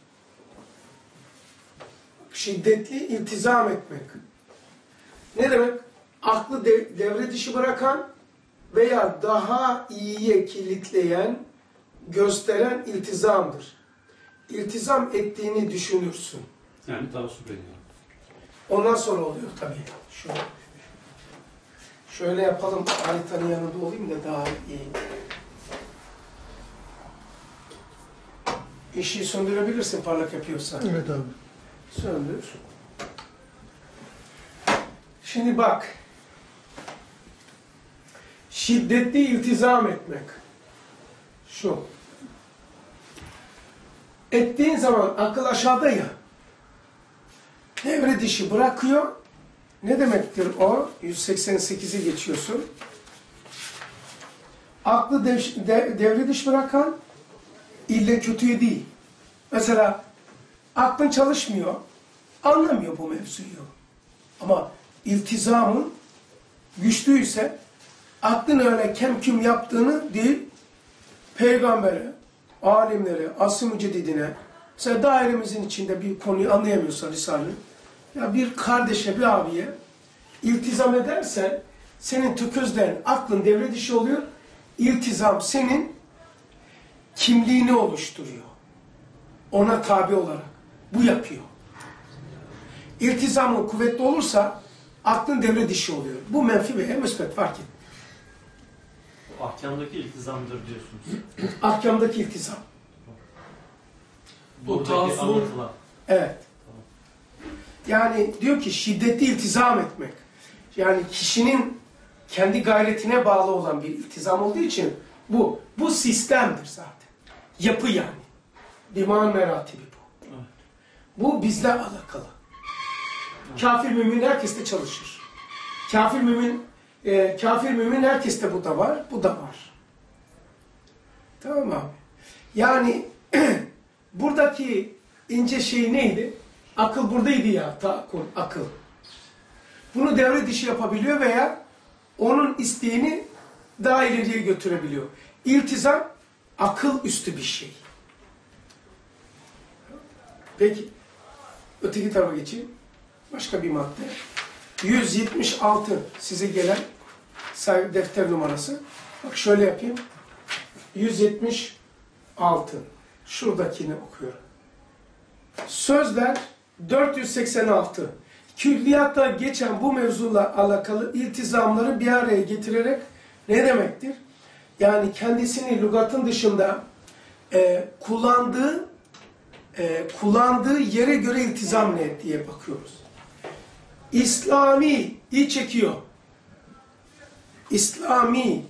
Şiddetli iltizam etmek. Ne demek? Aklı devre dışı bırakan veya daha iyiye kilitleyen, gösteren iltizamdır. İltizam ettiğini düşünürsün. Yani tavsiye ediyorum. Ondan sonra oluyor tabii. Şöyle yapalım, haritanın yanında olayım da daha iyi. İşi söndürebilirsin parlak yapıyorsan. Evet abi. Söndür. Şimdi bak. Şiddetli iltizam etmek. Şu. Ettiğin zaman akıl aşağıda ya. Devre dışı bırakıyor. Ne demektir o? 188'i geçiyorsun. Aklı devre dışı bırakan ille kötüye değil. Mesela aklın çalışmıyor. Anlamıyor bu mevzuyu. Ama iltizamın güçlüyse aklın öyle kemküm yaptığını değil, peygambere, alimlere, asr-ı müceddidine, mesela dairemizin içinde bir konuyu anlayamıyorsan Risale'nin, ya bir kardeşe, bir abiye iltizam edersen senin tökezlerin, aklın devre dışı oluyor. İltizam senin kimliğini oluşturuyor. Ona tabi olarak. Bu yapıyor. İltizamın kuvvetli olursa aklın devre dışı oluyor. Bu menfi veya müsbet fark etmiyor. O ahkamdaki iltizamdır diyorsunuz. Ahkamdaki iltizam. Buradaki taassubun- anlatılan. Evet. Yani diyor ki şiddetli iltizam etmek. Yani kişinin kendi gayretine bağlı olan bir iltizam olduğu için bu sistemdir zaten. Yapı yani. Diman meratibi bu. Bu bizle alakalı. Kafir mümin herkeste çalışır. Kafir mümin herkeste bu da var, bu da var. Tamam mı abi? Yani buradaki ince şey neydi? Akıl buradaydı ya, akıl. Bunu devre dışı yapabiliyor veya onun isteğini daha ileriye götürebiliyor. İltizam, akıl üstü bir şey. Peki, öteki tarafa geçeyim. Başka bir madde. 176 size gelen defter numarası. Bak şöyle yapayım. 176. Şuradakini okuyorum. Sözler 486. Külliyatta geçen bu mevzuyla alakalı iltizamları bir araya getirerek ne demektir? Yani kendisini lügatın dışında kullandığı yere göre iltizam ne diye bakıyoruz. İslami iyi çekiyor. İslami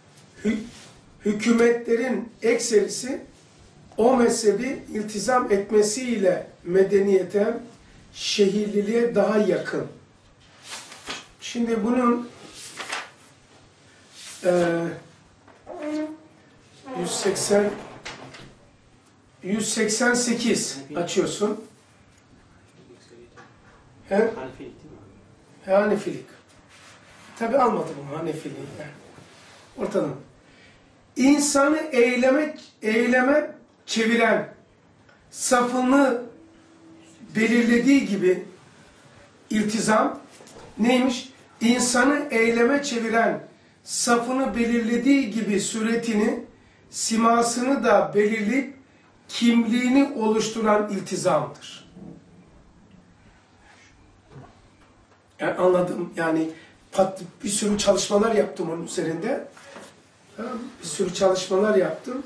hükümetlerin ekserisi o mezhebi iltizam etmesiyle medeniyete, şehirliliğe daha yakın. Şimdi bunun 188 açıyorsun. He? Hanefilik. Tabi almadım bunu Hanefiliği. Yani. Ortadan. İnsanı eyleme çeviren, safını belirlediği gibi iltizam neymiş? İnsanı eyleme çeviren, safını belirlediği gibi suretini, simasını da belirleyip kimliğini oluşturan iltizamdır. Yani anladım. Yani bir sürü çalışmalar yaptım onun üzerinde. Bir sürü çalışmalar yaptım.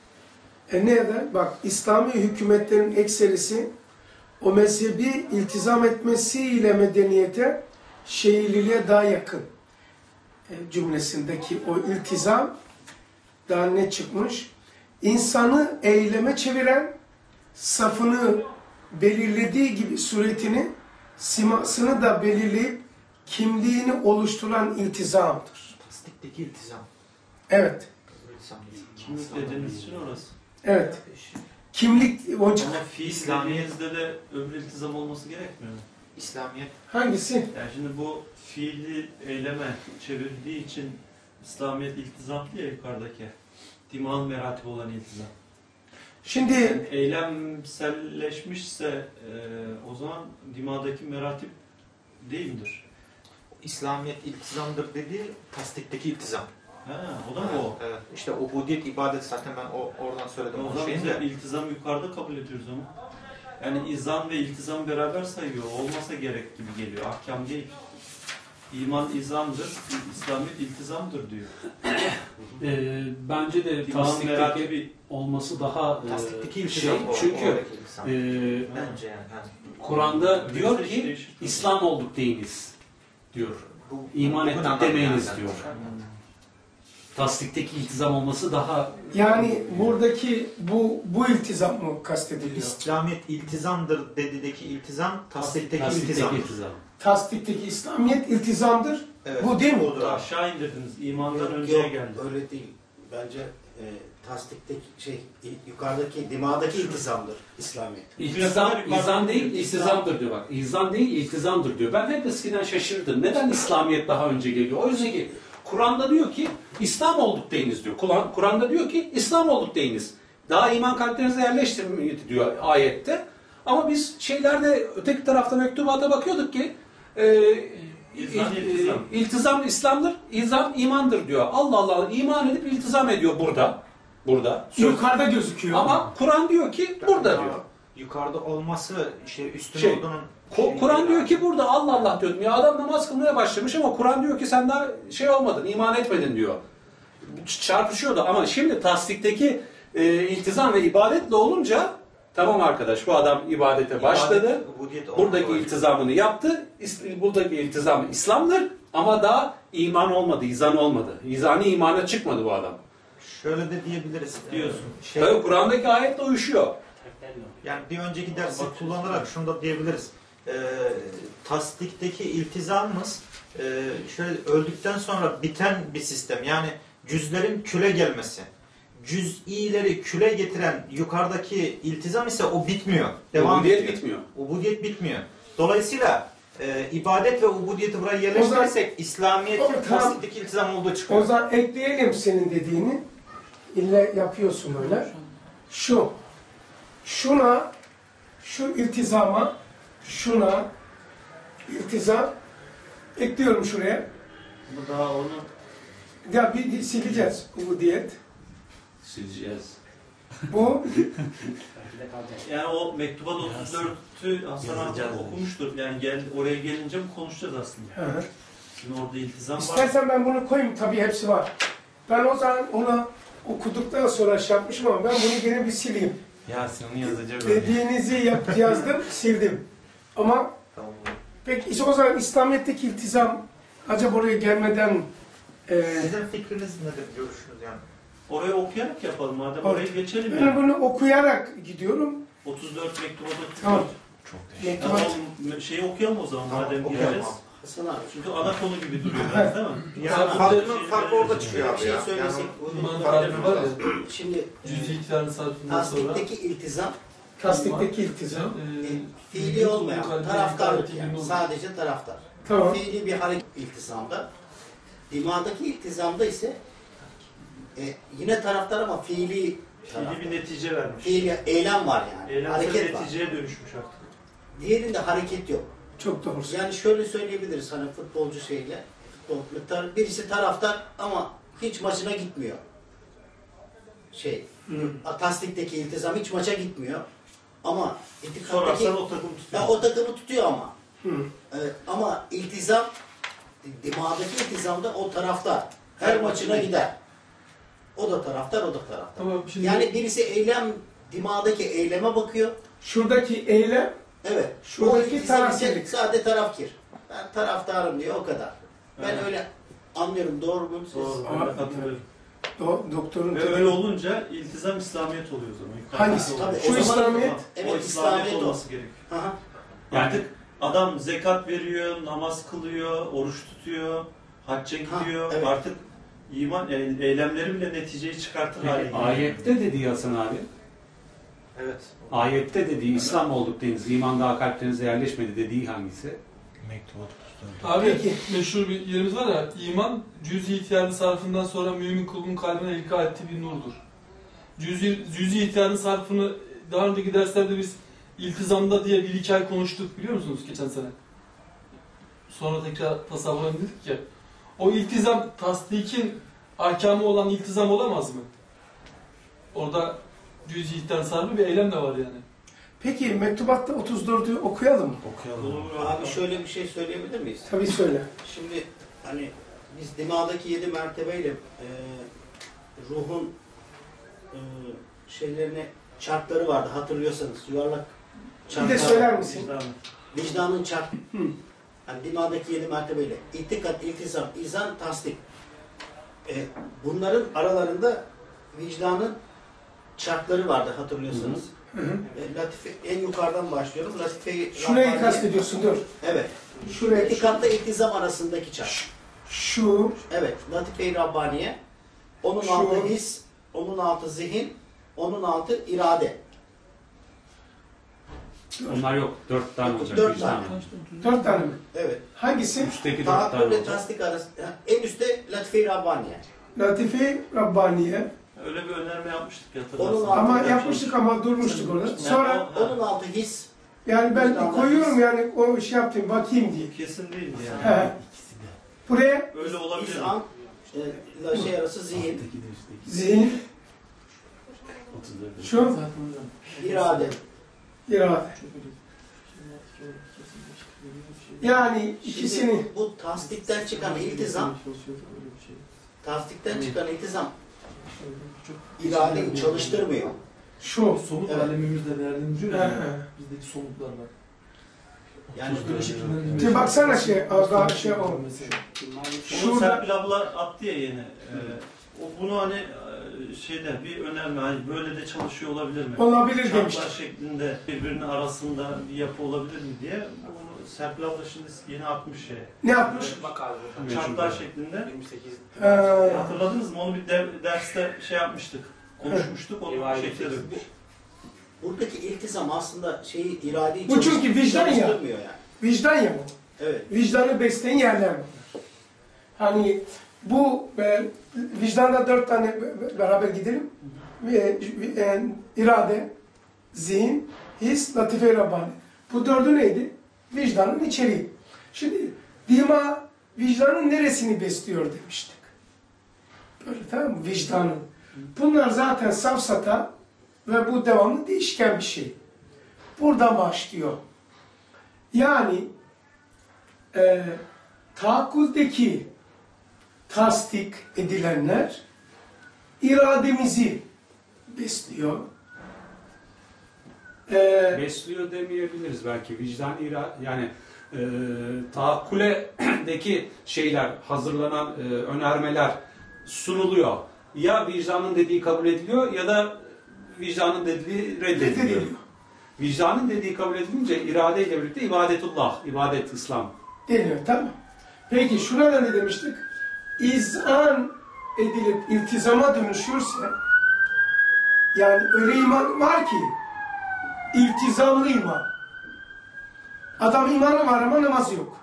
Neden? Bak, İslami hükümetlerin ekserisi o mezhebi iltizam etmesiyle medeniyete, şehirliliğe daha yakın cümlesindeki o iltizam daha ne çıkmış? İnsanı eyleme çeviren, safını belirlediği gibi suretini, simasını da belirleyip kimliğini oluşturan iltizamdır. Tasdikteki iltizam. Evet. Kimlik dediğiniz için orası. Evet. Kimlik hocam. Ama fiil dediğinizde de öbür iltizam olması gerekmiyor mu? İslamiyet. Hangisi? Yani şimdi bu fiili eyleme çevirdiği için İslamiyet iltizam diye yukarıdaki. Diman meratip olan iltizam. Şimdi Yani eylemselleşmişse o zaman dimadaki meratip değil midir? İslamiyet iltizamdır dediği tasdikteki iltizam. O da mı o? Evet. İşte ubudiyet, ibadet zaten ben oradan söyledim. O zaman biz de iltizam yukarıda kabul ediyoruz ama. Yani izan ve iltizam beraber sayıyor. Olmasa gerek gibi geliyor. Ahkam değil. İman izamdır, İslamiyet iltizamdır diyor. Bence de Diman tasdikteki meratibi olması daha tasdikteki şey. iltizam Çünkü bence yani. Kur'an'da diyor Bizde ki değişir. İslam olduk deyiniz diyor. İman ettik Bugün demeyiniz anladım diyor. Tasdikteki iltizam olması daha... yani buradaki bu iltizam mı kastediliyor? İslamiyet iltizamdır dedideki iltizam tasdikteki iltizam. Tasdikteki İslamiyet iltizamdır. Evet. Bu değil mi? Odur. Aşağı indirdiniz. İmandan Yok, önceye yok, geldi. öyle değil. Bence tasdikteki yukarıdaki dimadaki iltizamdır İslamiyet. İltizam değil, iltizamdır diyor bak. İlzam değil, iltizamdır diyor. Ben hep eskiden şaşırdım. Neden İslamiyet daha önce geliyor? Oysa ki Kur'an'da diyor ki İslam olduk deyiniz diyor. Kur'an'da diyor ki İslam olduk deyiniz. Daha iman kalplerinize yerleştirmeyin diyor ayette. Ama biz şeylerde öteki tarafta mektubata bakıyorduk ki iltizam İslam'dır, ilzam imandır diyor. Allah Allah, iman edip iltizam ediyor burada. Yukarıda gözüküyor. Ama Kur'an diyor ki burada diyor. Yukarıda olması üstün olduğunun Kur'an diyor ki burada Allah Allah diyordum. Ya adam namaz kılmaya başlamış ama Kur'an diyor ki sen daha şey olmadın, iman etmedin diyor. Çarpışıyordu ama şimdi tasdikteki iltizam ve ibadetle olunca tamam arkadaş bu adam ibadete başladı. Buradaki iltizamını yaptı. Buradaki iltizam İslam'dır ama daha iman olmadı, izan olmadı. İzani imana çıkmadı bu adam. Şöyle de diyebiliriz diyorsun. Tabii Kur'an'daki ayetle uyuşuyor. Yani bir önceki dersi kullanarak şunu da diyebiliriz. Tasdikteki iltizamımız şöyle öldükten sonra biten bir sistem. Yani cüzlerin küle gelmesi. Cüz'ileri küle getiren yukarıdaki iltizam ise o bitmiyor. Devam Ubudiyet ediyor. bitmiyor. Ubudiyet bitmiyor. Dolayısıyla ibadet ve ubudiyeti buraya yerleştirirsek İslamiyet'in tasdikteki iltizam olduğu çıkıyor. O zaman ekleyelim senin dediğini. İlle yapıyorsun böyle. Şuna, şu iltizama, şuna, iltizam ekliyorum şuraya. Bu daha onu Ya bir sileceğiz ubudiyet. Sileceğiz. Bu yani o mektubat 34'ü Hasan abi okumuştur. Yani oraya gelince mi konuşacağız aslında. Hı. Şimdi orada iltizam var. İstersen ben bunu koyayım. Tabii hepsi var. Ben o zaman onu okuduktan sonra şey yapmışım ama ben bunu gene bir sileyim. Yasin'i yazacağım. Dediğinizi yazdım, sildim. Ama Tamam. peki işte o zaman İslamiyet'teki iltizam acaba oraya gelmeden Sizin fikriniz nedir, görüşünüz yani? Oraya okuyarak yapalım madem. Oraya geçelim ben yani. bunu okuyarak gidiyorum. 34 mektubat 34. Tamam. Tamam. Şeyi okuyalım o zaman madem gireceğiz. Hasan abi. Çünkü ana konu gibi duruyor biraz değil mi? Yani farkı orada çıkıyor abi ya. Söylesek, İman tarifi var ya, şimdi cüz-i ihtiyarın sarfından sonra tasdikteki iltizam Tasdikteki iltizam. fiili olmayan taraftarlık yani. Sadece taraftar. Tamam. Fiili bir hareket iltizamda. Dimadaki iltizamda ise yine taraftar ama fiili taraftar. Bir netice vermiş. Fiili eylem var yani. Eylemsel Hareket var. neticeye dönüşmüş artık. Diğerinde hareket yok. Çok doğrusu. Yani şöyle söyleyebiliriz hani futbolcu şeyle. Birisi taraftar ama hiç maçına gitmiyor. Tasdikteki iltizam hiç maça gitmiyor. Ama itikattaki Sorarsan o takım tutuyor. o takımı tutuyor ama. Ama iltizam dimadaki iltizamda o taraftar. Her maçına gider. O da taraftar, o da taraftar. Tamam, şimdi... Yani birisi dimadaki eyleme bakıyor. Şuradaki eylem, Evet. şuradaki taraftarlık. Sadece tarafkir. Ben taraftarım diyor o kadar. Ben öyle anlıyorum. Doğru mu? Doğru. Ben de katılıyorum. Doktorun Ve öyle olunca iltizam İslamiyet oluyor o zaman. Yukarıda hangisi? oluyor. Şu İslamiyet. Evet, o İslamiyet o. olması gerekiyor. Aha. Artık adam zekat veriyor, namaz kılıyor, oruç tutuyor, hacca gidiyor. evet. Artık iman eylemleri bile neticeyi çıkartır hale geliyor. Ayette dediği Hasan abi. Evet. Ayette dediği İslam olduk deniz, iman daha kalplerinize yerleşmedi dediği hangisi? Mektubat Abi meşhur bir yerimiz var ya, iman cüz-i ihtiyarın sarfından sonra mümin kulun kalbine ilka ettiği bir nurdur. Cüz-i ihtiyarın sarfını daha önceki derslerde biz iltizamda diye bir iki ay konuştuk, biliyor musunuz geçen sene? Sonra tekrar tasavvura dedik ya. O iltizam tasdikin ahkamı olan iltizam olamaz mı? Orada cüz-i ihtiyarın sarfı bir eylem de var yani. Peki mektubatta 34'ü okuyalım mı? Olur Abi şöyle bir şey söyleyebilir miyiz? Tabii söyle. Şimdi hani biz dimadaki 7 mertebeyle ruhun şeylerine çarkları vardı hatırlıyorsanız yuvarlak Bir çarklar. de söyler misin? Vicdanın çark. Yani dimadaki 7 mertebeyle itikat, iltizam, izan, tasdik. Bunların aralarında vicdanın çarkları vardı hatırlıyorsanız. Latife, en yukarıdan başlıyorum. Latife-i Şurayı Rabbaniye. kastediyorsun, dur. Evet. Şuraya, İtikatla iltizam arasındaki çark. şu, Evet. Latife-i Rabbaniye. Onun Şu. altı his, onun altı zihin, onun altı irade. Onlar yok. 4 tane olacak. 4 vicdan. tane. 4 tane mi? Evet. Hangisi? Üstteki 4 Tahakkül tane ve olacak. tasdik arasında. En üstte Latife-i Rabbaniye. Latife Rabbaniye. Öyle bir önerme yapmıştık Onun hatırlarsın. altı Ama yapmıştık ama durmuştuk orada. Sonra Onun altı his. yani ben koyuyorum yani o şey yapayım bakayım diye. Kesin değildi yani. He. Buraya Öyle olabilir. İzan, şey arası zihin, zihin, şu irade. irade. Yani ikisini... Şimdi bu tasdikten çıkan iltizam iradeyi çalıştırmıyor. Şu. Somut Evet. alemimizde değerlendiriyor He, ya. he. Bizdeki somutlarla. Yani Bir baksana az daha şey ol. Bunu Şurada Serpil abla attı ya yeni. O bunu hani şeyde bir önerme, hani böyle de çalışıyor olabilir mi? olabilir Çarplar demiştim. şeklinde birbirinin arasında bir yapı olabilir mi diye. Bunu Serpil abla şimdi yeni atmış şey. Ne yapmış? Bak abi. Çarplar şeklinde. 28. Hatırladınız mı? Onu bir derste şey yapmıştık. Konuşmuştuk. Onu Rivayet şekle edeceğiz. dökmüş. buradaki iltizam aslında iradeyi Bu çünkü vicdan ya. çalıştırmıyor yani. Vicdan ya bu. Evet. Vicdanı besleyen yerler bunlar. Hani bu vicdanda 4 tane beraber gidelim. İrade, zihin, his, latife-i Rabbani. Bu 4'ü neydi? Vicdanın içeriği. Şimdi dima vicdanın neresini besliyor demiştik. Böyle tamam mı? Vicdanın. Bunlar zaten safsata ve bu devamlı değişken bir şey. Buradan başlıyor. Yani taakkuldeki tasdik edilenler irademizi besliyor. Besliyor demeyebiliriz belki. Vicdan yani taakkuledeki şeyler, hazırlanan önermeler sunuluyor. Ya vicdanın dediği kabul ediliyor ya da vicdanın dediği reddediliyor. Vicdanın dediği kabul edilince iradeyle birlikte ibadetullah, ibadet İslam. Deniyor, tamam. Peki şurada ne demiştik? İzan edilip iltizama dönüşürse, yani öyle iman var ki iltizamlı iman. Adam imanı var ama namazı yok.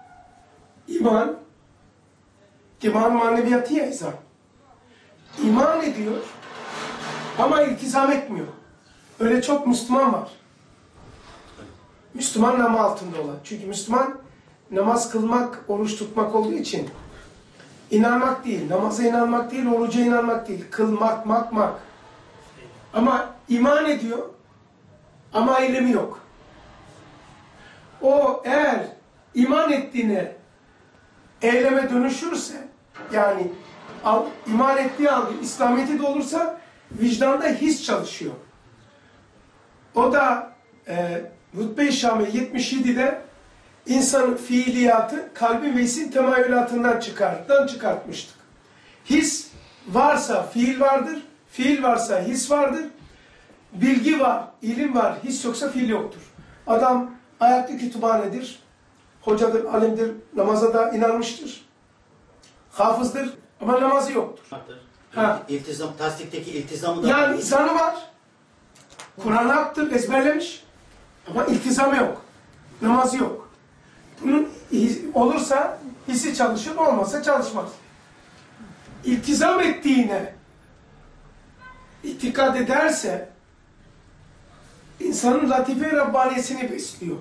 İman maneviyatı ya izan. İman ediyor ama iltizam etmiyor. Öyle çok Müslüman var. Müslüman namı altında olan. Çünkü Müslüman namaz kılmak, oruç tutmak olduğu için inanmak değil, namaza inanmak değil, oruca inanmak değil, kılmak, makmak. Ama iman ediyor ama eylemi yok. O eğer iman ettiğine eyleme dönüşürse, yani iman ettiği anda İslamiyet'i de olursa vicdanda his çalışıyor. O da Rütbe-i Şamil 77'de insanın fiiliyatı kalbin ve hisin temayülatından çıkartmıştık. His varsa fiil vardır, fiil varsa his vardır, bilgi var, ilim var, his yoksa fiil yoktur. Adam ayakta kütüphanedir, hocadır, alimdir, namaza da inanmıştır, hafızdır ama namazı yoktur. Ha. İltizam, tasdikteki iltizamı da Yani insanı var, Kur'an'ı aktır, ezberlemiş ama iltizamı yok, namazı yok. Bunun olursa hissi çalışır, olmazsa çalışmaz. İltizam ettiğine itikad ederse insanın latife-i Rabbaniyesini besliyor.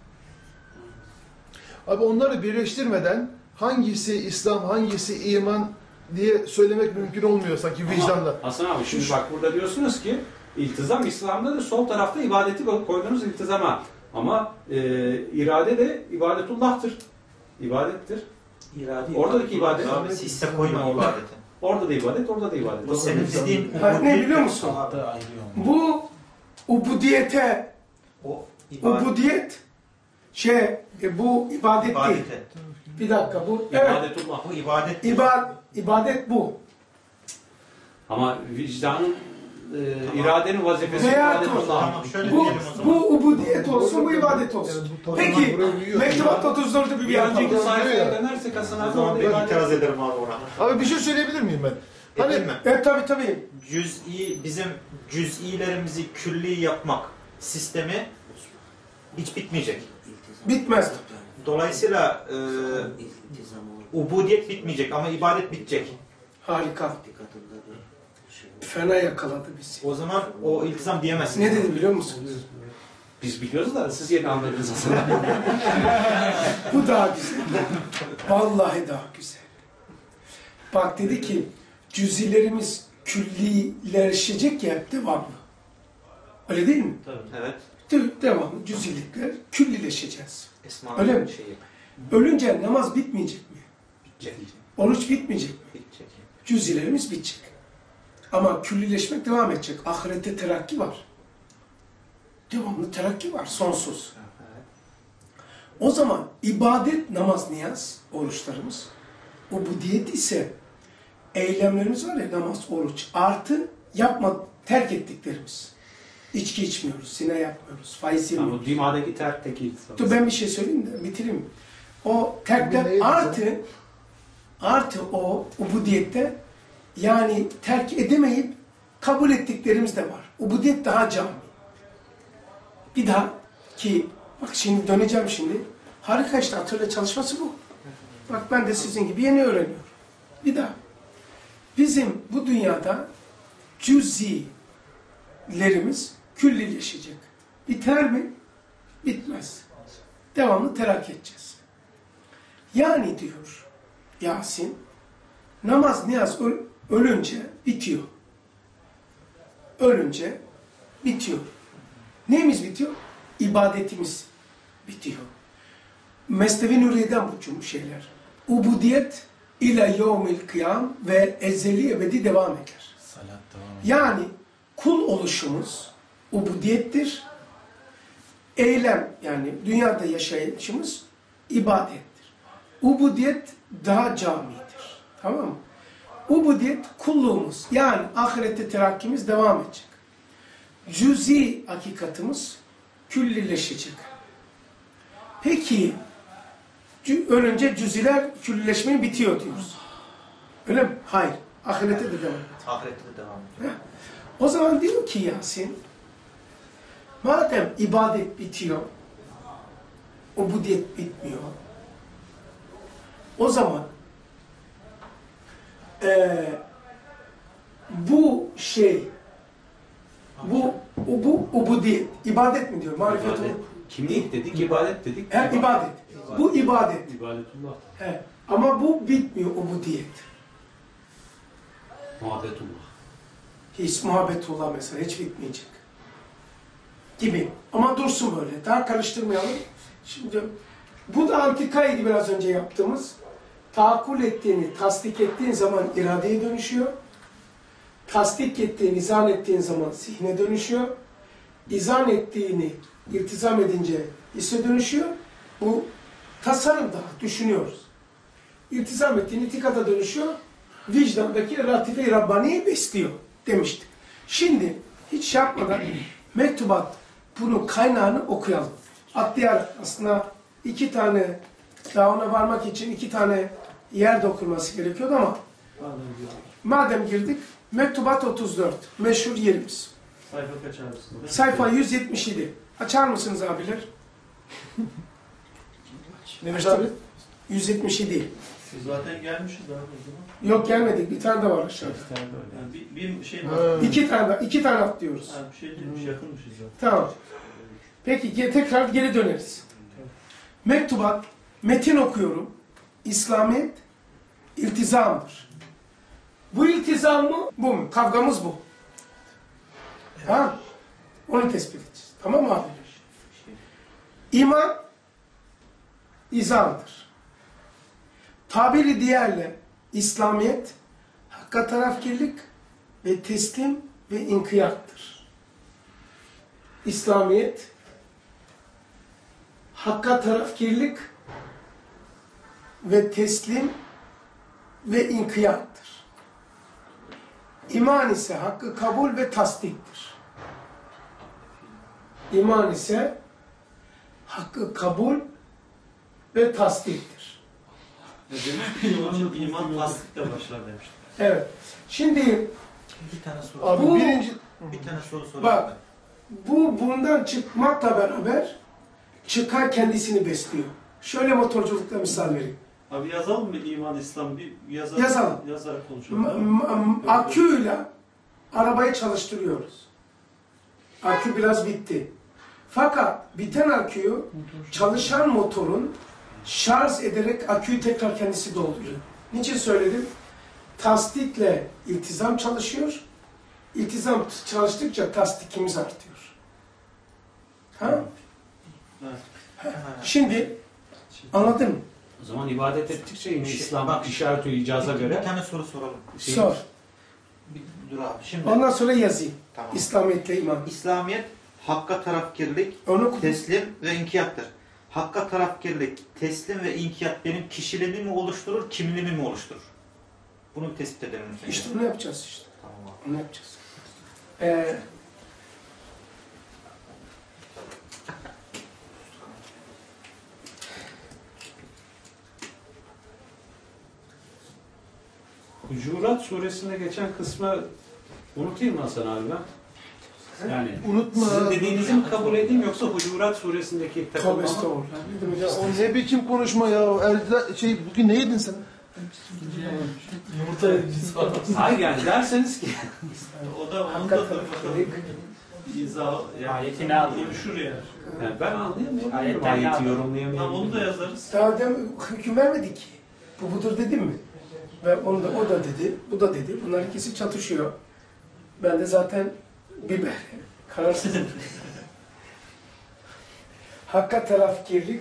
Abi onları birleştirmeden hangisi İslam, hangisi iman diye söylemek mümkün olmuyor sanki vicdanla. Hasan abi şimdi bak burada diyorsunuz ki iltizam İslam'da sol tarafta ibadeti koydunuz iltizama. Ama irade de ibadetullah'tır. İbadettir. Oradaki ibadet. Abi sistem koyma ibadeti. Orada da ibadet, orada da ibadet. Bu senin dediğin Ne biliyor musun? Bu ubudiyete, ubudiyet bu ibadet değil. Bir dakika bu İbadetullah. Bu ibadet. İbadet bu. Ama vicdanın iradenin vazifesi Veya ibadetullah. Tamam şöyle diyelim o zaman. Bu ubudiyet olsun, bu ibadet olsun. Peki, Mektubat 34'ü bir Önceki yapalım. sayfaya dönersek Hasan abi orada Ben ibadet. itiraz ederim abi ona. Abi bir şey söyleyebilir miyim ben? Hani Edeyim mi? Evet tabii. Bizim cüz'ilerimizi külli yapmak sistemi hiç bitmeyecek. Bitmez. Dolayısıyla ubudiyet bitmeyecek ama ibadet bitecek. Harika. Fena yakaladı bizi. O zaman o iltizam diyemezsin. Ne dedi biliyor musunuz? Biz biliyoruz da siz yeni anladınız Hasan abi. Bu daha güzel. Vallahi daha güzel. Bak dedi ki cüzilerimiz küllileşecek ya hep devamlı. Öyle değil mi? Tabii. Evet. Devamlı cüzilikler, küllileşeceğiz. Esma'nın Öyle mi? şeyi. Ölünce namaz bitmeyecek mi? Bitecek. Oruç bitmeyecek mi? Bitecek. Cüzilerimiz bitecek. Ama küllileşmek devam edecek. Ahirette terakki var. Devamlı terakki var, sonsuz. O zaman ibadet, namaz, niyaz, oruçlarımız. Ubudiyet ise eylemlerimiz var ya, namaz, oruç. Artı terk ettiklerimiz. İçki içmiyoruz, zina yapmıyoruz, faiz Ama yemiyoruz. dimadaki terkteki iltisam. Dur ben bir şey söyleyeyim de bitireyim. O terkten artı o ubudiyette, yani terk edemeyip kabul ettiklerimiz de var. Ubudiyet daha cami. Bir daha ki bak şimdi döneceğim şimdi. Harika işte, atölye çalışması bu. Bak ben de sizin gibi yeni öğreniyorum. Bir daha. Bizim bu dünyada cüzilerimiz küllileşecek. Biter mi? Bitmez. Devamlı terakki edeceğiz. Yani diyor Yasin, namaz, niyaz ölünce bitiyor. Ölünce bitiyor. Neyimiz bitiyor? İbadetimiz bitiyor. Mesnevi Nuriye'den bu şeyler. Ubudiyet ila yevmil kıyam ve ezeli ebedi devam eder. Salat devam eder. Yani kul oluşumuz ubudiyettir. Eylem, yani dünyada yaşayışımız ibadettir. Ubudiyet daha camidir. Tamam mı? Ubudiyet kulluğumuz, yani ahirette terakkimiz devam edecek. Cüzi hakikatimiz küllileşecek. Peki ölünce cüziler küllileşmeyi bitiyor diyoruz. Öyle mi? Hayır. Ahirette de devam ediyor. Ahirette de devam ediyor. O zaman diyor ki Yasin, madem ibadet bitiyor, ubudiyet bitmiyor, o zaman bu şey, bu ubudiyet, ibadet mi diyor? Marifet İbadet. Kimlik dedik, ibadet dedik. ibadet. Bu ibadet. İbadetullah. Ama bu bitmiyor, ubudiyet. Muhabbetullah. Hiç muhabbetullah mesela hiç bitmeyecek. Gibi. Ama dursun böyle. Daha karıştırmayalım. Şimdi bu da antikaydı biraz önce yaptığımız. Tahakkül ettiğini, tasdik ettiğin zaman iradeye dönüşüyor. Tasdik ettiğini, izan ettiğin zaman zihne dönüşüyor. İzan ettiğini iltizam edince hisse dönüşüyor. Bu tasarım daha düşünüyoruz. İltizam ettiğini itikada dönüşüyor. Vicdandaki latife-i Rabbani'yi besliyor demiştik. Şimdi hiç şey yapmadan mektubat bunun kaynağını okuyalım. Atlayarak aslında 2 tane daha ona varmak için 2 tane yer dokunması gerekiyordu ama madem girdik mektubat 34 meşhur yerimiz. Sayfa kaç abi? Sayfa 177. Açar mısınız abiler? Mehmet abi. 177. Siz zaten gelmişiz abi o zaman. Yok gelmedik. Bir tane de var aşağıda. Yani bir şey var. 2 tane atlıyoruz. Yani bir şey değilmiş, yakınmışız zaten. Tamam. Peki tekrar geri döneriz. Mektubat, metin okuyorum. İslamiyet iltizamdır. Bu iltizam mı? Bu mu? Kavgamız bu. Ha? Onu tespit edeceğiz. Tamam mı abi? İman izamdır. Tabiri diğerle İslamiyet hakka tarafkirlik ve teslim ve inkiyattır. İslamiyet hakka tarafkirlik ve teslim ve inkiyattır. İman ise hakkı kabul ve tasdiktir. İman ise hakkı kabul ve tasdiktir. İman tasdikle başlar demiştim. Evet. Şimdi Bir tane soru. Abi Bu- Bir tane soru sorayım. bak, bundan çıkmakla beraber çıkar kendisini besliyor. Şöyle motorculukta misal vereyim. Abi yazalım mı iman, İslam? Bir yazalım. Yazalım. Yazarak konuşalım. Aküyle arabayı çalıştırıyoruz. Akü biraz bitti. Fakat biten aküyü çalışan motorun şarj ederek aküyü tekrar kendisi dolduruyor. Niçin söyledim? Tasdikle iltizam çalışıyor. İltizam çalıştıkça tasdikimiz artıyor. Ha? Şimdi anladın mı? O zaman ibadet ettikçe yine İslam Bak, işaret-ü icaza Bir göre tane soru soralım. Sor. Dur abi şimdi. Ondan sonra yazayım. Tamam. İslamiyetle iman. İslamiyet hakka tarafkirlik, Onu teslim ve inkiyattır. Hakka tarafkirlik, teslim ve inkiyat benim kişiliğimi mi oluşturur, kimliğimi mi oluşturur? Bunu bir tespit edelim lütfen. işte bunu yapacağız işte. Tamam abi. Bunu yapacağız. Hucurat suresinde geçen kısmı unutayım mı Hasan abi ben? Yani Unutma. sizin dediğinizi mi kabul edeyim yoksa Hucurat suresindeki Tövbe takılma mı? estağfurullah. Ne demek Ya o istersin? ne biçim konuşma ya? Bugün ne yedin sen? Yumurta yediniz falan. Hayır yani derseniz ki O da onun da Hakikaten. izah Ayetini aldım. konuşur yani. yani ben anlayamıyorum. Ayetten Ayeti aldım. yorumlayamıyorum. Tamam onu da yazarız. Daha hüküm vermedik ki. Bu budur dedim mi? Ve onu da, o da dedi, bu da dedi. Bunlar ikisi çatışıyor. Ben de zaten biber, kararsızım. Hakka tarafgirlik,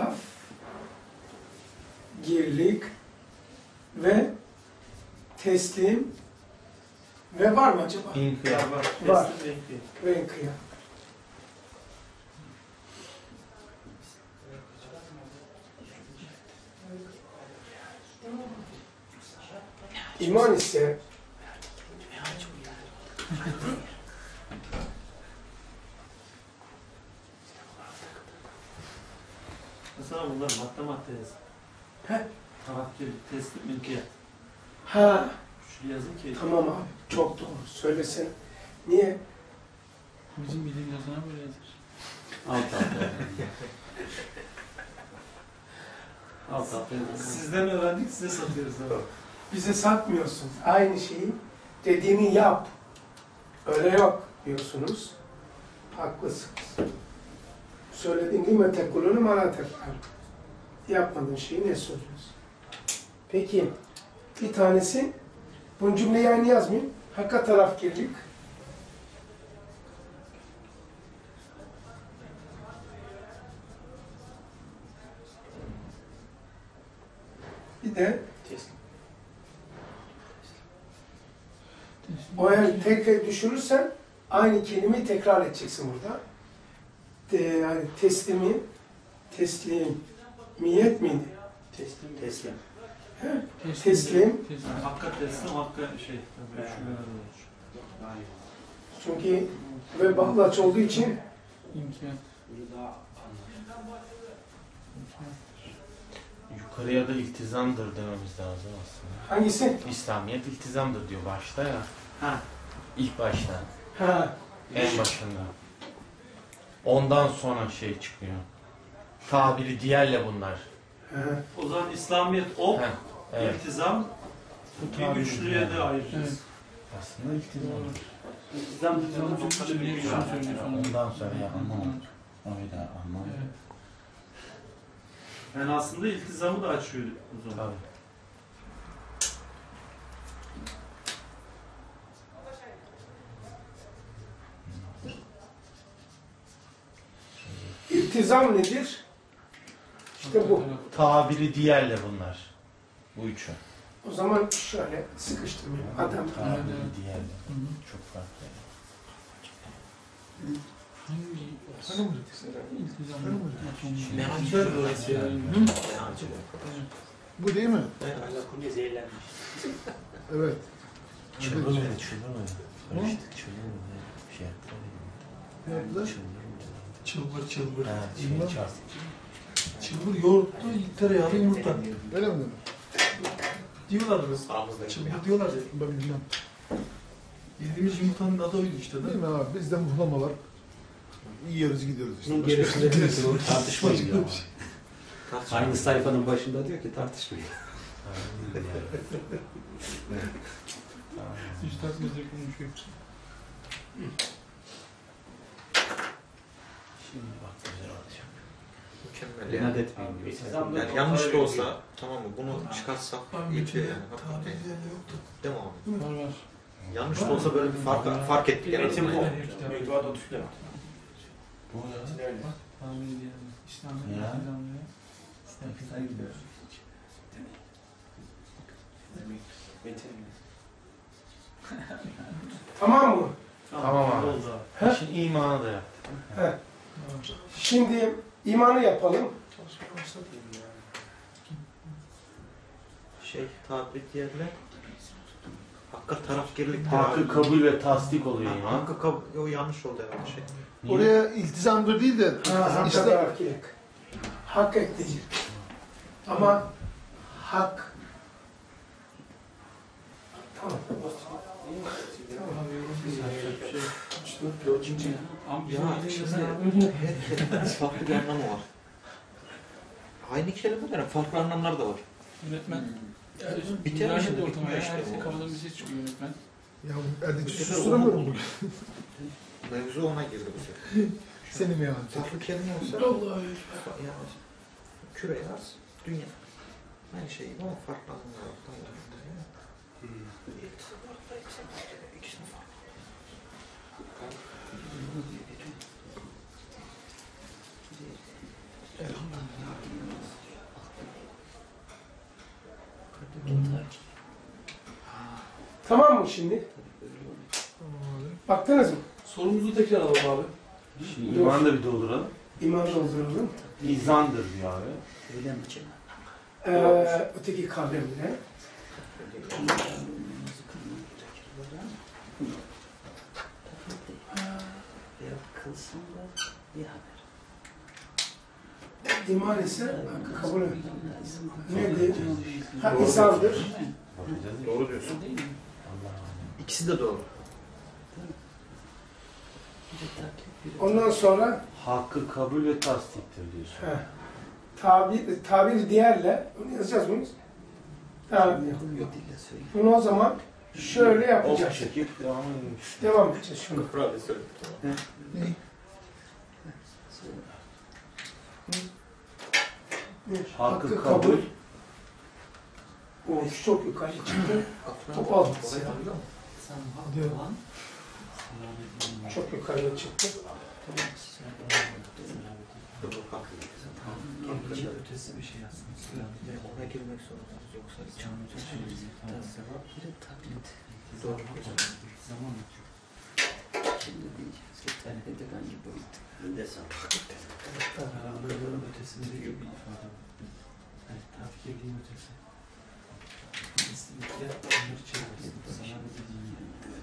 ve teslim ve var mı acaba? İnkiyat. Var. Teslim ve inkiyat. Ve inkiyat. İman ise Mesela bunlar madde yazın. He? Tarafkirlik, teslim, inkiyat. ha Şu yazın ki tamam abi çok doğru söylesene. Niye? Bizim bildiğin yazana böyle yazar. Alt alta. Alt alta. sizden öğrendik size satıyoruz. Abi. Bize satmıyorsun. Aynı şeyi dediğini yap. Öyle yok diyorsunuz. Haklısınız. Söylediğin gibi tekulunu mana tekrar. Yapmadığın şeyi ne söylüyorsun? Peki bir tanesi bu cümleyi aynı yazmayayım. Hakka tarafkirlik. Bir de o eğer tek düşürürsen aynı kelimeyi tekrar edeceksin burada. Yani teslimiyet miydi? Teslim. Teslim. Yani hakka teslim, hakka şey. Tabii şu olur. Çünkü ve bağlaç olduğu için İmkan. Yukarıya da iltizamdır dememiz lazım aslında. hangisi? İslamiyet iltizamdır diyor başta ya. Ha. İlk başta. Ha. En başında. Ondan sonra şey çıkıyor. Tabiri diğerle bunlar. Ha. O zaman İslamiyet ok, Heh, evet. iltizam, bir üçlüye de ayıracağız. Evet. Aslında iltizamdır. İltizam Bir şey söylüyor falan. Ondan sonra ya anlamam. Öyle anlamam. Evet. Yani aslında iltizamı da açıyor o zaman. Tabii. İltizam nedir? İşte bu. Tabiri diğerle bunlar. Bu üçü. O zaman şöyle sıkıştırmayayım. Adam. Tabiri diğerle. Çok farklı. Hangi iltizam? Menacer dolayısıyla. Bu değil mi? Allah kunya zehirlenmiş. Evet. Çıldırmadı. Karıştık çıldırmadı. Bir şey yaptılar. Ne yaptılar? Çılbır çılbır. Ha, Bilmem. şey çarptı. Çılbır yoğurtlu tereyağlı yumurta. Öyle mi demek? Diyorlar biz. Çılbır diyorlar ya. Ben bilmem. Yediğimiz yumurtanın adı oydu işte değil Değil mi? mi abi? Bizden buhlama var. Yiyoruz gidiyoruz işte. Bunun Başka- gerisinde diyorsun tartışmayın diyor ama. Tartışma. Aynı sayfanın başında diyor ki tartışmayın. Üstad bize konuşuyor. Şimdi bak güzel olacak. Mükemmel İnat yani. etmeyin diyor. İltizam da Yani yanlış da olsa tamam mı? Bunu çıkarsak Abi iyi bir şey yani. tarih Hakikaten. yerine yoktu. Değil mi abi? Var var. Yanlış da olsa böyle bir fark ettik en Metin azından. bu. Mevduat 34. Bu ya. Ya. Tamam mı? Tamam abi. Oldu abi. He? Şimdi imanı da yap. Şimdi imanı yapalım. Tabir yerle hakka tarafgirlik. Hakkı kabul ve tasdik oluyor iman. Hakkı kabul, o yanlış oldu herhalde şey. Niye? Oraya iltizamdır değil de Hak İslam, tarafkilik. Hak ekleyecek. Ama hak. Tamam. Ya şimdi her kelimenin farklı bir anlamı var. Aynı kelimelerin farklı anlamları da var. Yönetmen. Biter mi şimdi? Ortamaya Bitmiyor her işte şey bu. kafadan bir şey çıkıyor yönetmen. ya Erdinç'i susturamıyorum bugün. Mevzu ona girdi bu sefer. Seni mi yani? Farklı kelime olsa yani küre yaz, dünya. Aynı şey ama farklı anlamlar var. İkisini farklı. Tamam mı şimdi? Baktınız mı? Sorumuzu tekrar alalım abi. Şimdi imanı da bir dolduralım. İman dolduralım. İzandır diyor abi. Öteki kavramıyla. İman ise hakkı kabul nedir? Ha, izandır. Doğru diyorsun. İkisi de doğru. Ondan sonra Hakkı kabul ve tasdiktir diyorsun. tabir diğerle, onu yazacağız bunu. Bunu o zaman şöyle Ok yapacağız. çekip devam edelim. Devam edeceğiz şunu. Hakkı kabul. O çok yukarı çıktı. Top altısı ya. Çok yukarıya çıktı. Ötesi bir şey aslında. Ona girmek zorundayız yoksa Taklit. doğru. Zaman. Şimdi diyeceğiz ki taklit hangi boyut? Desem. Böyle ötesinde gibi bir ifade var. Evet, taklitin ötesi. İstikya ömür çevresinde sana bir dediğin gibi.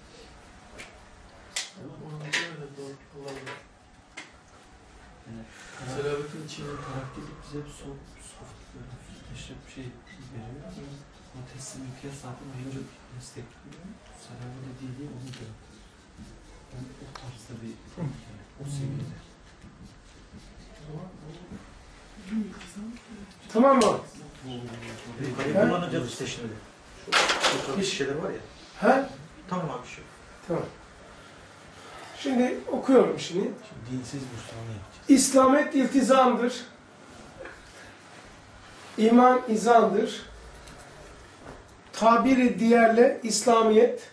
Selahattin içinde taklit bize bir soft böyle fitleşip bir şey veriyor. O teslimiyet zaten önce destekliyor. Selahattin dediği onu da. Yani o tarzda bir o seviyede. Tamam mı? Yukarıyı kullanacağız işte şimdi. Şu şeyler var ya. Ha? Tamam abi şu. Tamam. Şimdi okuyorum şimdi. Şimdi dinsiz Müslümanı yapacağız. İslamet iltizamdır. İman izandır. Tabiri diğerle İslamiyet.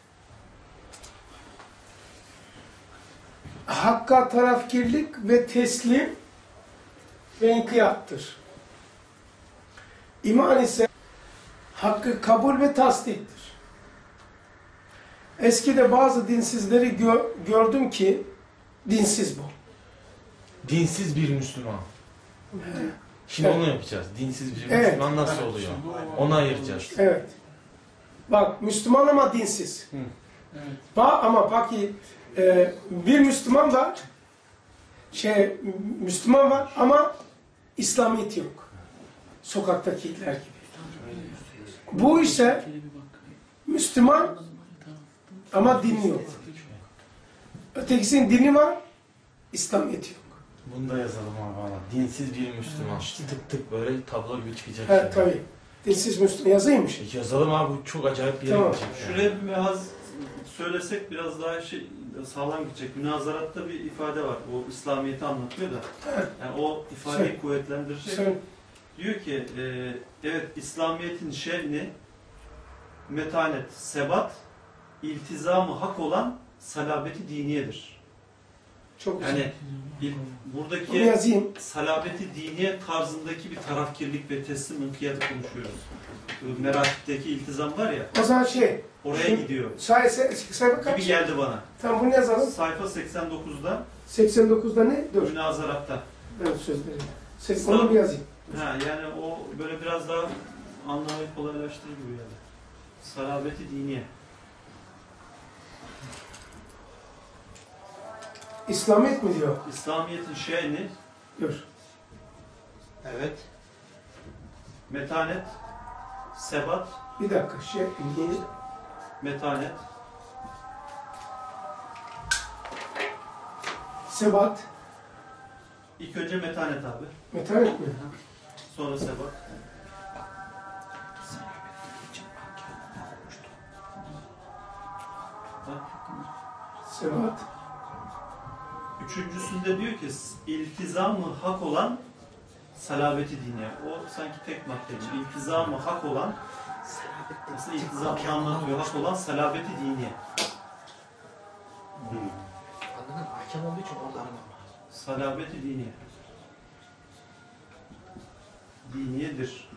Hakka tarafkirlik ve teslim ve inkiyattır. İman ise hakkı kabul ve tasdiktir. Eskide bazı dinsizleri gördüm ki dinsiz bu. Dinsiz bir Müslüman. Şimdi Evet. onu yapacağız. Dinsiz bir Evet. Müslüman nasıl oluyor? Onu ayıracağız. Evet. Bak Müslüman ama dinsiz. Ama bak ki bir Müslüman var. Müslüman var ama İslamiyet yok. Sokaktakiler gibi. Bu ise Müslüman ama dini yok. Ötekisinin dini var, İslamiyet yok. Bunu da yazalım abi valla. Dinsiz bir Müslüman. Tık tık böyle tablo gibi çıkacak. Evet tabii. Dinsiz Müslüman yazaymış. Yazalım abi, bu çok acayip bir yere Tamam. gidecek. Yani. Şuraya bir mehaz söylesek biraz daha sağlam gidecek. Münazaratta bir ifade var. O İslamiyet'i anlatıyor da. Yani o ifadeyi kuvvetlendirecek. Diyor ki evet İslamiyet'in şerni metanet, sebat, iltizamı hak olan salabeti diniyedir. Çok güzel. Yani Bunu buradaki yazayım. salabeti diniye tarzındaki bir tarafkirlik ve teslim inkiyatı konuşuyoruz. Merakipteki iltizam var ya, O zaman şey, oraya gidiyor. sayfa kaç? Gibi geldi bana. Tamam bunu yazalım. Sayfa 89'da 89'da ne? Dur. münazaratta. Evet sözleri. Onu bir yazayım. Ha, yani o böyle biraz daha anlamayı kolaylaştırır gibi yani. Salabeti diniye. İslamiyet mi diyor? İslamiyet'in şeyini, Dur. Evet. metanet, sebat, Bir dakika. metanet, Sebat. ilk önce metanet abi, Metanet mi? sonra sebat. Sebat. Üçüncüsünde diyor ki iltizam-ı hak olan salabeti diniye. O sanki tek madde. İltizam-ı hak olan, aslında iltizamı anlatıyor, hak olan salabeti diniye. Anladın mı? Hakem olduğu için orada aramam. Salabeti diniye. Diniyedir.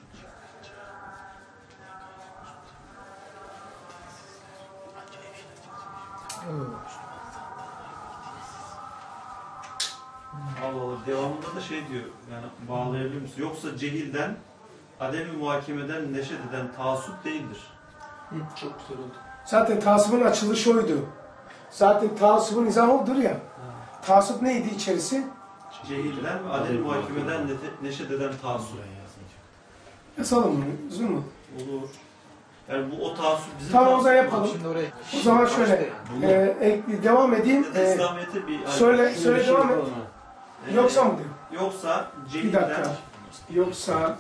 Allah Allah. Devamında da şey diyor, yani bağlayabilir misin? Yoksa cehilden, ademi muhakemeden neşet eden taassup değildir. Çok güzel oldu. Zaten tasvubun açılışı oydu. Zaten tasvubun izahı odur ya. Tasvub neydi içerisi? Cehilden ve ademi muhakemeden neşet eden taassup. Yazalım bunu. Uzun mu? Olur. Yani bu o taassup bizim Tamam o zaman taassup. yapalım. Şimdi oraya... O zaman şöyle devam edeyim. İslamiyet'e bir... Söyle devam et. Yoksa mı diyor? Yoksa Bir dakika. Yoksa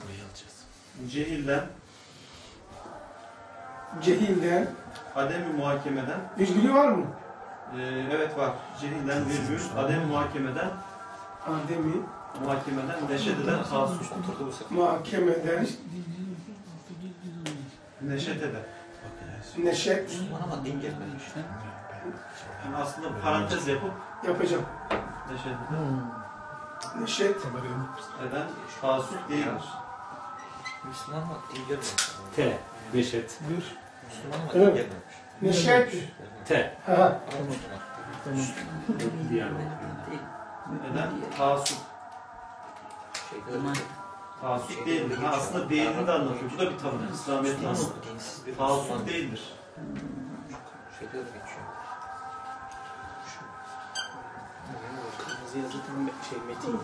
cehilden ademi muhakemeden virgülü var mı? evet var. Cehilden virgül ademi muhakemeden neşet eden taassup. Muhakemeden Neşet eder. neşet Ama din gelmemiş. Yani aslında parantez yapıp yapacağım. neşet eder. Neşet Eden taassup değildir. Müslüman ama din gelmemiş. T. Neşet. Müslüman ama Evet. din gelmemiş. neşet T. ha. Diğer. Neden? Taassup. Taassup değildir. Ha, aslında değerini de anlatıyor. Bu da bir tanım. İslamiyet'in anlatıyor. Taassup değildir. Şeyde öyle geçiyor. Kırmızı yazı tam metin.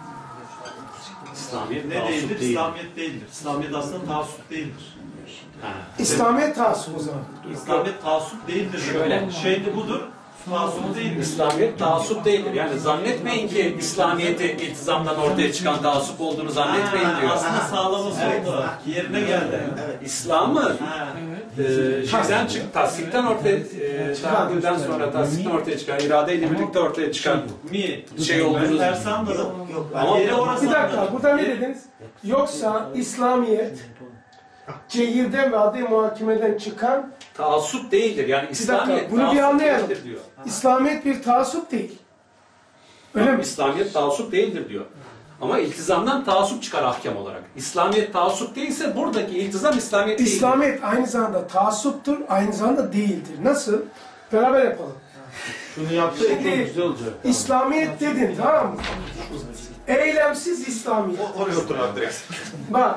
İslamiyet Ne taassup değildir? değil. İslamiyet değildir. İslamiyet aslında taassup değildir. Ha. İslamiyet tasvub o zaman. İslamiyet taassup değildir. Şöyle. Şey de budur. Taassup değildir. İslamiyet taassup değildir. Yani zannetmeyin ki İslamiyet'i iltizamdan ortaya çıkan taassup olduğunu zannetmeyin diyor. Aslında sağlaması oldu. Yerine geldi. İslam'ı Ha. şeyden tasdikten ortaya tahakkümden sonra tasdikten ortaya çıkan, iradeyle birlikte ortaya çıkan Mi? şey olduğunu Tersi anladım. ama Yeri orası Bir dakika anladım. burada ne dediniz? Yoksa İslamiyet cehilden ve adem muhakemeden çıkan taassup değildir. Yani İslamiyet bunu bir taassup anlayalım. değildir diyor. İslamiyet bir taassup değil. Öyle mi? İslamiyet taassup değildir diyor. Ama iltizamdan taassup çıkar ahkam olarak. İslamiyet taassup değilse buradaki iltizam İslamiyet değildir. İslamiyet aynı zamanda taassuptur, aynı zamanda değildir. Nasıl? Beraber yapalım. Şunu yaptı Şimdi güzel olacak. İslamiyet dedin, tamam mı? Eylemsiz İslamiyet. Oraya otur abi direkt. Bak,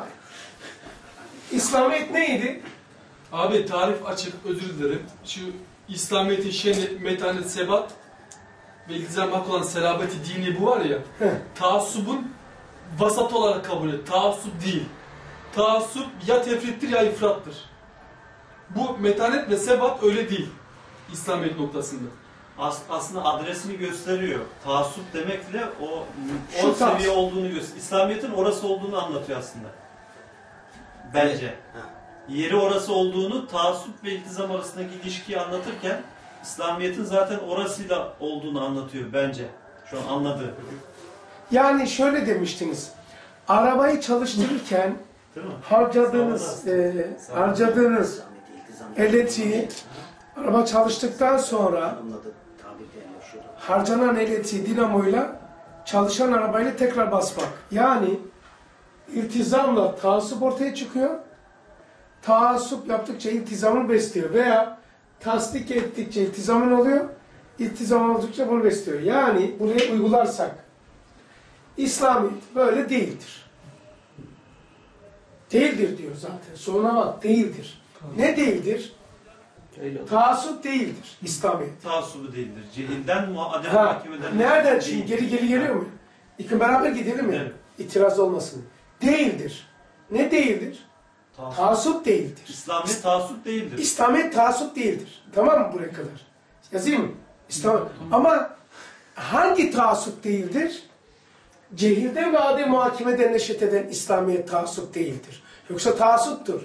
İslamiyet neydi? Abi tarif açık, özür dilerim. Şu İslamiyet'in şenli, metanet, sebat ve iltizam hak olan selabeti dini bu var ya, taassubun vasat olarak kabul et. Taassup değil. Taassup ya tefrittir ya ifrattır. Bu metanet ve sebat öyle değil. İslamiyet noktasında. Aslında adresini gösteriyor. Taassup demekle o Şu seviye olduğunu gösteriyor. İslamiyet'in orası olduğunu anlatıyor aslında. Bence. Yeri orası olduğunu, taassup ve iltizam arasındaki ilişkiyi anlatırken İslamiyet'in zaten orasıyla olduğunu anlatıyor bence. Şu an anladı. Yani şöyle demiştiniz. Arabayı çalıştırırken Değil mi? harcadığınız elektriği araba çalıştıktan sonra harcanan elektriği dinamoyla çalışan arabayla tekrar basmak. Yani iltizamla taassup ortaya çıkıyor. Taassup yaptıkça iltizamını besliyor. Veya tasdik ettikçe iltizamın oluyor. İltizam oldukça bunu besliyor. Yani buraya uygularsak İslamiyet böyle değildir. Değildir diyor zaten. Sonuna bak, değildir. Ne değildir? Taassup değildir İslamiyet. Taassubu değildir. Cehilden adem Ha, mahkemeden. nereden şimdi? Geri geliyor mu? İki beraber gidelim mi? Evet. İtiraz olmasın. Değildir. Ne değildir? Taassup değildir. İslamiyet taassup değildir. İslamiyet taassup değildir. Tamam mı buraya kadar? Yazayım mı? Ama hangi taassup değildir? Cehilden ve adem muhakemeden neşet eden İslamiyet taassup değildir. Yoksa taassuptur.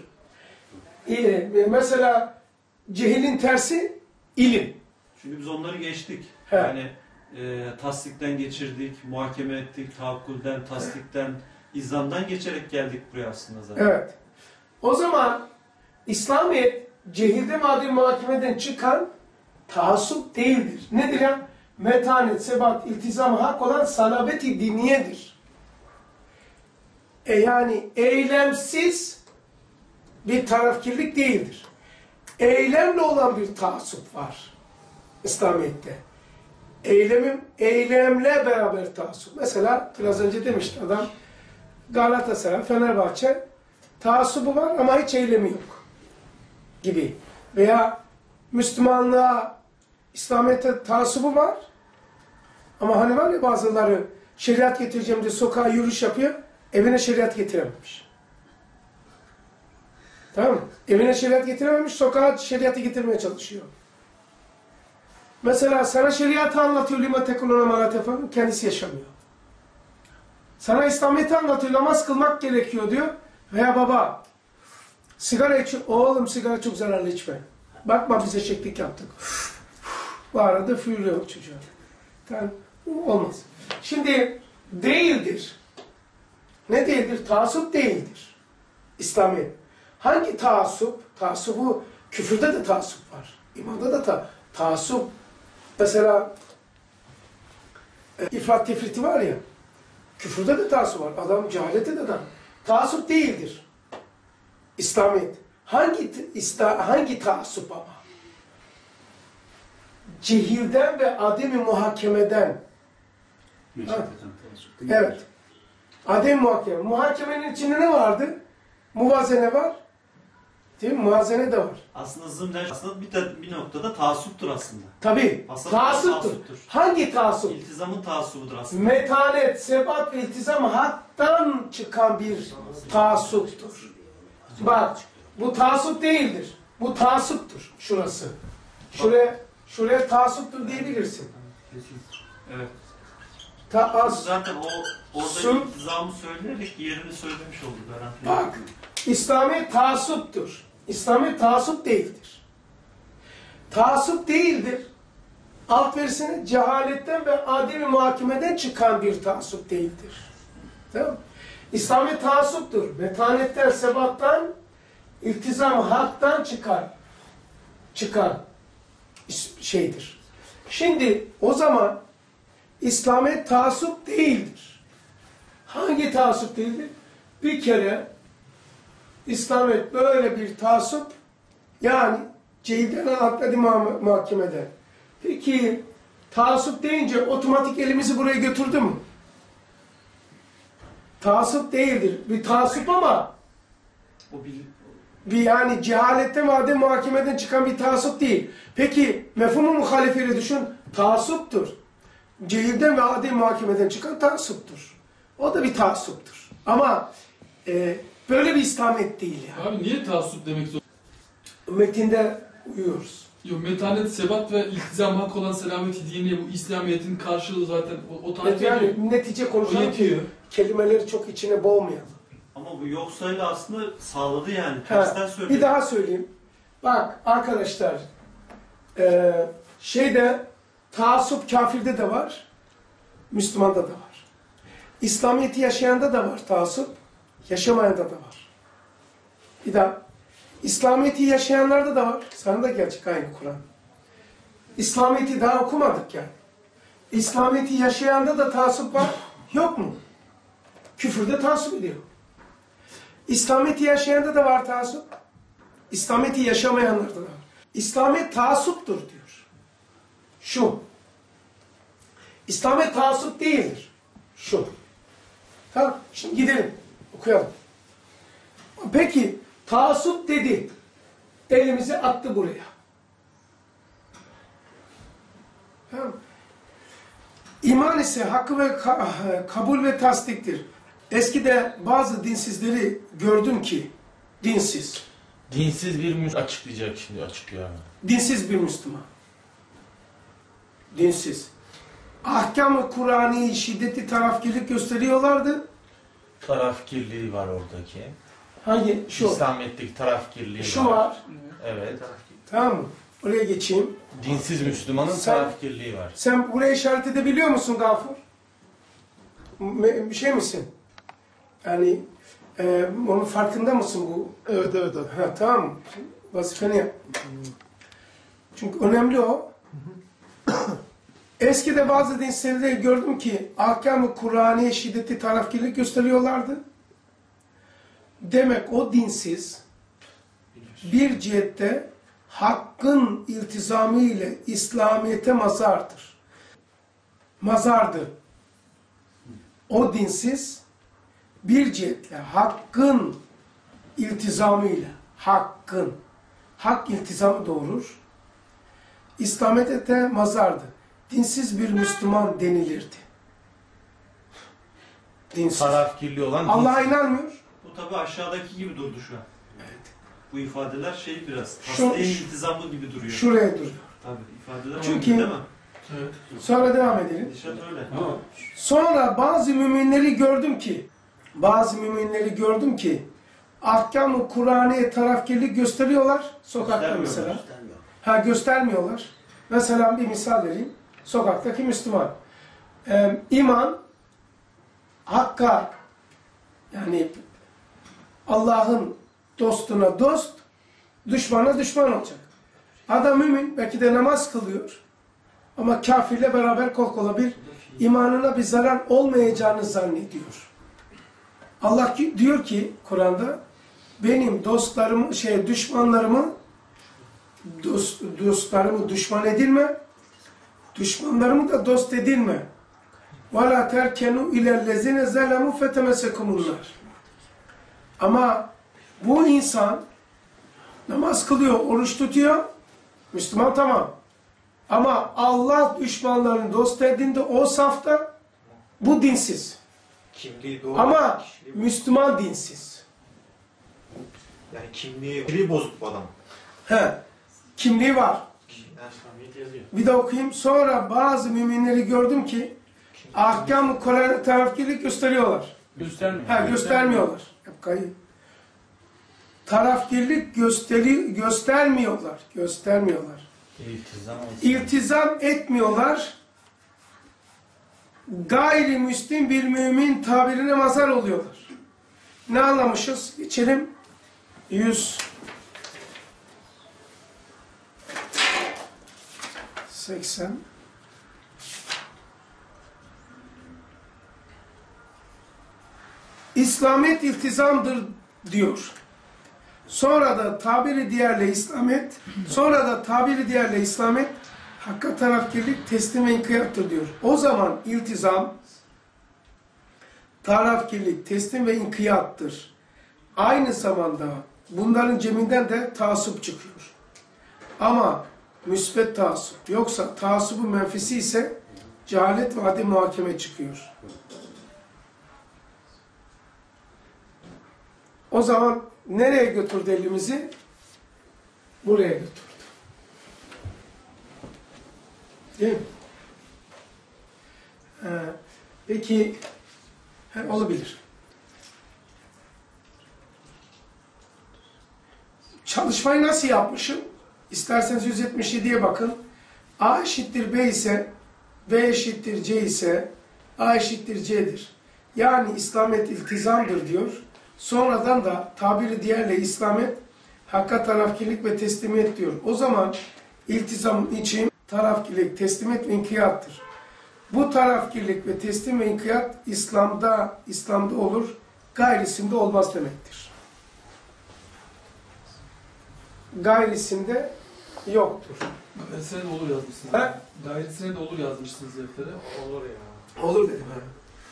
Mesela cehilin tersi ilim. Çünkü biz onları geçtik. He. Yani tasdikten geçirdik, muhakeme ettik, tahakkülden, tasdikten, izamdan geçerek geldik buraya aslında zaten. Evet. O zaman İslamiyet cehilde ve adem muhakemeden çıkan taassup değildir. Nedir ya? Metanet, sebat, iltizam, hak olan salabeti diniyedir. Yani eylemsiz bir tarafkirlik değildir. Eylemle olan bir taassup var İslamiyet'te. Eylemle beraber taassup. Mesela biraz önce demişti adam, Galatasaray, Fenerbahçe taassubu var ama hiç eylemi yok gibi. Veya Müslümanlığa, İslamiyet'e taassubu var ama hani var ya bazıları şeriat getireceğim diye sokağa yürüyüş yapıyor, evine şeriat getirememiş. Tamam mı? Evine şeriat getirememiş, sokağa şeriatı getirmeye çalışıyor. Mesela sana şeriatı anlatıyor, lima tekuluna malatefam, kendisi yaşamıyor. Sana İslamiyet'i anlatıyor, namaz kılmak gerekiyor diyor. Veya baba, sigara içiyor, oğlum sigara çok zararlı içme. Bakma bize şeklik yaptık. Bu arada füyürüyor çocuğa. Tamam, olmaz. Şimdi değildir. Ne değildir? Taassup değildir. İslamiyet. Hangi taassup? Taassubu, küfürde de taassup var. İmanda da taassup. Mesela ifrat tefriti var ya, küfürde de taassup var. Adam cehalete de adam. Taassup değildir. İslamiyet. Hangi taassup ama? Cehilden ve adem-i muhakemeden. Evet. Adem muhakeme. Muhakemenin içinde ne vardı? Muvazene var. Değil mi? Muvazene de var. Aslında zımnen aslında bir noktada taassuptur aslında. Tabii. Taassuptur. Hangi taassup? İltizamın taassubudur aslında. Metanet, sebat ve iltizam haktan çıkan bir taassuptur. Bak, bu taassup değildir. Bu taassuptur. Şurası. Şuraya taassuptur diyebilirsin. Evet. Zaten orada iltizamı söyleyerek yerini söylemiş oldu garanti. Bak, İslamiyet taassuptur. İslamiyet taassup değildir. Taassup değildir. Alt verisine cehaletten ve adem-i muhakemeden çıkan bir taassup değildir. Tamam mı? İslamiyet taassuptur. Metanetten, sebattan, iltizam haktan çıkan şeydir. Şimdi o zaman İslamiyet taassup değildir. Hangi taassup değildir? Bir kere İslamiyet böyle bir taassup, yani cehilden akla muhakemeden. Peki taassup deyince otomatik elimizi buraya götürdü mü? Taassup değildir. Bir taassup ama bir yani cehaletten ve adem muhakemeden çıkan bir taassup değil. Peki mefhumu muhalefeyle düşün. Taassuptur. Cehilden ve adem muhakemeden çıkan taassuptur. O da bir taassuptur. Ama böyle bir İslamiyet değil yani. Abi niye taassup demek zor? Metinde uyuyoruz. Yok, metanet, sebat ve iltizam hak olan selameti dini, bu İslamiyet'in karşılığı zaten o tarif ediyor. Yani netice konuşalım ki kelimeleri çok içine boğmayalım. Ama bu yoksayla aslında sağladı yani. Tersten söylüyor. Bir daha söyleyeyim. Bak arkadaşlar, taassup kafirde de var, Müslümanda da var. İslamiyet'i yaşayanda da var taassup, yaşamayanda da var. Bir daha, İslamiyet'i yaşayanlarda da var. Sana da gelecek aynı Kur'an. İslamiyet'i daha okumadık ya. İslamiyet'i yaşayanda da taassup var. Yok mu? Küfürde taassup ediyor. İslamiyet'i yaşayanda da var taassup. İslamiyet'i yaşamayanlarda da var. İslamiyet taassuptur diyor. Şu. İslamiyet taassup değildir. Şu. Tamam. Şimdi gidelim. Okuyalım. Peki taassup dedi. Elimizi attı buraya. Tamam. İman ise hakkı ve kabul ve tasdiktir. Eskide bazı dinsizleri gördüm ki dinsiz. Dinsiz bir Müslüman açıklayacak şimdi, açıklıyor ama. Dinsiz bir Müslüman. Dinsiz. Ahkam-ı Kur'an'ı şiddetli tarafkirlik gösteriyorlardı. Tarafkirliği var oradaki. Hangi? Şu. İslamiyet'teki tarafkirliği Şu var. var. Evet. Tamam mı? Oraya geçeyim. Dinsiz Müslümanın tarafkirliği var. Sen buraya işaret edebiliyor musun Gafur? Bir şey misin? Yani onun farkında mısın bu? Evet evet abi. Ha, tamam mı? Vazifeni yap. Çünkü önemli o. Eskide bazı dinsizleri gördüm ki ahkam-ı Kur'an'ı şiddetli tarafkirlik gösteriyorlardı. Demek o dinsiz bir cihette hakkın iltizamı ile İslamiyet'e mazardır. Mazardır. O dinsiz bir cihetle hakkın iltizamı ile hak iltizamı doğurur. İslamiyet'e mazardı. Dinsiz bir Müslüman denilirdi. Dinsiz. Tarafkirli olan Allah'a dinsiz. inanmıyor. Bu tabi aşağıdaki gibi durdu şu an. Evet. Bu ifadeler şey biraz, Şu- tasdiğin iltizamı gibi duruyor. Şuraya duruyor. Tabii ifadeler Çünkü- öyle değil mi? Sonra devam edelim. Dişat öyle. Sonra bazı müminleri gördüm ki ahkam-ı Kur'an'a tarafkirlik gösteriyorlar sokakta mesela. Göstermiyorlar. Mesela bir misal vereyim. Sokaktaki Müslüman. İman hakka, yani Allah'ın dostuna dost, düşmana düşman olacak. Adam mümin, belki de namaz kılıyor. Ama kafirle beraber kol kola bir imanına bir zarar olmayacağını zannediyor. Allah diyor ki Kur'an'da benim düşmanlarımı düşman edilme, düşmanlarımı da dost edilme. وَلَا تَرْكَنُوا اِلَى الَّذِينَ زَلَمُوا فَتَمَسَكُمُ النَّارِ. Ama bu insan namaz kılıyor, oruç tutuyor, Müslüman tamam. Ama Allah düşmanlarını dost edince o safta bu dinsiz. Kimliği doğru. Ama Müslüman dinsiz. Yani kimliği bozuk bu adam. Kimliği var. İslamiyet yazıyor. Bir de okuyayım. Sonra bazı müminleri gördüm ki ahkam-ı Kur'an'a tarafkirlik gösteriyorlar. Göstermiyorlar. Tarafkirlik göstermiyorlar. İltizam etmiyorlar. Gayrimüslim bir mümin tabirine mazhar oluyorlar. Ne anlamışız? Geçelim. 180. İslamiyet iltizamdır diyor. Sonra da tabiri diğerle İslamiyet hakka tarafkirlik, teslim ve inkiyattır diyor. O zaman iltizam, tarafkirlik, teslim ve inkiyattır. Aynı zamanda bunların ceminden de taassup çıkıyor. Ama müsbet taassup, yoksa taassubun menfisi ise cehalet ve adem muhakeme çıkıyor. O zaman nereye götürdü elimizi? Buraya götürdü. Değil mi? Peki olabilir. Çalışmayı nasıl yapmışım? İsterseniz 177'ye bakın. A eşittir B ise, B eşittir C ise A eşittir C'dir. Yani İslamiyet iltizamdır diyor. Sonradan da tabiri diğerle İslamiyet hakka tarafkirlik ve teslimiyet diyor. O zaman iltizamın için tarafkirlik, teslimiyet ve inkiyattır. Bu tarafkirlik ve teslim ve inkiyat İslam'da olur, gayrisinde olmaz demektir. Gayrisinde yoktur. Gayrisine de olur yazmışsınız. He? Gayrisine de olur yazmışsınız deftere. Olur ya. Olur dedim ha.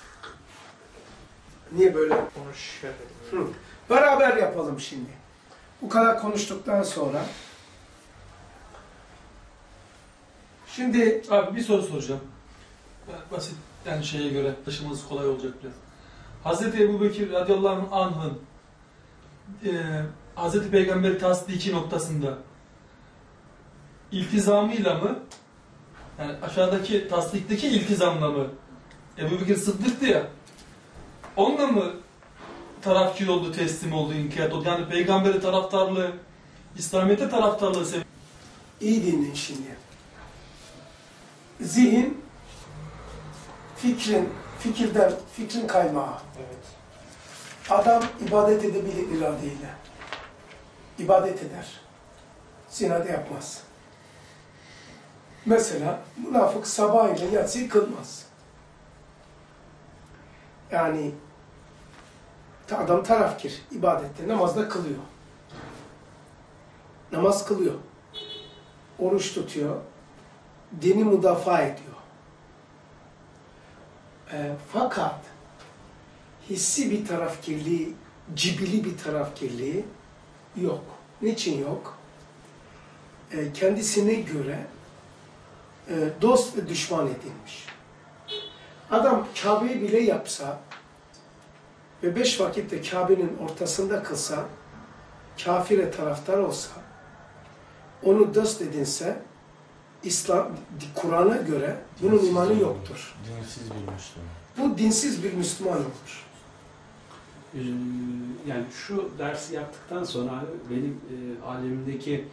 Niye böyle? Onu şöyle. Beraber yapalım şimdi. Bu kadar konuştuktan sonra. Şimdi Abi bir soru soracağım. Basit, yani şeye göre taşıması kolay olacak biraz. Hazreti Ebubekir radıyallahu anh'ın Hazreti Peygamber'i tasdiki noktasında iltizamıyla mı, yani aşağıdaki tasdikteki iltizamla mı, Ebubekir Sıddık'tı ya, onunla mı tarafkir oldu, teslim oldu, inkiyat oldu? Yani Peygamber'e taraftarlığı, İslamiyet'e taraftarlığı iyi dinleyin şimdi. Zihin fikrin kaymağı. Evet. Adam ibadet edebilir iradeyle. İbadet eder. Zina da yapmaz. Mesela münafık sabahıyla yatsıyı kılmaz. Yani adam tarafkir, ibadette, namazda kılıyor. Namaz kılıyor. Oruç tutuyor. Dini müdafaa ediyor. Fakat hissi bir tarafkirliği, cibili bir tarafkirliği yok. Niçin yok? Kendisine göre dost ve düşman edilmiş. Adam Kabe'yi bile yapsa ve 5 vakitte Kabe'nin ortasında kılsa, kafire taraftar olsa, onu dost edinse, Kur'an'a göre bunun imanı yoktur. Dinsiz bir Müslüman. Bu dinsiz bir Müslüman olur. Yani şu dersi yaptıktan sonra benim alemimdeki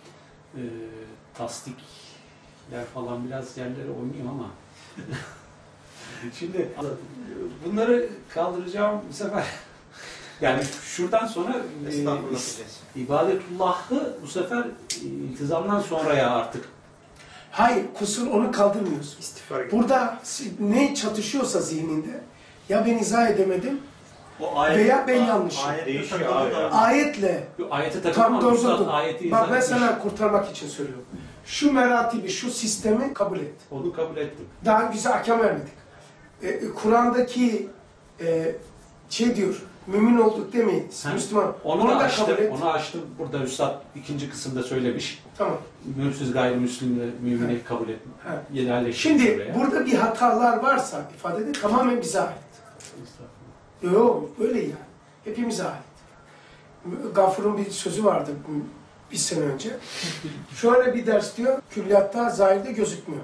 tasdikler falan biraz yerlere oynuyor ama şimdi bunları kaldıracağım bu sefer. Yani şuradan sonra ibadetullah'ı bu sefer iltizamdan sonraya artık. Hayır, kusur onu kaldırmıyorsun. Burada ne çatışıyorsa zihninde, ya ben izah edemedim veya ben yanlışım. Ayetle Ayete tam takılma. doğru. Ayeti Bak ben izah etmiş. sana kurtarmak için söylüyorum. Şu meratibi, şu sistemi kabul et. Onu kabul ettim. Daha bize ahkam vermedik. Kur'an'daki diyor, mümin olduk demeyin, Müslüman. Onu da da açtım. kabul et. Onu açtım. Burada Üstad ikinci kısımda söylemiş. Tamam. Mümsüz gayrimüslimleri mümini kabul etme. Ha. Şimdi burada bir hatalar varsa ifadede tamamen bize ait. Yok, öyle yani. Hepimize ait. Gafur'un bir sözü vardı bir sene önce. Şöyle bir ders diyor, külliyatta zahirde gözükmüyor.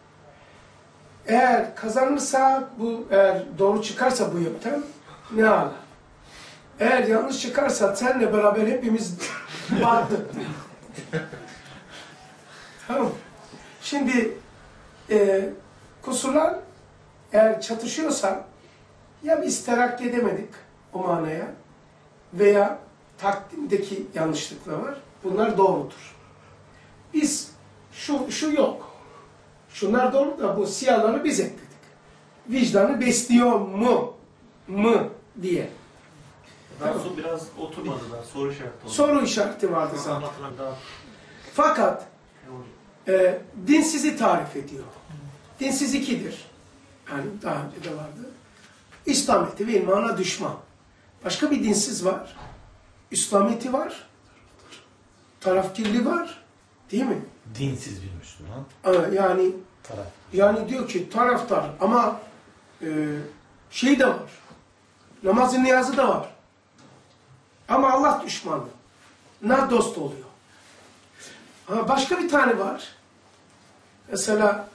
Eğer kazanırsa, eğer doğru çıkarsa bu yöntem, ne ala. Eğer yanlış çıkarsa seninle beraber hepimiz battık. Tamam. Şimdi kusurlar eğer çatışıyorsa ya biz terakki edemedik o manaya veya takdimdeki yanlışlıklar var. Bunlar doğrudur. Biz şu yok. Şunlar doğru da bu siyahları biz ekledik. Vicdanı besliyor mu diye. Tamam. Biraz oturmadı da soru işareti oldu. Soru işareti vardı zaten. Fakat dinsizi tarif ediyor. Dinsiz ikidir. Yani daha önce de vardı. İslamiyet'i ve imana düşman. Başka bir dinsiz var. İslamiyet'i var. Tarafkirli var. Değil mi? Dinsiz bir Müslüman. Yani diyor ki taraftar ama şey de var. Namazı niyazı da var. Ama Allah düşmanı. Ne dost oluyor. Ama başka bir tane var. Mesela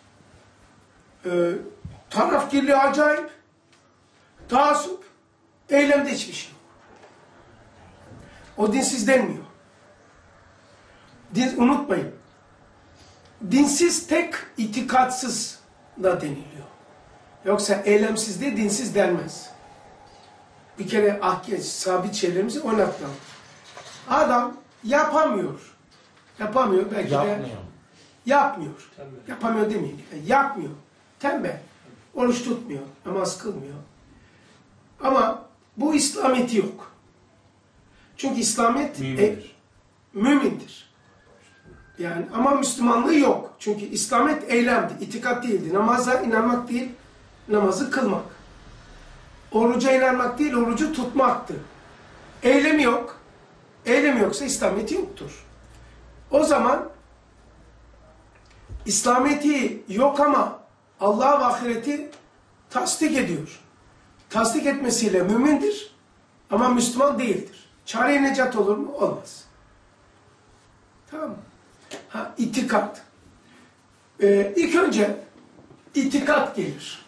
tarafkirliği acayip. Taassup. Eylemde hiçbir şey yok. O dinsiz denmiyor. Unutmayın. Dinsiz tek itikatsız da deniliyor. Yoksa eylemsiz de dinsiz denmez. Bir kere sabit şeylerimizi oynatmayalım. Adam yapamıyor. Yapamıyor belki de. Yapmıyor. Yapamıyor demeyin. Yapmıyor. Tembel. oruç tutmuyor, namaz kılmıyor. Ama bu İslamiyeti yok. Çünkü İslamiyet mümindir. Yani ama Müslümanlığı yok. Çünkü İslamiyet eylemdi, itikat değildi. Namaza inanmak değil, namazı kılmak. Oruca inanmak değil, orucu tutmaktı. Eylemi yok. Eylem yoksa İslamiyeti yoktur. O zaman İslamiyeti yok ama Allah ve ahireti tasdik ediyor. Tasdik etmesiyle mümindir ama Müslüman değildir. Çare-i necat olur mu? Olmaz. Tamam mı? İtikat. İlk önce itikat gelir.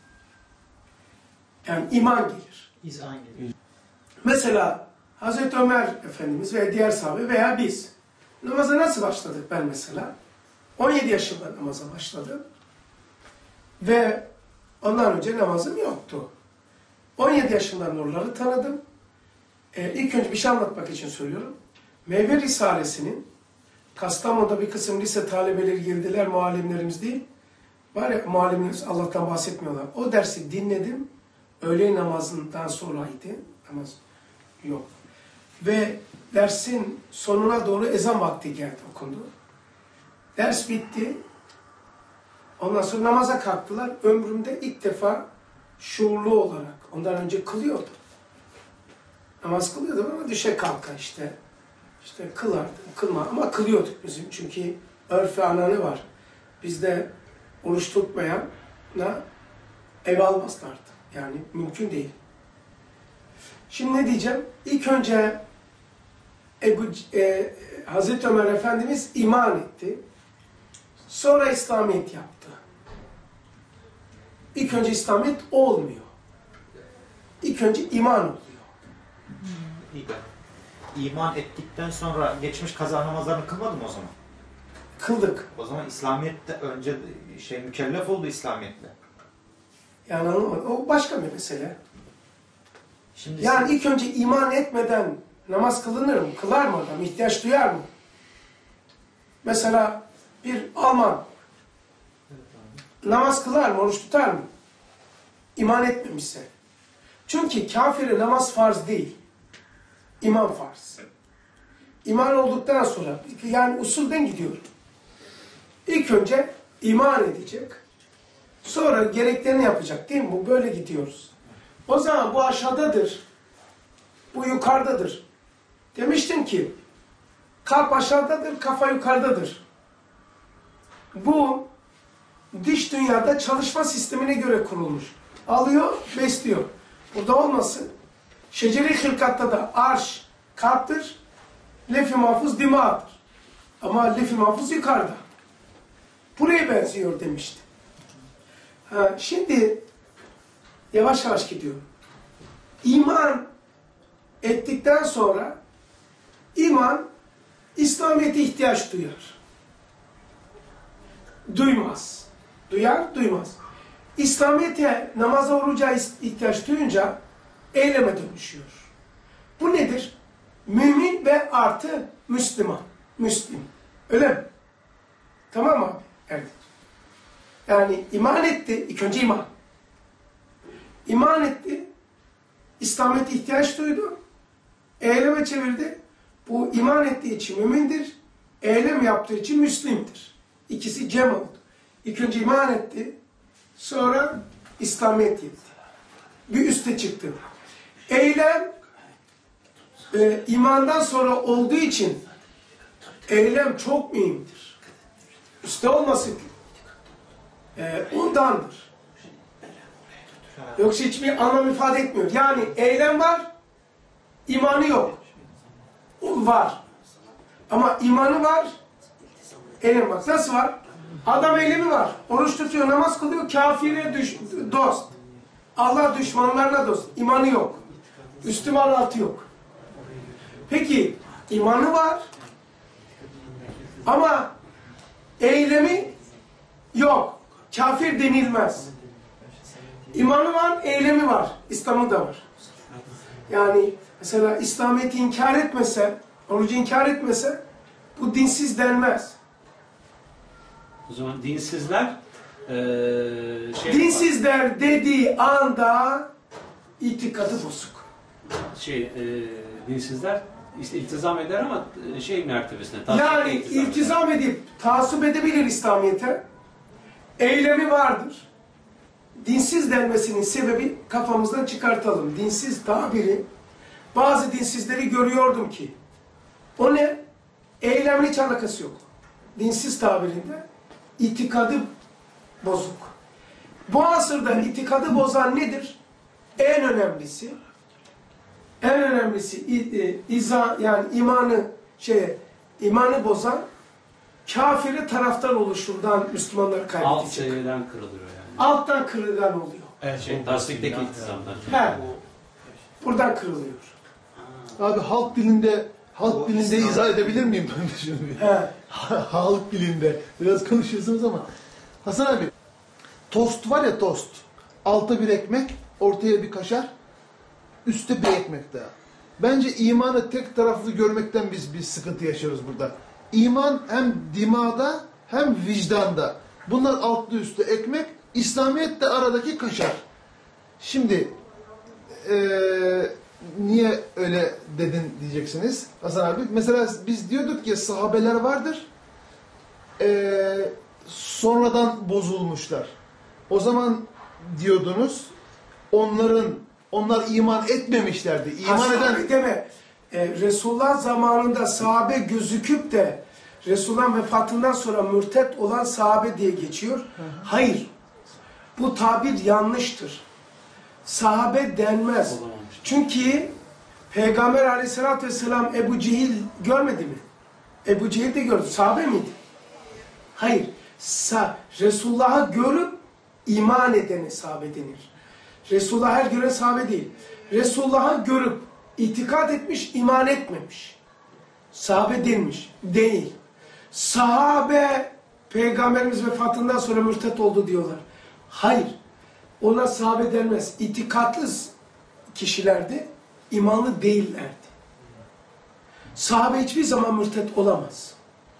Yani iman gelir. İzan gelir. Mesela Hazreti Ömer Efendimiz ve diğer sahabe veya biz namaza nasıl başladık ben mesela? 17 yaşında namaza başladım. Ve ondan önce namazım yoktu. 17 yaşında nurları tanıdım. İlk önce bir şey anlatmak için söylüyorum. Meyve Risalesi'nin Kastamonu'da bir kısım lise talebeleri girdiler, muallimlerimiz değil. Var ya muallimlerimiz Allah'tan bahsetmiyorlar. O dersi dinledim. Öğle namazından sonraydı. Namaz yok. Ve dersin sonuna doğru ezan vakti geldi, okundu. Ders bitti. Ondan sonra namaza kalktılar. Ömrümde ilk defa şuurlu olarak, ondan önce kılıyordum. Namaz kılıyordum ama düşe kalka işte kılardım, kılma ama kılıyorduk bizim. Çünkü örf ve ananı var. Bizde oruç tutmayana ev almazlardı. Yani mümkün değil. Şimdi ne diyeceğim? İlk önce Hazreti Ömer Efendimiz iman etti. Sonra İslamiyet yaptı. İlk önce İslamiyet olmuyor. İlk önce iman oluyor. İman ettikten sonra geçmiş kaza namazlarını kılmadı mı o zaman? Kıldık. O zaman İslamiyet'te önce mükellef oldu İslamiyet'le. Yani o başka bir mesele. Şimdi yani ilk önce iman etmeden namaz kılınır mı? Kılar mı adam? İhtiyaç duyar mı? Mesela bir Alman namaz kılar mı? Oruç tutar mı? İman etmemişse. Çünkü kafire namaz farz değil. İman farz. İman olduktan sonra yani usulden gidiyor. İlk önce iman edecek. Sonra gereklerini yapacak değil mi? Bu böyle gidiyoruz. O zaman bu aşağıdadır. Bu yukarıdadır. Demiştim ki kalp aşağıdadır, kafa yukarıdadır. Bu dış dünyada çalışma sistemine göre kurulmuş. Alıyor, besliyor. Burada olmasın. Şeceri hilkatta da arş kalptir, lef-i mahfuz dimağdır. Ama lef-i mahfuz yukarıda. Buraya benziyor demişti. Şimdi yavaş yavaş gidiyorum. İman ettikten sonra iman İslamiyet'e ihtiyaç duyar. Duymaz. Duyar, duymaz. İslamiyet'e namaza, oruca ihtiyaç duyunca eyleme dönüşüyor. Bu nedir? Mümin ve artı Müslüman. Müslim. Öyle mi? Tamam mı? Evet. Yani iman etti. İlk önce iman. İman etti. İslamiyet'e ihtiyaç duydu. Eyleme çevirdi. Bu iman ettiği için mümindir. Eylem yaptığı için Müslim'dir. İkisi cem oldu. İlk önce iman etti. Sonra İslamiyet yetti. Bir üste çıktı. Eylem imandan sonra olduğu için eylem çok mühimdir. Üste olması ondandır. Yoksa hiçbir anlam ifade etmiyor. Yani eylem var, imanı yok. Var. Ama imanı var, eylem var. Nasıl var? Adam eylemi var. Oruç tutuyor, namaz kılıyor, kafire dost. Allah düşmanlarına dost. İmanı yok. Müslüman altı yok. Peki, imanı var ama eylemi yok. Kafir denilmez. İmanı var, eylemi var. İslam'ı da var. Yani mesela İslamiyet'i inkar etmese, orucu inkar etmese bu dinsiz denmez. O zaman dinsizler Dinsizler dediği anda itikadı bozuk. Dinsizler işte iltizam eder ama mertebesine. Yani iltizam edip taassup edebilir İslamiyet'e. Eylemi vardır. Dinsiz denmesinin sebebi kafamızdan çıkartalım. Dinsiz tabiri, bazı dinsizleri görüyordum ki o ne? Eylemle hiç alakası yok. Dinsiz tabirinde itikadı bozuk. Bu asırda itikadı bozan nedir? En önemlisi yani imanı bozan kafiri taraftar oluşundan Müslümanları kaybedecek. Alt seviyeden kırılıyor yani. Alttan kırılgan oluyor. Tasdikteki iltizamdan. Buradan kırılıyor. Abi halk dilinde izah edebilir miyim ben şunu? Halk dilinde. Biraz konuşuyorsunuz ama. Hasan abi, tost var ya, tost. Altta bir ekmek, ortaya bir kaşar, üstte bir ekmek daha. Bence imanı tek taraflı görmekten biz sıkıntı yaşıyoruz burada. İman hem dimada hem vicdanda. Bunlar altlı üstte ekmek, İslamiyet de aradaki kaşar. Şimdi niye öyle dedin diyeceksiniz Hasan abi. Mesela biz diyorduk ki sahabeler vardır, sonradan bozulmuşlar. O zaman diyordunuz onlar iman etmemişlerdi. İman eden deme. Resulullah zamanında sahabe gözüküp de Resulullah'ın vefatından sonra mürtet olan sahabe diye geçiyor. Hayır. Bu tabir yanlıştır. Sahabe denmez. Çünkü Peygamber Aleyhisselatü Vesselam Ebu Cehil görmedi mi? Ebu Cehil de gördü. Sahabe miydi? Hayır. Resulullah'ı görüp iman edene sahabe denir. Resulullah her gören sahabe değil. Resulullah'ı görüp itikat etmiş, iman etmemiş. Sahabe denmiş. Değil. Sahabe Peygamberimiz vefatından sonra mürtet oldu diyorlar. Hayır. Ona sahabe denmez. İtikatlı kişilerdi, imanlı değillerdi. Sahabe hiçbir zaman mürtet olamaz.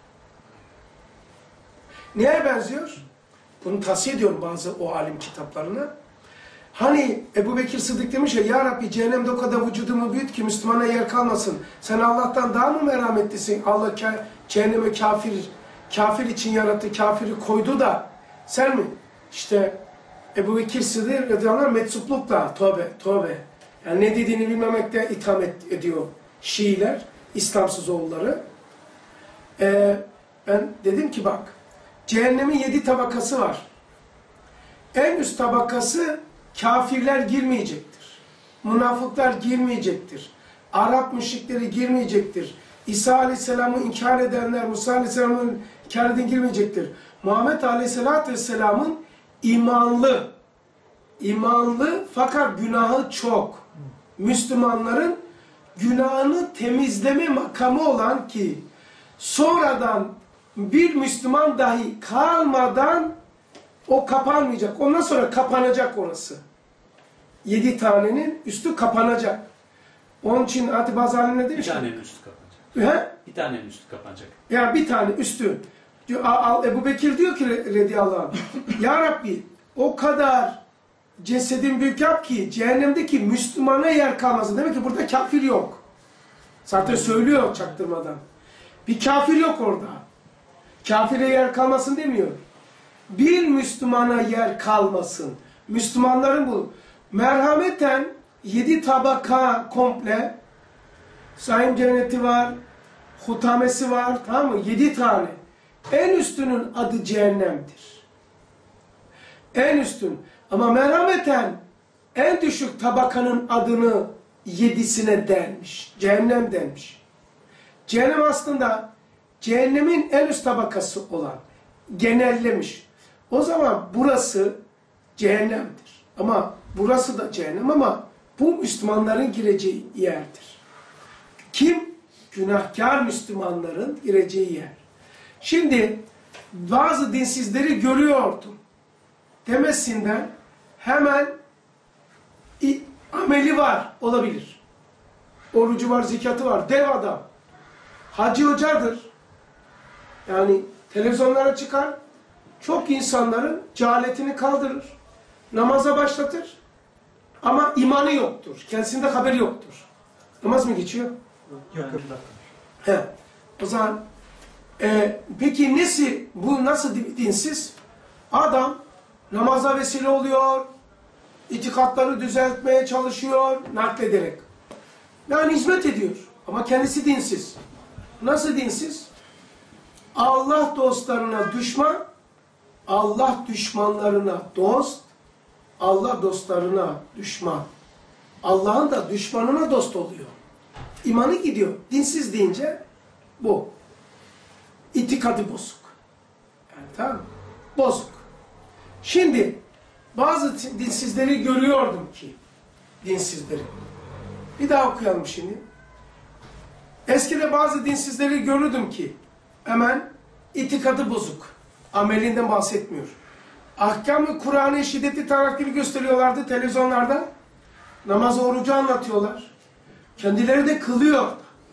Neye benziyor? Bunu tavsiye ediyorum bazı o alim kitaplarına. Hani Ebu Bekir Sıddık demiş ya, Ya Rabbi cehennemde o kadar vücudumu büyüt ki Müslümana yer kalmasın. Sen Allah'tan daha mı merhametlisin? Allah cehenneme kafir için yarattı, kafiri koydu da sen mi? İşte Ebu Bekir Sıddık radıyallahu anh metsuplukla, tövbe. Yani ne dediğini bilmemekte itham ediyor Şiiler, İslamsız oğulları. Ben dedim ki bak, cehennemin 7 tabakası var. En üst tabakası kafirler girmeyecektir. Münafıklar girmeyecektir. Arap müşrikleri girmeyecektir. İsa Aleyhisselam'ı inkar edenler, Musa Aleyhisselam'ın inkar eden girmeyecektir. Muhammed Aleyhisselatü Vesselam'ın imanlı fakat günahı çok. Müslümanların günahını temizleme makamı olan ki sonradan bir Müslüman dahi kalmadan o kapanmayacak. Ondan sonra kapanacak orası. 7 tanenin üstü kapanacak. Onun için bazı alimler demiş ki bir tanenin üstü kapanacak. Bir tanenin üstü kapanacak. Ya bir tane üstü. Ebu Bekir diyor ki radıyallahu anh, Ya Rabbi o kadar cesedin büyük yap ki cehennemdeki Müslümana yer kalmasın. Demek ki burada kafir yok. Zaten söylüyor çaktırmadan. Bir kafir yok orada. Kafire yer kalmasın demiyor. Bir Müslümana yer kalmasın. Müslümanların bu. Merhameten 7 tabaka komple. Saim cenneti var. Hutamesi var. Tamam mı? 7 tane. En üstünün adı cehennemdir. En üstün. Ama merhameten en düşük tabakanın adını 7'sine denmiş. Cehennem denmiş. Cehennem aslında cehennemin en üst tabakası olan. Genellemiş. O zaman burası cehennemdir. Ama burası da cehennem ama bu Müslümanların gireceği yerdir. Kim? Günahkar Müslümanların gireceği yer. Şimdi bazı dinsizleri görüyordum demesinden hemen ameli var, olabilir. Orucu var, zekatı var, dev adam. Hacı hocadır. Yani televizyonlara çıkar, çok insanların cehaletini kaldırır. Namaza başlatır. Ama imanı yoktur. Kendisinde haberi yoktur. Namaz mı geçiyor? Yok. He. O zaman peki bu nasıl dinsiz? Adam namaza vesile oluyor, itikatları düzeltmeye çalışıyor, naklederek. Yani hizmet ediyor ama kendisi dinsiz. Nasıl dinsiz? Allah dostlarına düşman, Allah düşmanlarına dost, Allah dostlarına düşman. Allah'ın da düşmanına dost oluyor. İmanı gidiyor. Dinsiz deyince bu. İtikadı bozuk. Yani tamam mı? Bozuk. Şimdi bazı dinsizleri görüyordum ki. Dinsizleri. Bir daha okuyalım şimdi. Eskide bazı dinsizleri görürdüm ki hemen itikadı bozuk. Amelinden bahsetmiyor. Ahkam-ı Kur'an'ı şiddetli tarafını gösteriyorlardı televizyonlarda. Namaz orucu anlatıyorlar. Kendileri de kılıyor.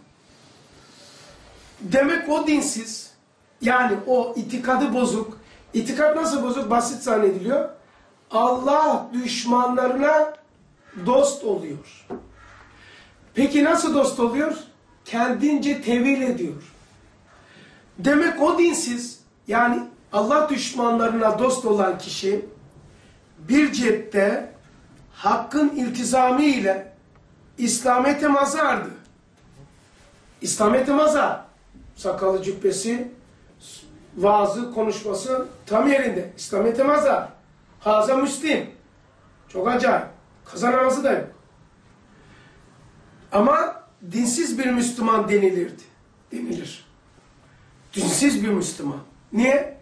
Demek o dinsiz. Yani o itikadı bozuk. İtikat nasıl bozuk? Basit zannediliyor. Allah düşmanlarına dost oluyor. Peki nasıl dost oluyor? Kendince tevil ediyor. Demek o dinsiz, yani Allah düşmanlarına dost olan kişi bir cepte hakkın iltizamı ile İslamiyet'e mazardı. İslamiyet'e mazar. Sakalı cübbesi, vaazı, konuşması tam yerinde. İslamiyet'e mazar. Haza Müslim. Çok acayip. Kaza namazı da yok. Ama dinsiz bir Müslüman denilirdi. Denilir. Dinsiz bir Müslüman. Niye?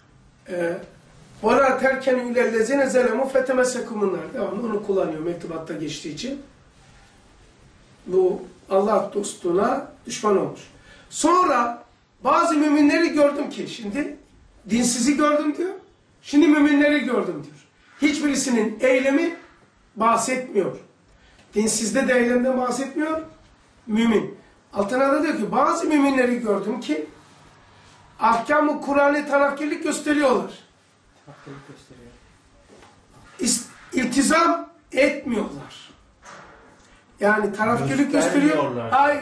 وَلَا تَرْكَنُوا اِلَى الَّذِينَ زَلَمُوا فَتَمَسَّكُمُنَّارِ. Devamlı onu kullanıyor mektubatta geçtiği için. Bu Allah dostuna düşman olmuş. Sonra bazı müminleri gördüm ki şimdi dinsizi gördüm diyor. Şimdi müminleri gördüm diyor. Hiçbirisinin eylemi bahsetmiyor. Dinsizde de eylemden bahsetmiyor. Mümin. Altına da diyor ki bazı müminleri gördüm ki ahkam-ı Kur'an'ı tarafkirlik gösteriyorlar. İltizam etmiyorlar. Yani tarafkirlik gösteriyor.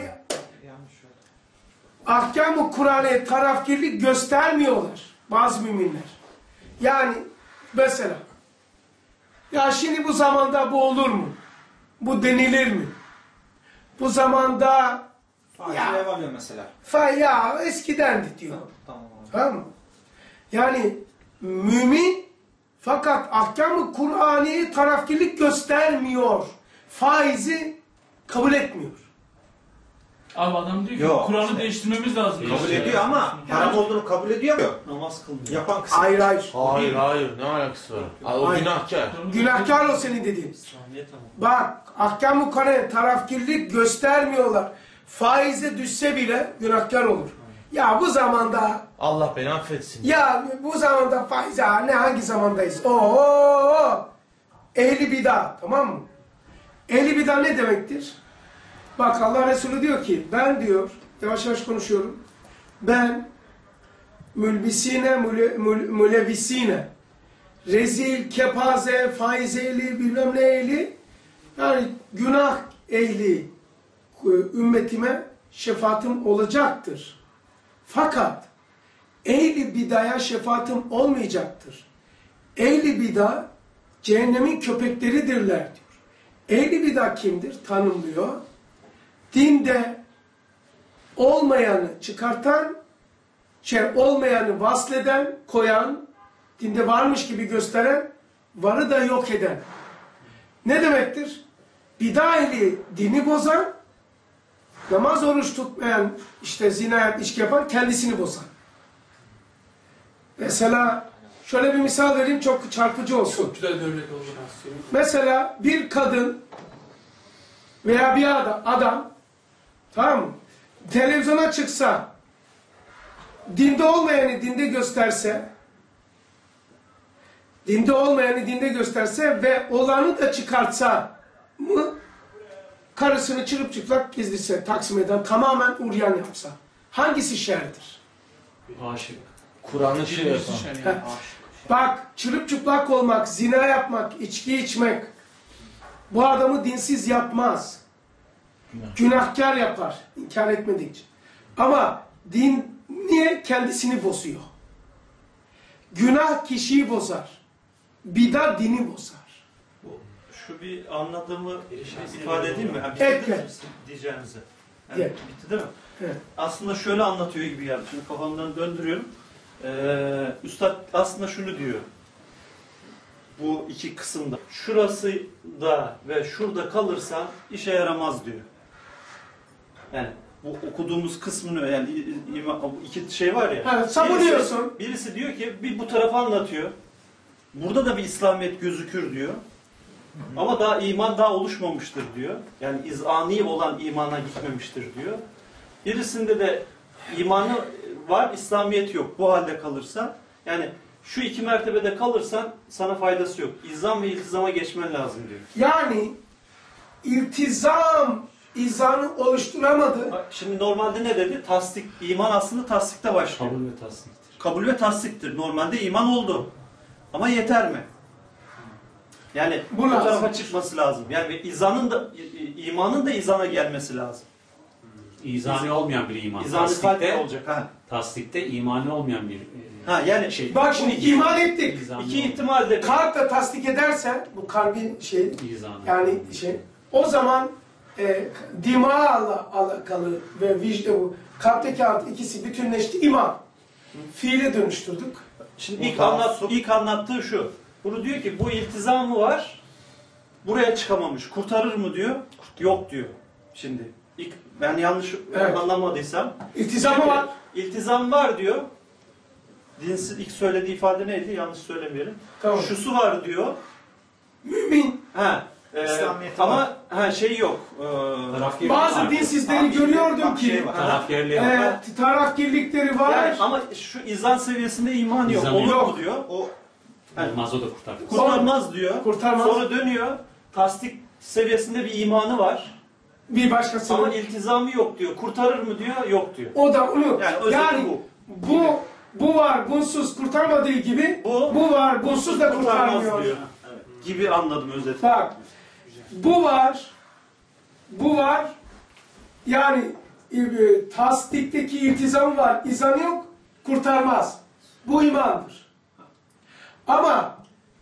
Ahkam-ı Kur'an'ı tarafkirlik göstermiyorlar bazı müminler. Yani mesela ya şimdi bu zamanda bu olur mu? Bu denilir mi? Bu zamanda ya ev alıyor mesela. Ya eskidendi diyor. Tamam mı? Yani mümin fakat ahkam-ı Kur'an'ı tarafkirlik göstermiyor. Faizi kabul etmiyor. Abi adam diyor ki Kur'an'ı değiştirmemiz lazım. Kabul ediyor ama haram olduğunu kabul ediyor mu? Namaz kılmıyor. Yapan kısım. Hayır. Hayır. Ne alakası var? O günahkar. Günahkar o senin dediğin. Bak ahkam-ı Kur'an'ı tarafkirlik göstermiyorlar. Faize düşse bile günahkar olur. Ya bu zamanda Allah beni affetsin. Ya bu zamanda faiz hangi zamandayız? Ehli bid'a, tamam mı? Ehli bid'a ne demektir? Bak Allah Resulü diyor ki ben diyor yavaş yavaş konuşuyorum. Ben mülebisine rezil, kepaze, faiz ehli, bilmem ne ehli, yani günah ehli ümmetime şefaatim olacaktır. Fakat ehli bidaya şefaatim olmayacaktır. Ehli bida cehennemin köpekleridirler diyor. Ehli bida kimdir? Tanımlıyor. Dinde olmayanı çıkartan, olmayanı vasleden, koyan, dinde varmış gibi gösteren, varı da yok eden. Ne demektir? Bida ehli dini bozan, namaz oruç tutmayan, işte zina, içki yapan, kendisini bozan. Mesela şöyle bir misal vereyim, çok çarpıcı olsun. Çok güzel bir örnek oldu. Mesela bir kadın veya bir adam, tamam mı? Televizyona çıksa, dinde olmayanı dinde gösterse ve olanı da çıkartsa mı, karısını çırılçıplak gezdirse, Taksim'den tamamen uryan yapsa, hangisi şerdir? Aşık. Kur'an'ın şey yapan. Heh. Bak, çırılçıplak olmak, zina yapmak, içki içmek bu adamı dinsiz yapmaz. Günahkar yapar, inkar etmedikçe. Ama din niye? Kendisini bozuyor. Günah kişiyi bozar. Bidat dini bozar. Şu bir anladığımı ifade edeyim mi? Etme. Diyeceğinizi. Evet. Bitti değil mi? Evet. Aslında şöyle anlatıyor gibi geldi. Şimdi kafamdan döndürüyorum. Üstad aslında şunu diyor. Bu iki kısımda. Şurası da ve şurada kalırsan işe yaramaz diyor. Yani bu okuduğumuz kısmını yani iki şey var ya. Ha, savunuyorsun. Birisi diyor ki bir bu tarafı anlatıyor. Burada da bir İslamiyet gözükür diyor. Ama daha iman daha oluşmamıştır diyor. Yani izani olan imana gitmemiştir diyor. Birisinde de imanı var, İslamiyet yok. Bu halde kalırsan, yani şu iki mertebede kalırsan sana faydası yok. İlzam ve iltizama geçmen lazım diyor. Yani iltizam izanı oluşturamadı. Şimdi normalde ne dedi? Tasdik, iman aslında tasdikte başlıyor. Kabul ve tasdiktir. Kabul ve tasdiktir. Normalde iman oldu. Ama yeter mi? Yani bu tarafa çıkması lazım. Yani izanın da imanın da izana gelmesi lazım. İzani olmayan bir iman. İzani kalp olacak ha. Tasdikte imani olmayan bir yani şey. Bak şimdi iman ettik. İki ihtimalde Kalple tasdik edersen bu kalbin şey İzanı. yani şey o zaman dimağla alakalı ve vicde bu kalpteki altı ikisi bütünleşti iman. Fiile dönüştürdük. Şimdi ilk anlattığı şu. Bunu diyor ki bu iltizamı var. Buraya çıkamamış. Kurtarır mı diyor? Yok diyor. Şimdi ben yanlış anlamadıysam. İltizamı var. İltizam var diyor. Dinsiz ilk söylediği ifade neydi? Yanlış söylemeyelim. Tamam. Şusu var diyor. Mümin. Ama şey yok. Bazı dinsizleri görüyordum ki tarafgirlikleri var. Yani, ama şu izan seviyesinde iman yok. Olur mu diyor. Olmaz, o da kurtarmaz. Kurtarmaz diyor. Kurtarmaz. Sonra dönüyor. Tasdik seviyesinde bir imanı var. Bir başkası. Ama iltizamı yok diyor. Kurtarır mı diyor? Yok diyor. O da onu. Yani bu var, bunsuz kurtarmadığı gibi bu var, bunsuz da kurtarmıyor. Diyor. Evet. Gibi anladım özetle. Bak, bu var, yani tasdikteki iltizam var, izan yok, kurtarmaz. Bu imandır. Ama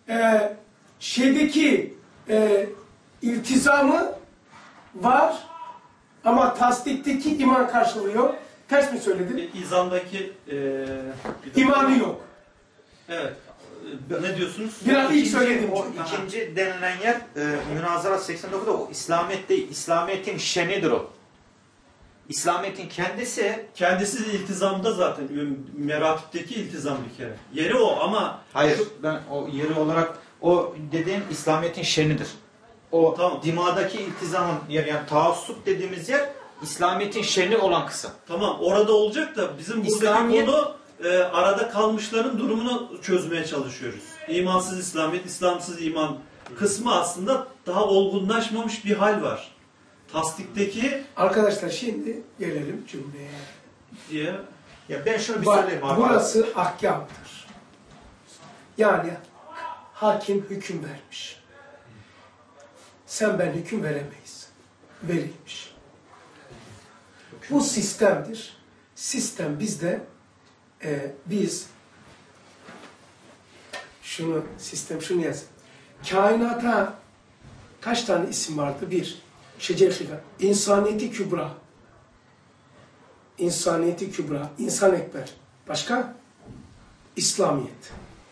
şeydeki iltizamı var ama tasdikteki iman karşılıyor. Ters mi söyledim? İzandaki imanı yok. Evet. Ne diyorsunuz? Biraz ilk söyledim. O ikinci denilen yer Münazara 89'da o İslamiyet değil. İslamiyet'in şenidir o. İslamiyet'in kendisi iltizamda zaten. Meratipteki iltizam bir kere. Yeri o ama... Hayır. Ben o yeri olarak o dediğim İslamiyet'in şenidir. O dimadaki iltizamın yani taassup dediğimiz yer İslamiyet'in şeni olan kısım. Tamam orada olacak da bizim buradaki konu arada kalmışların durumunu çözmeye çalışıyoruz. İmansız İslamiyet, İslamsız iman kısmı aslında daha olgunlaşmamış bir hal var. Tasdikteki... Arkadaşlar şimdi gelelim cümleye. Diye. Ya ben şunu bir söyleyeyim abi. Burası ahkamdır. Yani hakim hüküm vermiş. Sen ben hüküm veremeyiz. Verilmiş. Bu sistemdir. Sistem bizde biz şunu yazın. Kainata kaç tane isim vardı? Bir, şecer-i insaniyeti kübra. İnsaniyeti kübra. İnsan ekber. Başka? İslamiyet.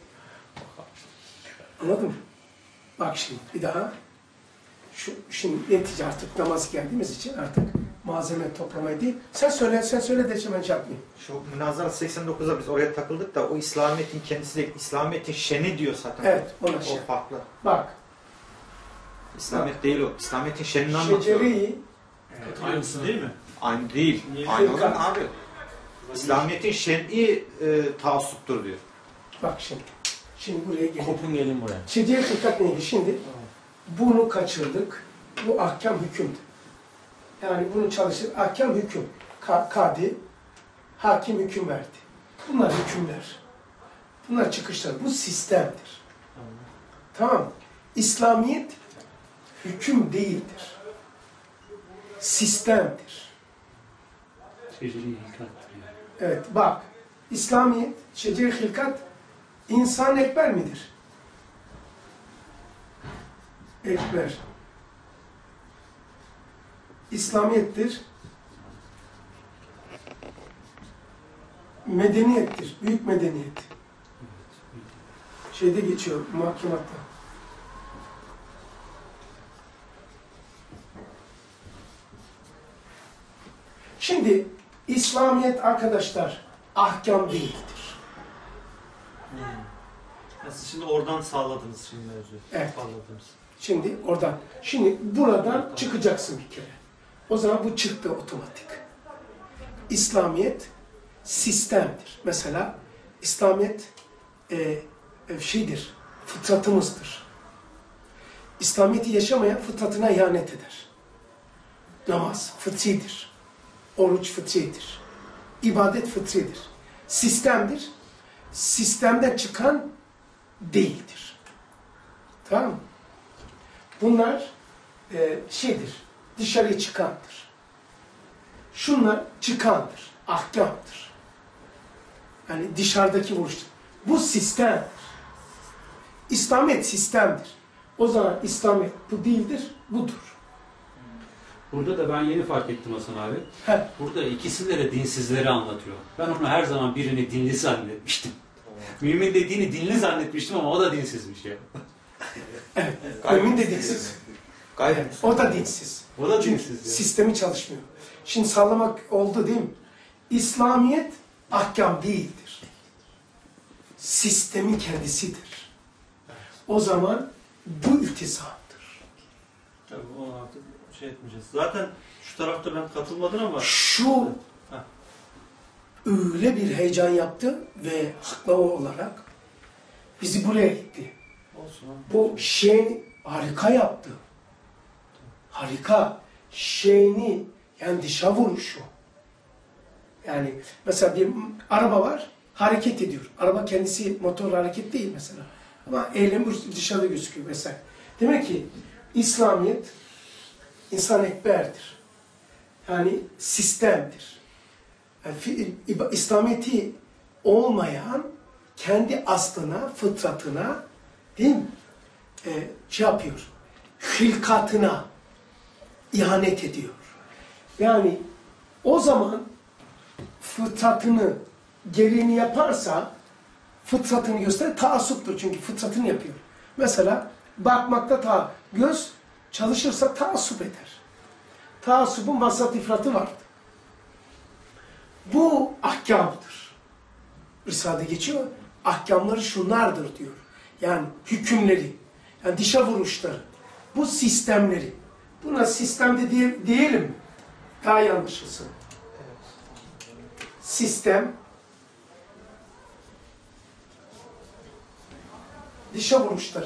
Anladın mı? Bak şimdi bir daha. Şimdi netice artık namaz geldiğimiz için artık malzeme toplamayı değil. Sen söyle de hemen yapmayayım. Şu Münazara 89'da biz oraya takıldık da o İslamiyet'in kendisi değil, İslamiyet'in şeni diyor zaten. Evet, o farklı. Bak. İslamiyet değil o. İslamiyet'in şenini anlatıyor. Şeceri aynısı değil mi? Aynı değil. Aynı olur mu abi? İslamiyet'in şen'i taassuptur diyor. Bak şimdi buraya gelelim. Kopun gelin buraya. Şeceri fıkhat neydi? Şimdi bunu kaçırdık. Bu ahkam hükümdü. Yani bunu çalışır. Ahkam hüküm. Kadi, hakim hüküm verdi. Bunlar hükümler. Bunlar çıkışlar. Bu sistemdir. Tamam. İslamiyet hüküm değildir. Sistemdir. Şeceri hilkattır yani. Evet bak. İslamiyet, şeceri hilkat insan ekber midir? Ekber. İslamiyettir. Medeniyettir. Büyük medeniyet. Şeyde geçiyor muhakematta. Şimdi İslamiyet arkadaşlar ahkam değildir. Siz şimdi oradan sağladınız şimdi mevzuyu. Evet. Sağladınız. Şimdi oradan. Şimdi buradan çıkacaksın bir kere. O zaman bu çıktı otomatik. İslamiyet sistemdir. Mesela İslamiyet şeydir, fıtratımızdır. İslamiyet'i yaşamayan fıtratına ihanet eder. Namaz fıtridir. Oruç fıtridir. İbadet fıtridir. Sistemdir. Sistemden çıkan değildir. Tamam mı? Bunlar şeydir, dışarıya çıkandır. Şunlar çıkandır, ahkamdır. Yani dışarıdaki vuruştur. Bu sistemdir. İslamiyet sistemdir. O zaman İslamiyet bu değildir, budur. Burada da ben yeni fark ettim Hasan abi. He. Burada ikisinde de dinsizleri anlatıyor. Ben onu her zaman birini dinli zannetmiştim. Mümin dediğini dinli zannetmiştim ama o da dinsizmiş ya. Evet, mümin de dinsiz. Evet, o da dinsiz. O da Çünkü dinsiz ya. sistemi çalışmıyor. Şimdi sallamak oldu değil mi? İslamiyet ahkam değildir. Sistemin kendisidir. O zaman bu iltizamdır. Tabii onu artık şey etmeyeceğiz. Zaten şu tarafta ben katılmadım ama Şu öyle bir heyecan yaptı ve haklı olarak bizi buraya gitti. olsun abi. Bu şeyini harika yaptı. Harika. Şeyini yani dışa vuruşu. Yani mesela bir araba var, hareket ediyor. Araba kendisi motor hareket değil mesela. Ama eylemi dışarıda gözüküyor mesela. Demek ki İslamiyet insan ekberdir. Yani sistemdir. Yani İslamiyeti olmayan kendi aslına, fıtratına değil mi? Şey yapıyor. Hilkatına ihanet ediyor. Yani o zaman fıtratını gereğini yaparsa fıtratını gösterir. Taassuptur çünkü fıtratını yapıyor. Mesela bakmakta göz çalışırsa taassup eder. Taassubun vasat ifratı vardır. Bu ahkamdır. Risale geçiyor. Ahkamları şunlardır diyor. Yani hükümleri, yani dışa vuruşları. Bu sistemleri. Buna sistemde diyelim mi? Daha yanlış olsun. Sistem dışa vuruşları.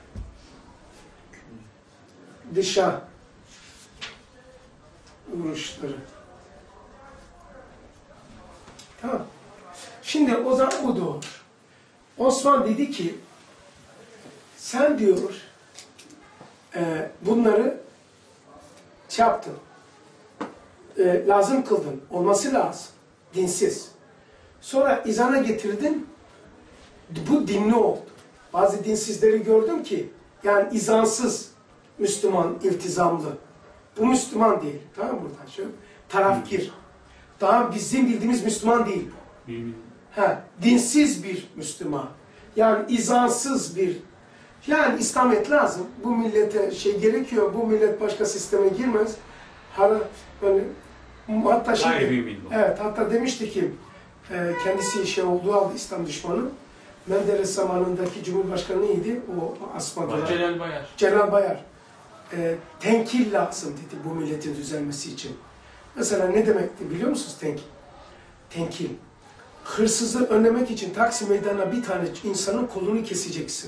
Dışa vuruşları. Tamam. Şimdi o zaman o doğru. Osman dedi ki sen diyor bunları şey yaptın. Lazım kıldın. Olması lazım. Dinsiz. Sonra izana getirdin. Bu dinli oldu. Bazı dinsizleri gördüm ki yani izansız Müslüman, iltizamlı. Bu Müslüman değil. Tamam mı buradan? Şöyle tarafkir. Daha bizim bildiğimiz Müslüman değil bu. Dinsiz bir Müslüman. Yani izansız bir. Yani İslamiyet lazım. Bu millete şey gerekiyor. Bu millet başka sisteme girmez. Yani, hatta evet, hatta demişti ki kendisi şey olduğu halde İslam düşmanı. Menderes zamanındaki Cumhurbaşkanı neydi? O asmadılar. Celal Bayar. Celal Bayar. Tenkil lazım dedi bu milletin düzelmesi için. Mesela ne demekti biliyor musunuz tenkil? Tenkil. Hırsızı önlemek için Taksim Meydanı'na bir tane insanın kolunu keseceksin.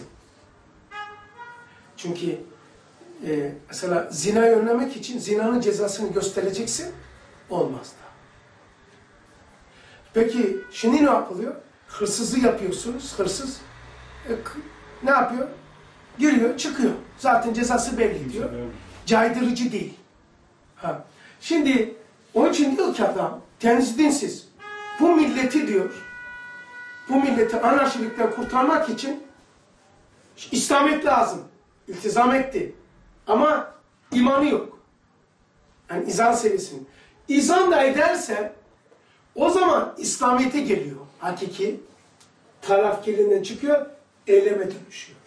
Çünkü mesela zinayı önlemek için zinanın cezasını göstereceksin. Olmaz da. Peki şimdi ne yapılıyor? Hırsızı yapıyorsunuz. Hırsız ne yapıyor? Giriyor, çıkıyor. Zaten cezası belli diyor. Caydırıcı değil. Ha. Şimdi onun için diyor ki adam, kendisi dinsiz. Bu milleti diyor, bu milleti anarşilikten kurtarmak için İslamiyet lazım. İltizam etti. Ama imanı yok. Yani izan seviyesini. İzan da ederse o zaman İslamiyet'e geliyor. Hakiki tarafkirinden çıkıyor, eyleme dönüşüyor.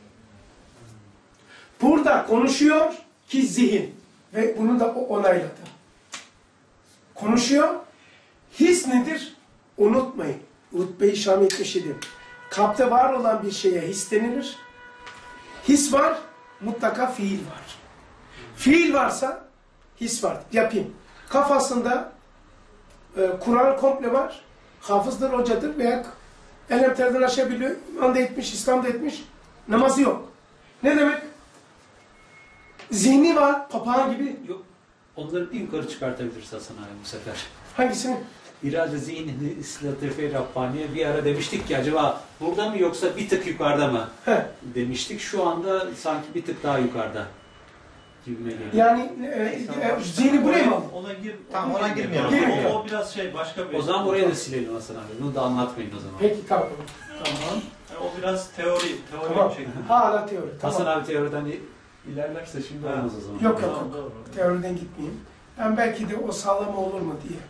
Burada konuşuyor ki zihin ve bunu da onayladı. Konuşuyor. His nedir? Unutmayın. Rutbe-i Şam 77. Kalpte var olan bir şeye his denilir. His var, mutlaka fiil var. Fiil varsa his var. Yapayım. Kafasında Kur'an komple var. Hafızdır, hocadır veya elemterden aşağı biliyor. İman da etmiş, İslam da etmiş. Namazı yok. Ne demek? Zihni var, papağan gibi. Yok. Onları bir yukarı çıkartabiliriz Hasan abi bu sefer. Hangisini? İrade zihni islatife Rabbaniye bir ara demiştik ki acaba burada mı yoksa bir tık yukarıda mı? He. Demiştik. Şu anda sanki bir tık daha yukarıda. Gibime geliyor. Yani zihni buraya mı? Ona gir. Tamam, ona girmeyelim. Girmeyelim. O biraz başka bir. O zaman buraya da silelim Hasan abi. Bunu da anlatmayın o zaman. Peki tamam. Tamam. Yani o biraz teori Tamam. şeklinde. Hala teori. Tamam. Hasan abi teoriden ilerlerse şimdi olmaz o zaman. Yok yok Tamam, yok. doğru. Teoriden gitmeyeyim. Ben belki de o sağlam olur mu diye.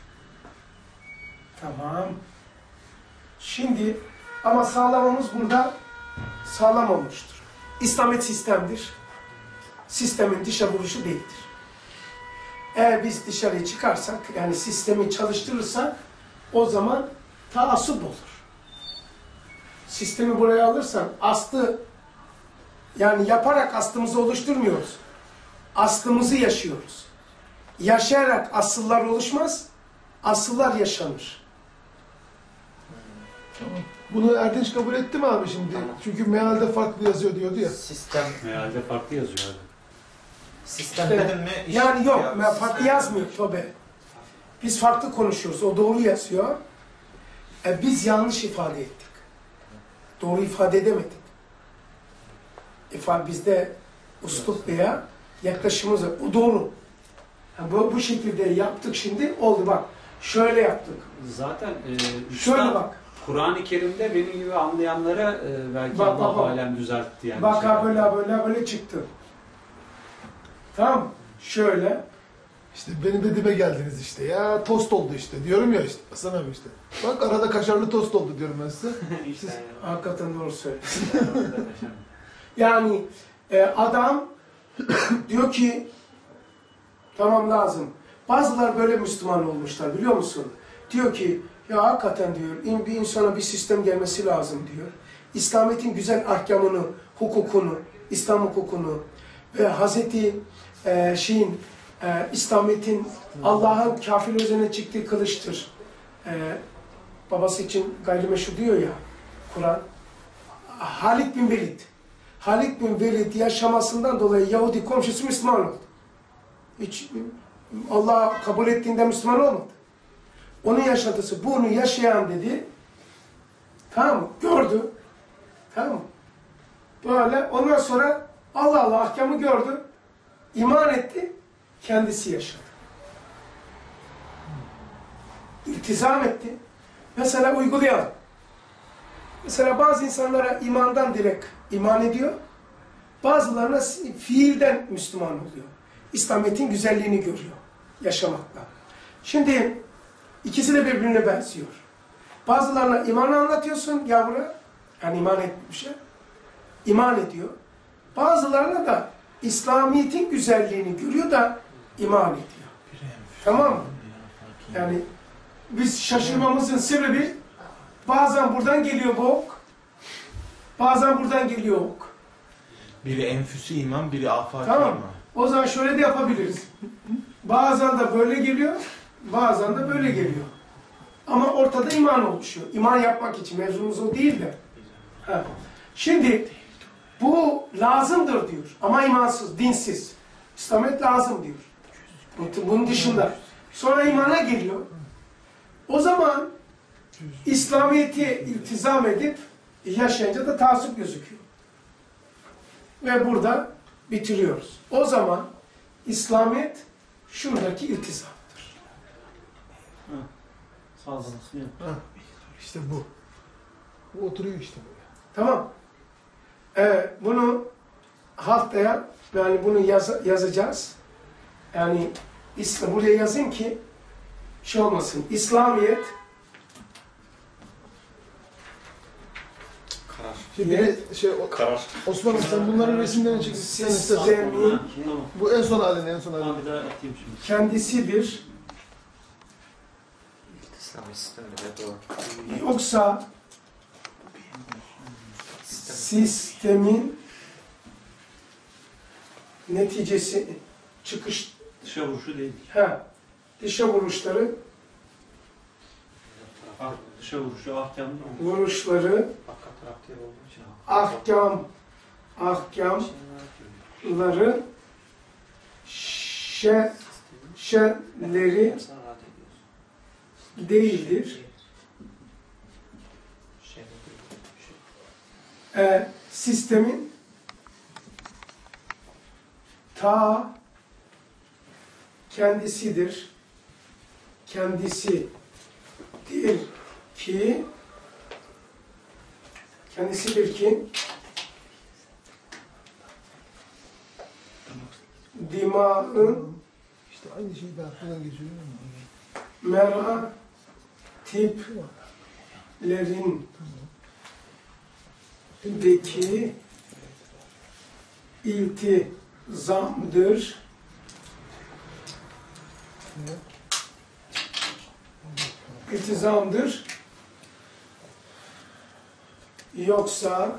Tamam. Şimdi ama sağlamamız burada sağlam olmuştur. İslamiyet sistemdir. Sistemin dışa vuruşu değildir. Eğer biz dışarıya çıkarsak, yani sistemi çalıştırırsak o zaman taassup olur. Sistemi buraya alırsan aslı, yani yaparak aslımızı oluşturmuyoruz. Aslımızı yaşıyoruz. Yaşayarak asıllar oluşmaz, asıllar yaşanır. Tamam. Bunu Erdinç kabul etti mi abi şimdi? Çünkü mealde farklı yazıyor diyordu ya. Sistem. Mealde farklı yazıyor abi. Sistem Evet. dedim mi? Yani yok, Ya, farklı yazmıyor tabi. Biz farklı konuşuyoruz, o doğru yazıyor. Biz yanlış ifade ettik. Doğru ifade edemedik. Bizde uslup veya yaklaşımımız var. O doğru. Yani bu şekilde yaptık şimdi, oldu bak. Şöyle yaptık. Zaten Şöyle bak. Kur'an-ı Kerim'de benim gibi anlayanlara belki Bak, Allah bak. alem düzeltti yani. Bak şeyler. böyle çıktı. Tamam. Şöyle. İşte benim dediğime geldiniz işte. Ya tost oldu işte. Diyorum ya işte. Hasan abi işte. Bak arada kaşarlı tost oldu diyorum ben size. Siz... Hakikaten doğru söylüyorsun. Yani adam diyor ki tamam lazım. Bazılar böyle Müslüman olmuşlar biliyor musun? Diyor ki ya hakikaten diyor bir insana bir sistem gelmesi lazım diyor. İslamiyet'in güzel ahkamını, hukukunu, İslam hukukunu ve Hazreti İslamiyet'in Allah'ın kafir üzerine çıktığı kılıçtır. Babası için gayrimeşru diyor ya Kur'an. Halid bin Velid. Halid bin Velid yaşamasından dolayı Yahudi komşusu Müslüman oldu. Hiç Allah kabul ettiğinde Müslüman olmadı. Onun yaşantısı, bunu yaşayan dedi. Tamam mı? Gördü. Tamam mı? Böyle ondan sonra Allah ahkamı gördü. İman etti. Kendisi yaşadı. İltizam etti. Mesela uygulayalım. Mesela bazı insanlara imandan direkt iman ediyor. Bazılarına fiilden Müslüman oluyor. İslamiyet'in güzelliğini görüyor. Yaşamakla. Şimdi ikisi de birbirine benziyor. Bazılarına imanı anlatıyorsun yavru. Yani iman etmiş. İman ediyor. Bazılarına da İslamiyet'in güzelliğini görüyor da iman ediyor. Tamam mı? Yani biz şaşırmamızın sebebi bazen buradan geliyor bu ok. Bazen buradan geliyor ok. Biri enfüsü iman, biri afaki Tamam. iman. O zaman şöyle de yapabiliriz. Bazen de böyle geliyor, bazen de böyle geliyor. Ama ortada iman oluşuyor. İman yapmak için mevzumuz o değil de. Ha. Şimdi bu lazımdır diyor. Ama imansız, dinsiz. İslamiyet lazım diyor. Bunun dışında. Sonra imana geliyor. O zaman İslamiyet'e iltizam edip yaşayınca da taassup gözüküyor. Ve burada bitiriyoruz. O zaman İslamiyet şuradaki iltizamdır. Sağlamasını yap. İşte bu. Bu oturuyor işte böyle. Tamam. Bunu haftaya yani bunu yazacağız. Yani buraya yazayım ki şey olmasın. İslamiyet Şimdi Karar. Osman sen bunların resimlerini çek. Sen istersen. sistemin Tamam. Bu en son halini, en son halini. Tamam bir daha atayım şimdi. kendisidir. İslami sistemde de doğru. Yoksa sistemin neticesi çıkış Dışa vuruşu değil. dışa vuruşları Dışa vuruşu ahkamlı olmuş. vuruşları Arka taraf diye olduğu için. ahkamları şerleri Sana rahat ediyorsun. değildir. Şey değil. Sistemin ta kendisidir. Kendisidir ki dimağın İşte aynı şeyi ben aklımdan geçiriyorum. meratiplerindeki iltizamdır. İltizamdır. Yoksa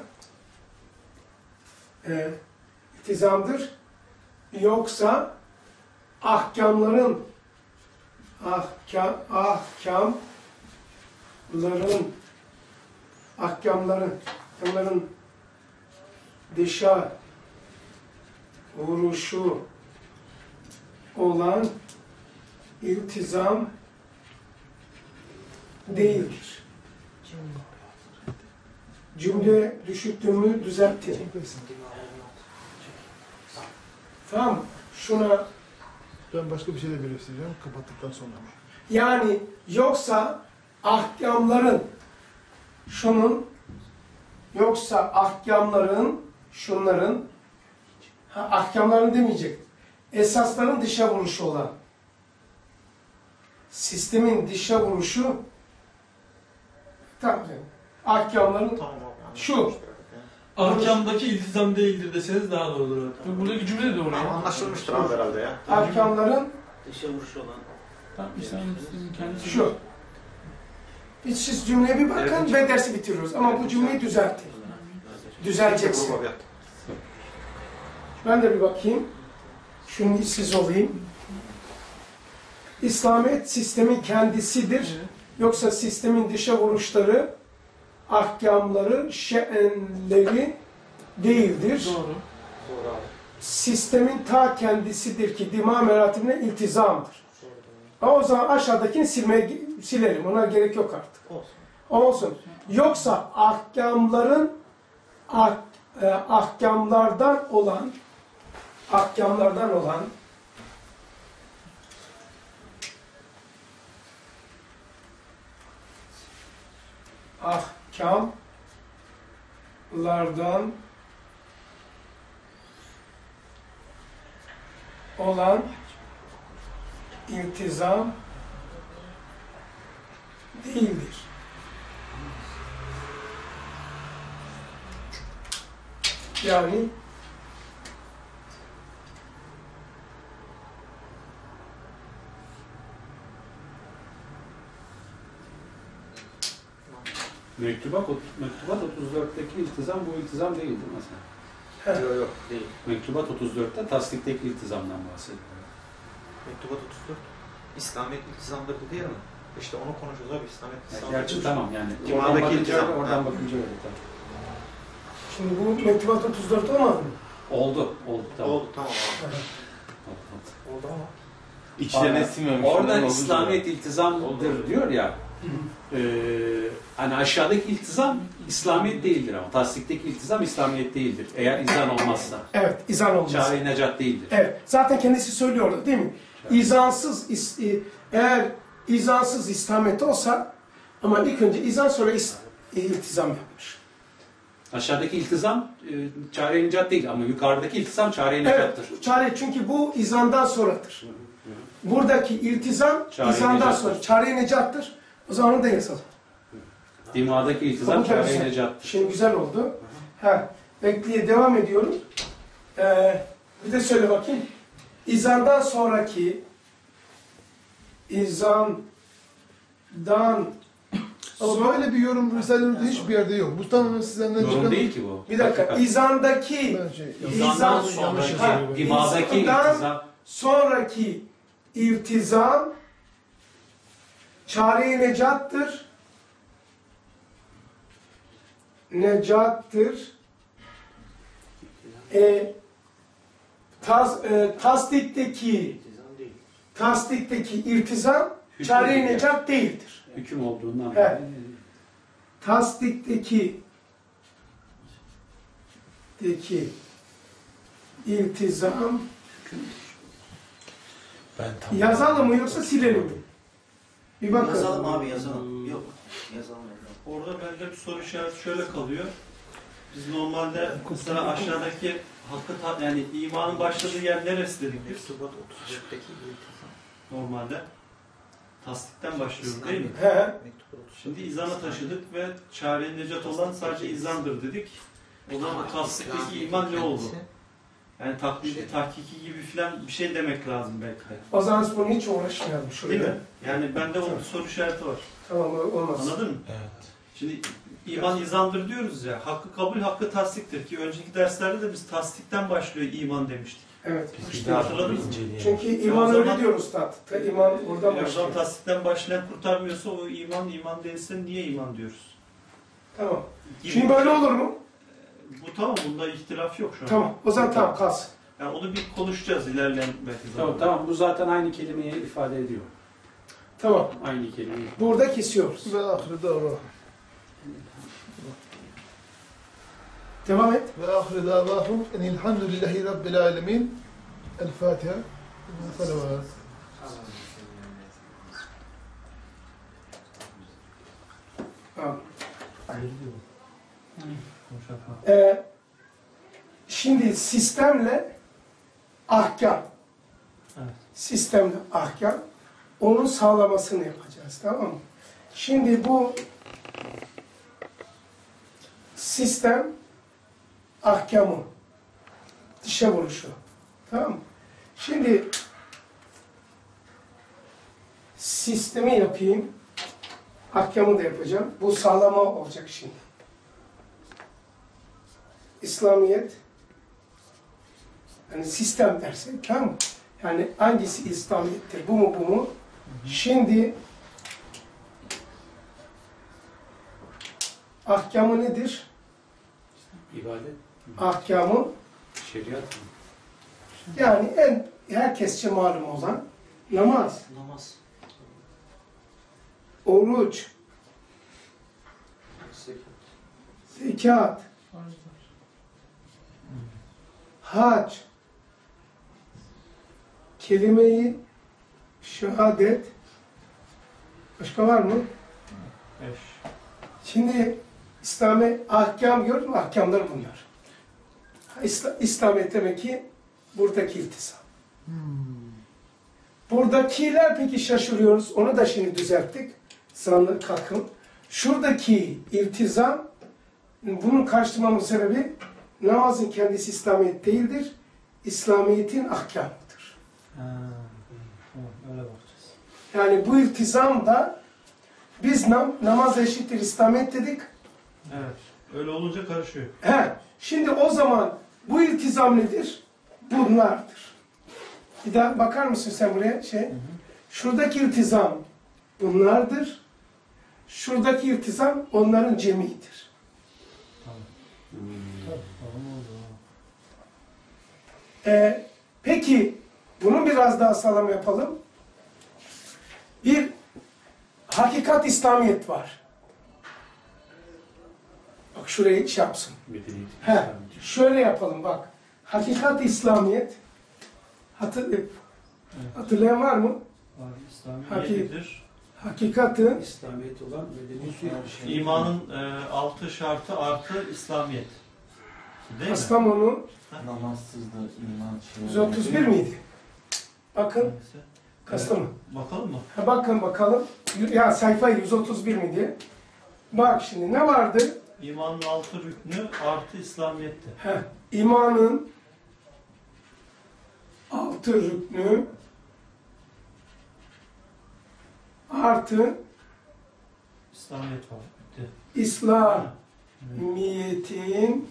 iltizamdır. Yoksa ahkamların dışa vuruşu olan iltizam değildir. Cümle düşüklüğümü düzelttim. Tamam mı? Şuna Ben başka bir şeyle birleştireceğim kapattıktan sonra. yani yoksa ahkamların şunların ahkamların demeyecek. Esasların dışa vuruşu olan sistemin dışa vuruşu tamam. Ahkamların şu Ahkamdaki iltizam değildir deseniz daha doğru olur. Buradaki cümle de doğru. Anlaşılmıştır abi herhalde ya. ahkamların Dışa vuruşu olan. Tamam, İslam'ın kendisi. şu. Siz cümleye bir bakın ve dersi bitiriyoruz. Ama bu cümleyi düzeltin. Düzeleceksin. Ben de bir bakayım. Şunu siz olayım. İslamiyet sistemin kendisidir. Yoksa sistemin dışa vuruşları, ahkamları, şe'enleri değildir. Doğru. Sistemin ta kendisidir ki dima meratibine iltizamdır. O zaman aşağıdakini silelim. Ona gerek yok artık. Olsun. Yoksa ahkamlardan olan iltizam değildir. Yani Mektubat 34'teki iltizam bu iltizam değildir mesela. Yok değil. Mektubat 34'te tasdikteki iltizamdan bahsediyor. Mektubat 34. İslamiyet iltizamdır dedi ya mı? İşte onu konuşuyoruz abi. İslamiyet iltizamdır. Gerçi tamam yani. Dimağdaki Oradan bakınca iltizam. öyle, oradan bakınca öyle tabii. şimdi bu Mektubat 34 olmadı mı? Oldu tamam. Oldu tamam abi. Oldu ama. İçlerine sinmemiş. Oradan Oldu İslamiyet iltizamdır diyor ya. Hani aşağıdaki iltizam İslamiyet değildir ama tasdikteki iltizam İslamiyet değildir. Eğer izan olmazsa. Evet, izan olmaz. Çare-i necat değildir. Evet, zaten kendisi söylüyordu değil mi? İzansız, eğer izansız İslamiyet olsa ama ilk önce izan sonra iltizam yapmış. Aşağıdaki iltizam çare-i necat değil ama yukarıdaki iltizam çare-i necattır. Evet, çare çünkü bu izandan sonradır. Buradaki iltizam Çare-i izandan necattır. sonra. Çare-i necattır. O zaman onu da yazalım. Dimadaki iltizam Bu da çare-i güzel. necattır. Şimdi güzel oldu. Bekliye devam ediyorum. Bir de söyle bakayım. İzandan sonraki Ama böyle bir yorum Risale'de hiçbir yerde yok. Bu tamamen sizden Yorum çıkan... değil ki bu. bir dakika. Hakikat. İzandaki İzandan sonraki dimadaki iltizam sonraki iltizam çare-i necattır. Tasdikteki iltizam çare-i necat değildir. hüküm olduğundan Evet. dolayı. Tasdikteki iltizam yazalım mı yoksa silelim mi? Bir bakın. Yazalım abi yazalım. Yok. Yazalım. Orada bence bir soru işareti şöyle kalıyor. Biz normalde mesela aşağıdaki hakkı yani imanın başladığı yer neresi dedik biz? Normalde. Tasdikten başlıyoruz değil mi? He. Şimdi izana taşıdık ve çare-i necat olan sadece izandır dedik. O zaman tasdikteki iman ne oldu? Yani taklidi, tahkiki gibi filan bir şey demek lazım belki de. O zaman bunu hiç uğraşmayalım şuraya. Değil mi? Yani bende o soru işareti var. Tamam olmaz. Anladın mı? Evet. Şimdi iman izandır diyoruz ya. Hakkı kabul, hakkı tasdiktir ki önceki derslerde de biz tasdikten başlıyor iman demiştik. Evet. Biz de hatırladın mı? inceleyelim. Çünkü O iman zaman- öyle diyoruz zaten. İman oradan O zaman başlıyor. tasdikten başlayan kurtarmıyorsa o iman değilse niye iman diyoruz? Tamam. Gibi Şimdi bir böyle şey. olur mu? Bu tamam, bunda ihtilaf yok şu an. Tamam. O zaman tamam kalsın. Yani onu bir konuşacağız ilerleyen belki Tamam, tamam, bu zaten aynı kelimeyi ifade ediyor. Tamam. Aynı kelimeyi. Burada kesiyoruz. Ve ahire davahum. Devam et. Ve ahire davahum enilhamdülillahi rabbil alemin. El Fatiha. Salavat. Tamam. Ayrılıyor. Şimdi sistemle ahkam. Evet. Sistemle ahkam. Onun sağlamasını yapacağız. Tamam mı? Şimdi bu sistem ahkamı dışa vuruşu. Tamam mı? Şimdi sistemi yapayım. Ahkamı da yapacağım. Bu sağlama olacak şimdi. İslamiyet yani sistem dersek tamam mı? Yani hangisi İslamiyet'tir? Bu mu bu mu? Şimdi ahkamı nedir? İbadet, Ahkamı şeriat mı? yani herkesçe malum olan namaz, Namaz. oruç, zekat, hac, kelime-i şehadet, başka var mı? 5. Şimdi İslam'ı ahkam gördün mü? Ahkamlar bunlar. İslamiyet demek ki buradaki iltisam. Buradakiler peki şaşırıyoruz. Onu da şimdi düzelttik. Sanlı kalkın. Şuradaki iltizam bunun karşılamamın sebebi namazın kendisi İslamiyet değildir. İslamiyet'in ahkamıdır. Tamam, öyle bakacağız. Yani bu iltizam da biz namaz eşittir İslamiyet dedik. Evet. Öyle olunca karışıyor. Şimdi o zaman bu iltizam nedir? Bunlardır. Bir daha bakar mısın sen buraya? Şuradaki iltizam bunlardır. Şuradaki iltizam onların cemidir. Peki bunu biraz daha sağlam yapalım. Bir Hakikat İslamiyet var. Bak şurayı şey yapsın. Medeniyet. He, şöyle yapalım bak. Hakikat İslamiyet. Hatırlayan var mı? İslamiyet'tir. Hakikati İslamiyet olan medeniyet. İmanın 6 şartı artı İslamiyet. Değil mi? Kastamonu Namazsızdı iman şey. 131 miydi? Bakın. Kastamonu. Bakalım mı? Ha, bakın bakalım. Ya sayfa 131 mi diye. Bak şimdi ne vardı? İmanın 6 rüknü artı İslamiyet'ti. İmanın 6 rüknü artı İslamiyet var. Bitti. İslamiyetin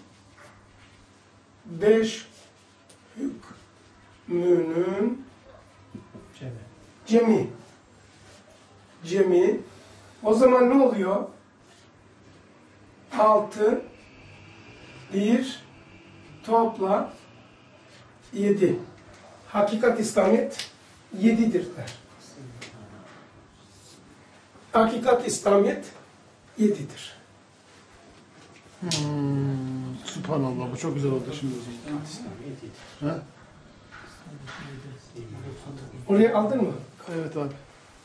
5 hükmünün cemi. O zaman ne oluyor? 6 1 topla 7. Hakikat İslamiyet 7'dir der. Hakikat İslamiyet 7'dir. Subhanallah, bu çok güzel oldu şimdi. Ha? Orayı aldın mı? Evet abi.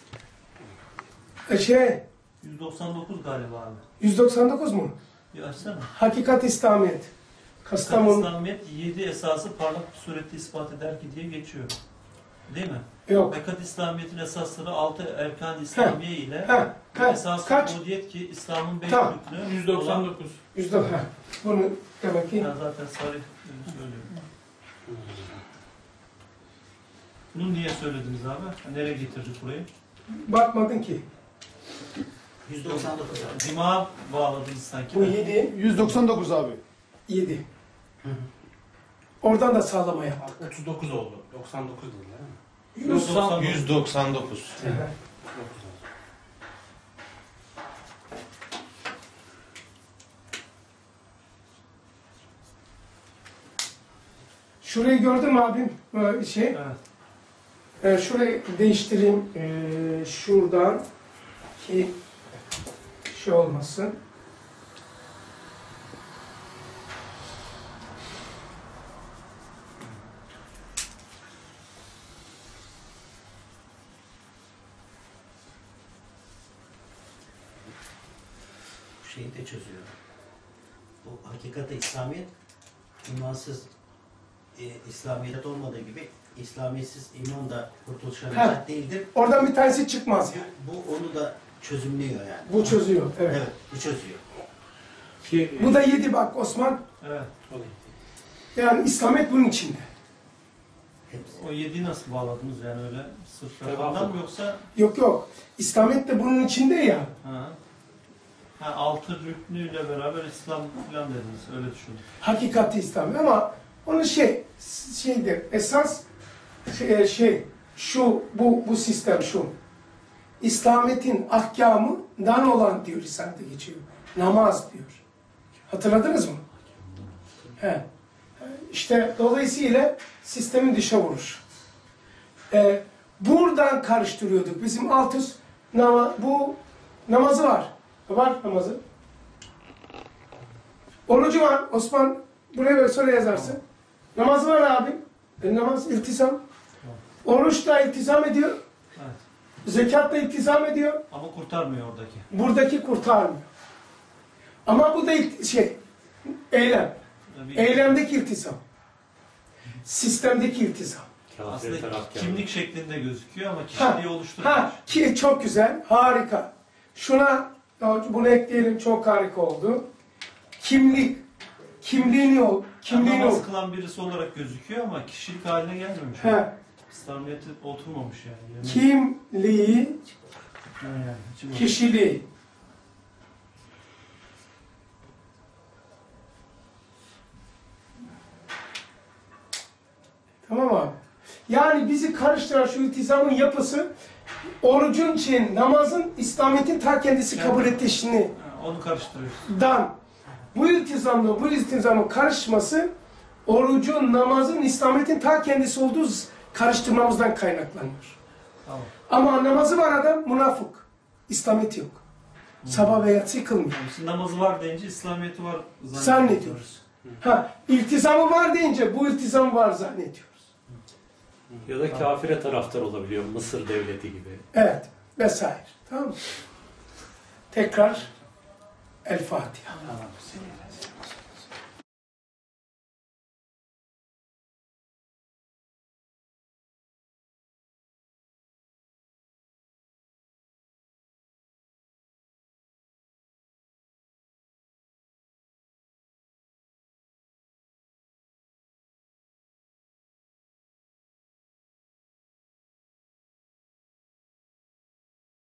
199 galiba abi. 199 mu? Bir açsana. Hakikat İslamiyet. Kastamonu. İslamiyet 7 esası parlak bir surette ispat eder ki diye geçiyor. Değil mi? Yok. Hakikat İslamiyet'in esasları 6 erkan-ı İslamiye ile esas-ı kaç? ubudiyet ki İslam'ın 5 Tamam. rüknü. 199. Bunu demek ki Ben zaten sarı söylüyorum. Bunu niye söylediniz abi? Nereye getirdik burayı? bakmadın ki. 199 abi. Cima bağladınız sanki. Bu 7. 199 abi. 7. Oradan da sağlama yap. 39 oldu. 99 değil mi? 199. Şurayı gördün mü abim? Böyle şey. Evet. Şurayı değiştireyim. Şuradan ki şey olmasın. Bu şeyi de çözüyor. Bu hakikati İslamiyet, imansız İslamiyet olmadığı gibi İslamiyetsiz iman da kurtuluşa necat değildir. Oradan bir tanesi çıkmaz yani. Bu onu da çözümlüyor yani. Bu çözüyor. Evet. Evet, bu çözüyor. Bu da 7 bak Osman. Evet. Yani İslamiyet bunun içinde. O 7'yi nasıl bağladınız yani öyle sırf rakamdan mı yoksa? Yok. İslamiyet de bunun içinde ya. Ha, 6 rüknüyle beraber İslam falan dediniz. Öyle düşünün. Hakikati İslam ama onun şeydir. Esas bu sistem şu. İslamiyet'in ahkamından olan diyor Risale'de geçiyor. Namaz diyor. Hatırladınız mı? He. İşte dolayısıyla sistemin dışa vuruş. Buradan karıştırıyorduk. Bizim bu namazı var. Var namazı. Orucu var. Osman buraya böyle sonra yazarsın. Namazı var abi. Namaz iltizam. Oruçla iltizam ediyor. Evet. Zekatla iltizam ediyor. Ama kurtarmıyor oradaki. Buradaki kurtarmıyor. Ama bu da eylem. Eylemdeki iltizam. Sistemdeki iltizam. Aslında kimlik şeklinde gözüküyor ama kişiliği oluşturmuyor. Ki çok güzel, harika. Bunu ekleyelim, çok harika oldu. Kimliğini namaz kılan birisi olarak gözüküyor ama kişilik haline gelmemiş. İslamiyet'e oturmamış yani. Kimliği, kişiliği. Tamam abi. Yani bizi karıştıran şu iltizamın yapısı, orucun namazın İslamiyet'in ta kendisi kabul ettiğini onu karıştırıyoruz. Bu iltizamın karışması orucun, namazın İslamiyet'in ta kendisi olduğu karıştırmamızdan kaynaklanıyor. Tamam. Ama namazı var adam münafık. İslamiyet yok. Sabah ve yatsı kılmıyor. Şimdi namazı var deyince İslamiyet'i var Zannediyoruz. İltizamı var deyince bu iltizam var zannediyoruz. Ya da kafire taraftar olabiliyor. Mısır devleti gibi. Evet. Vesaire. Tamam mı? Tekrar El Fatiha.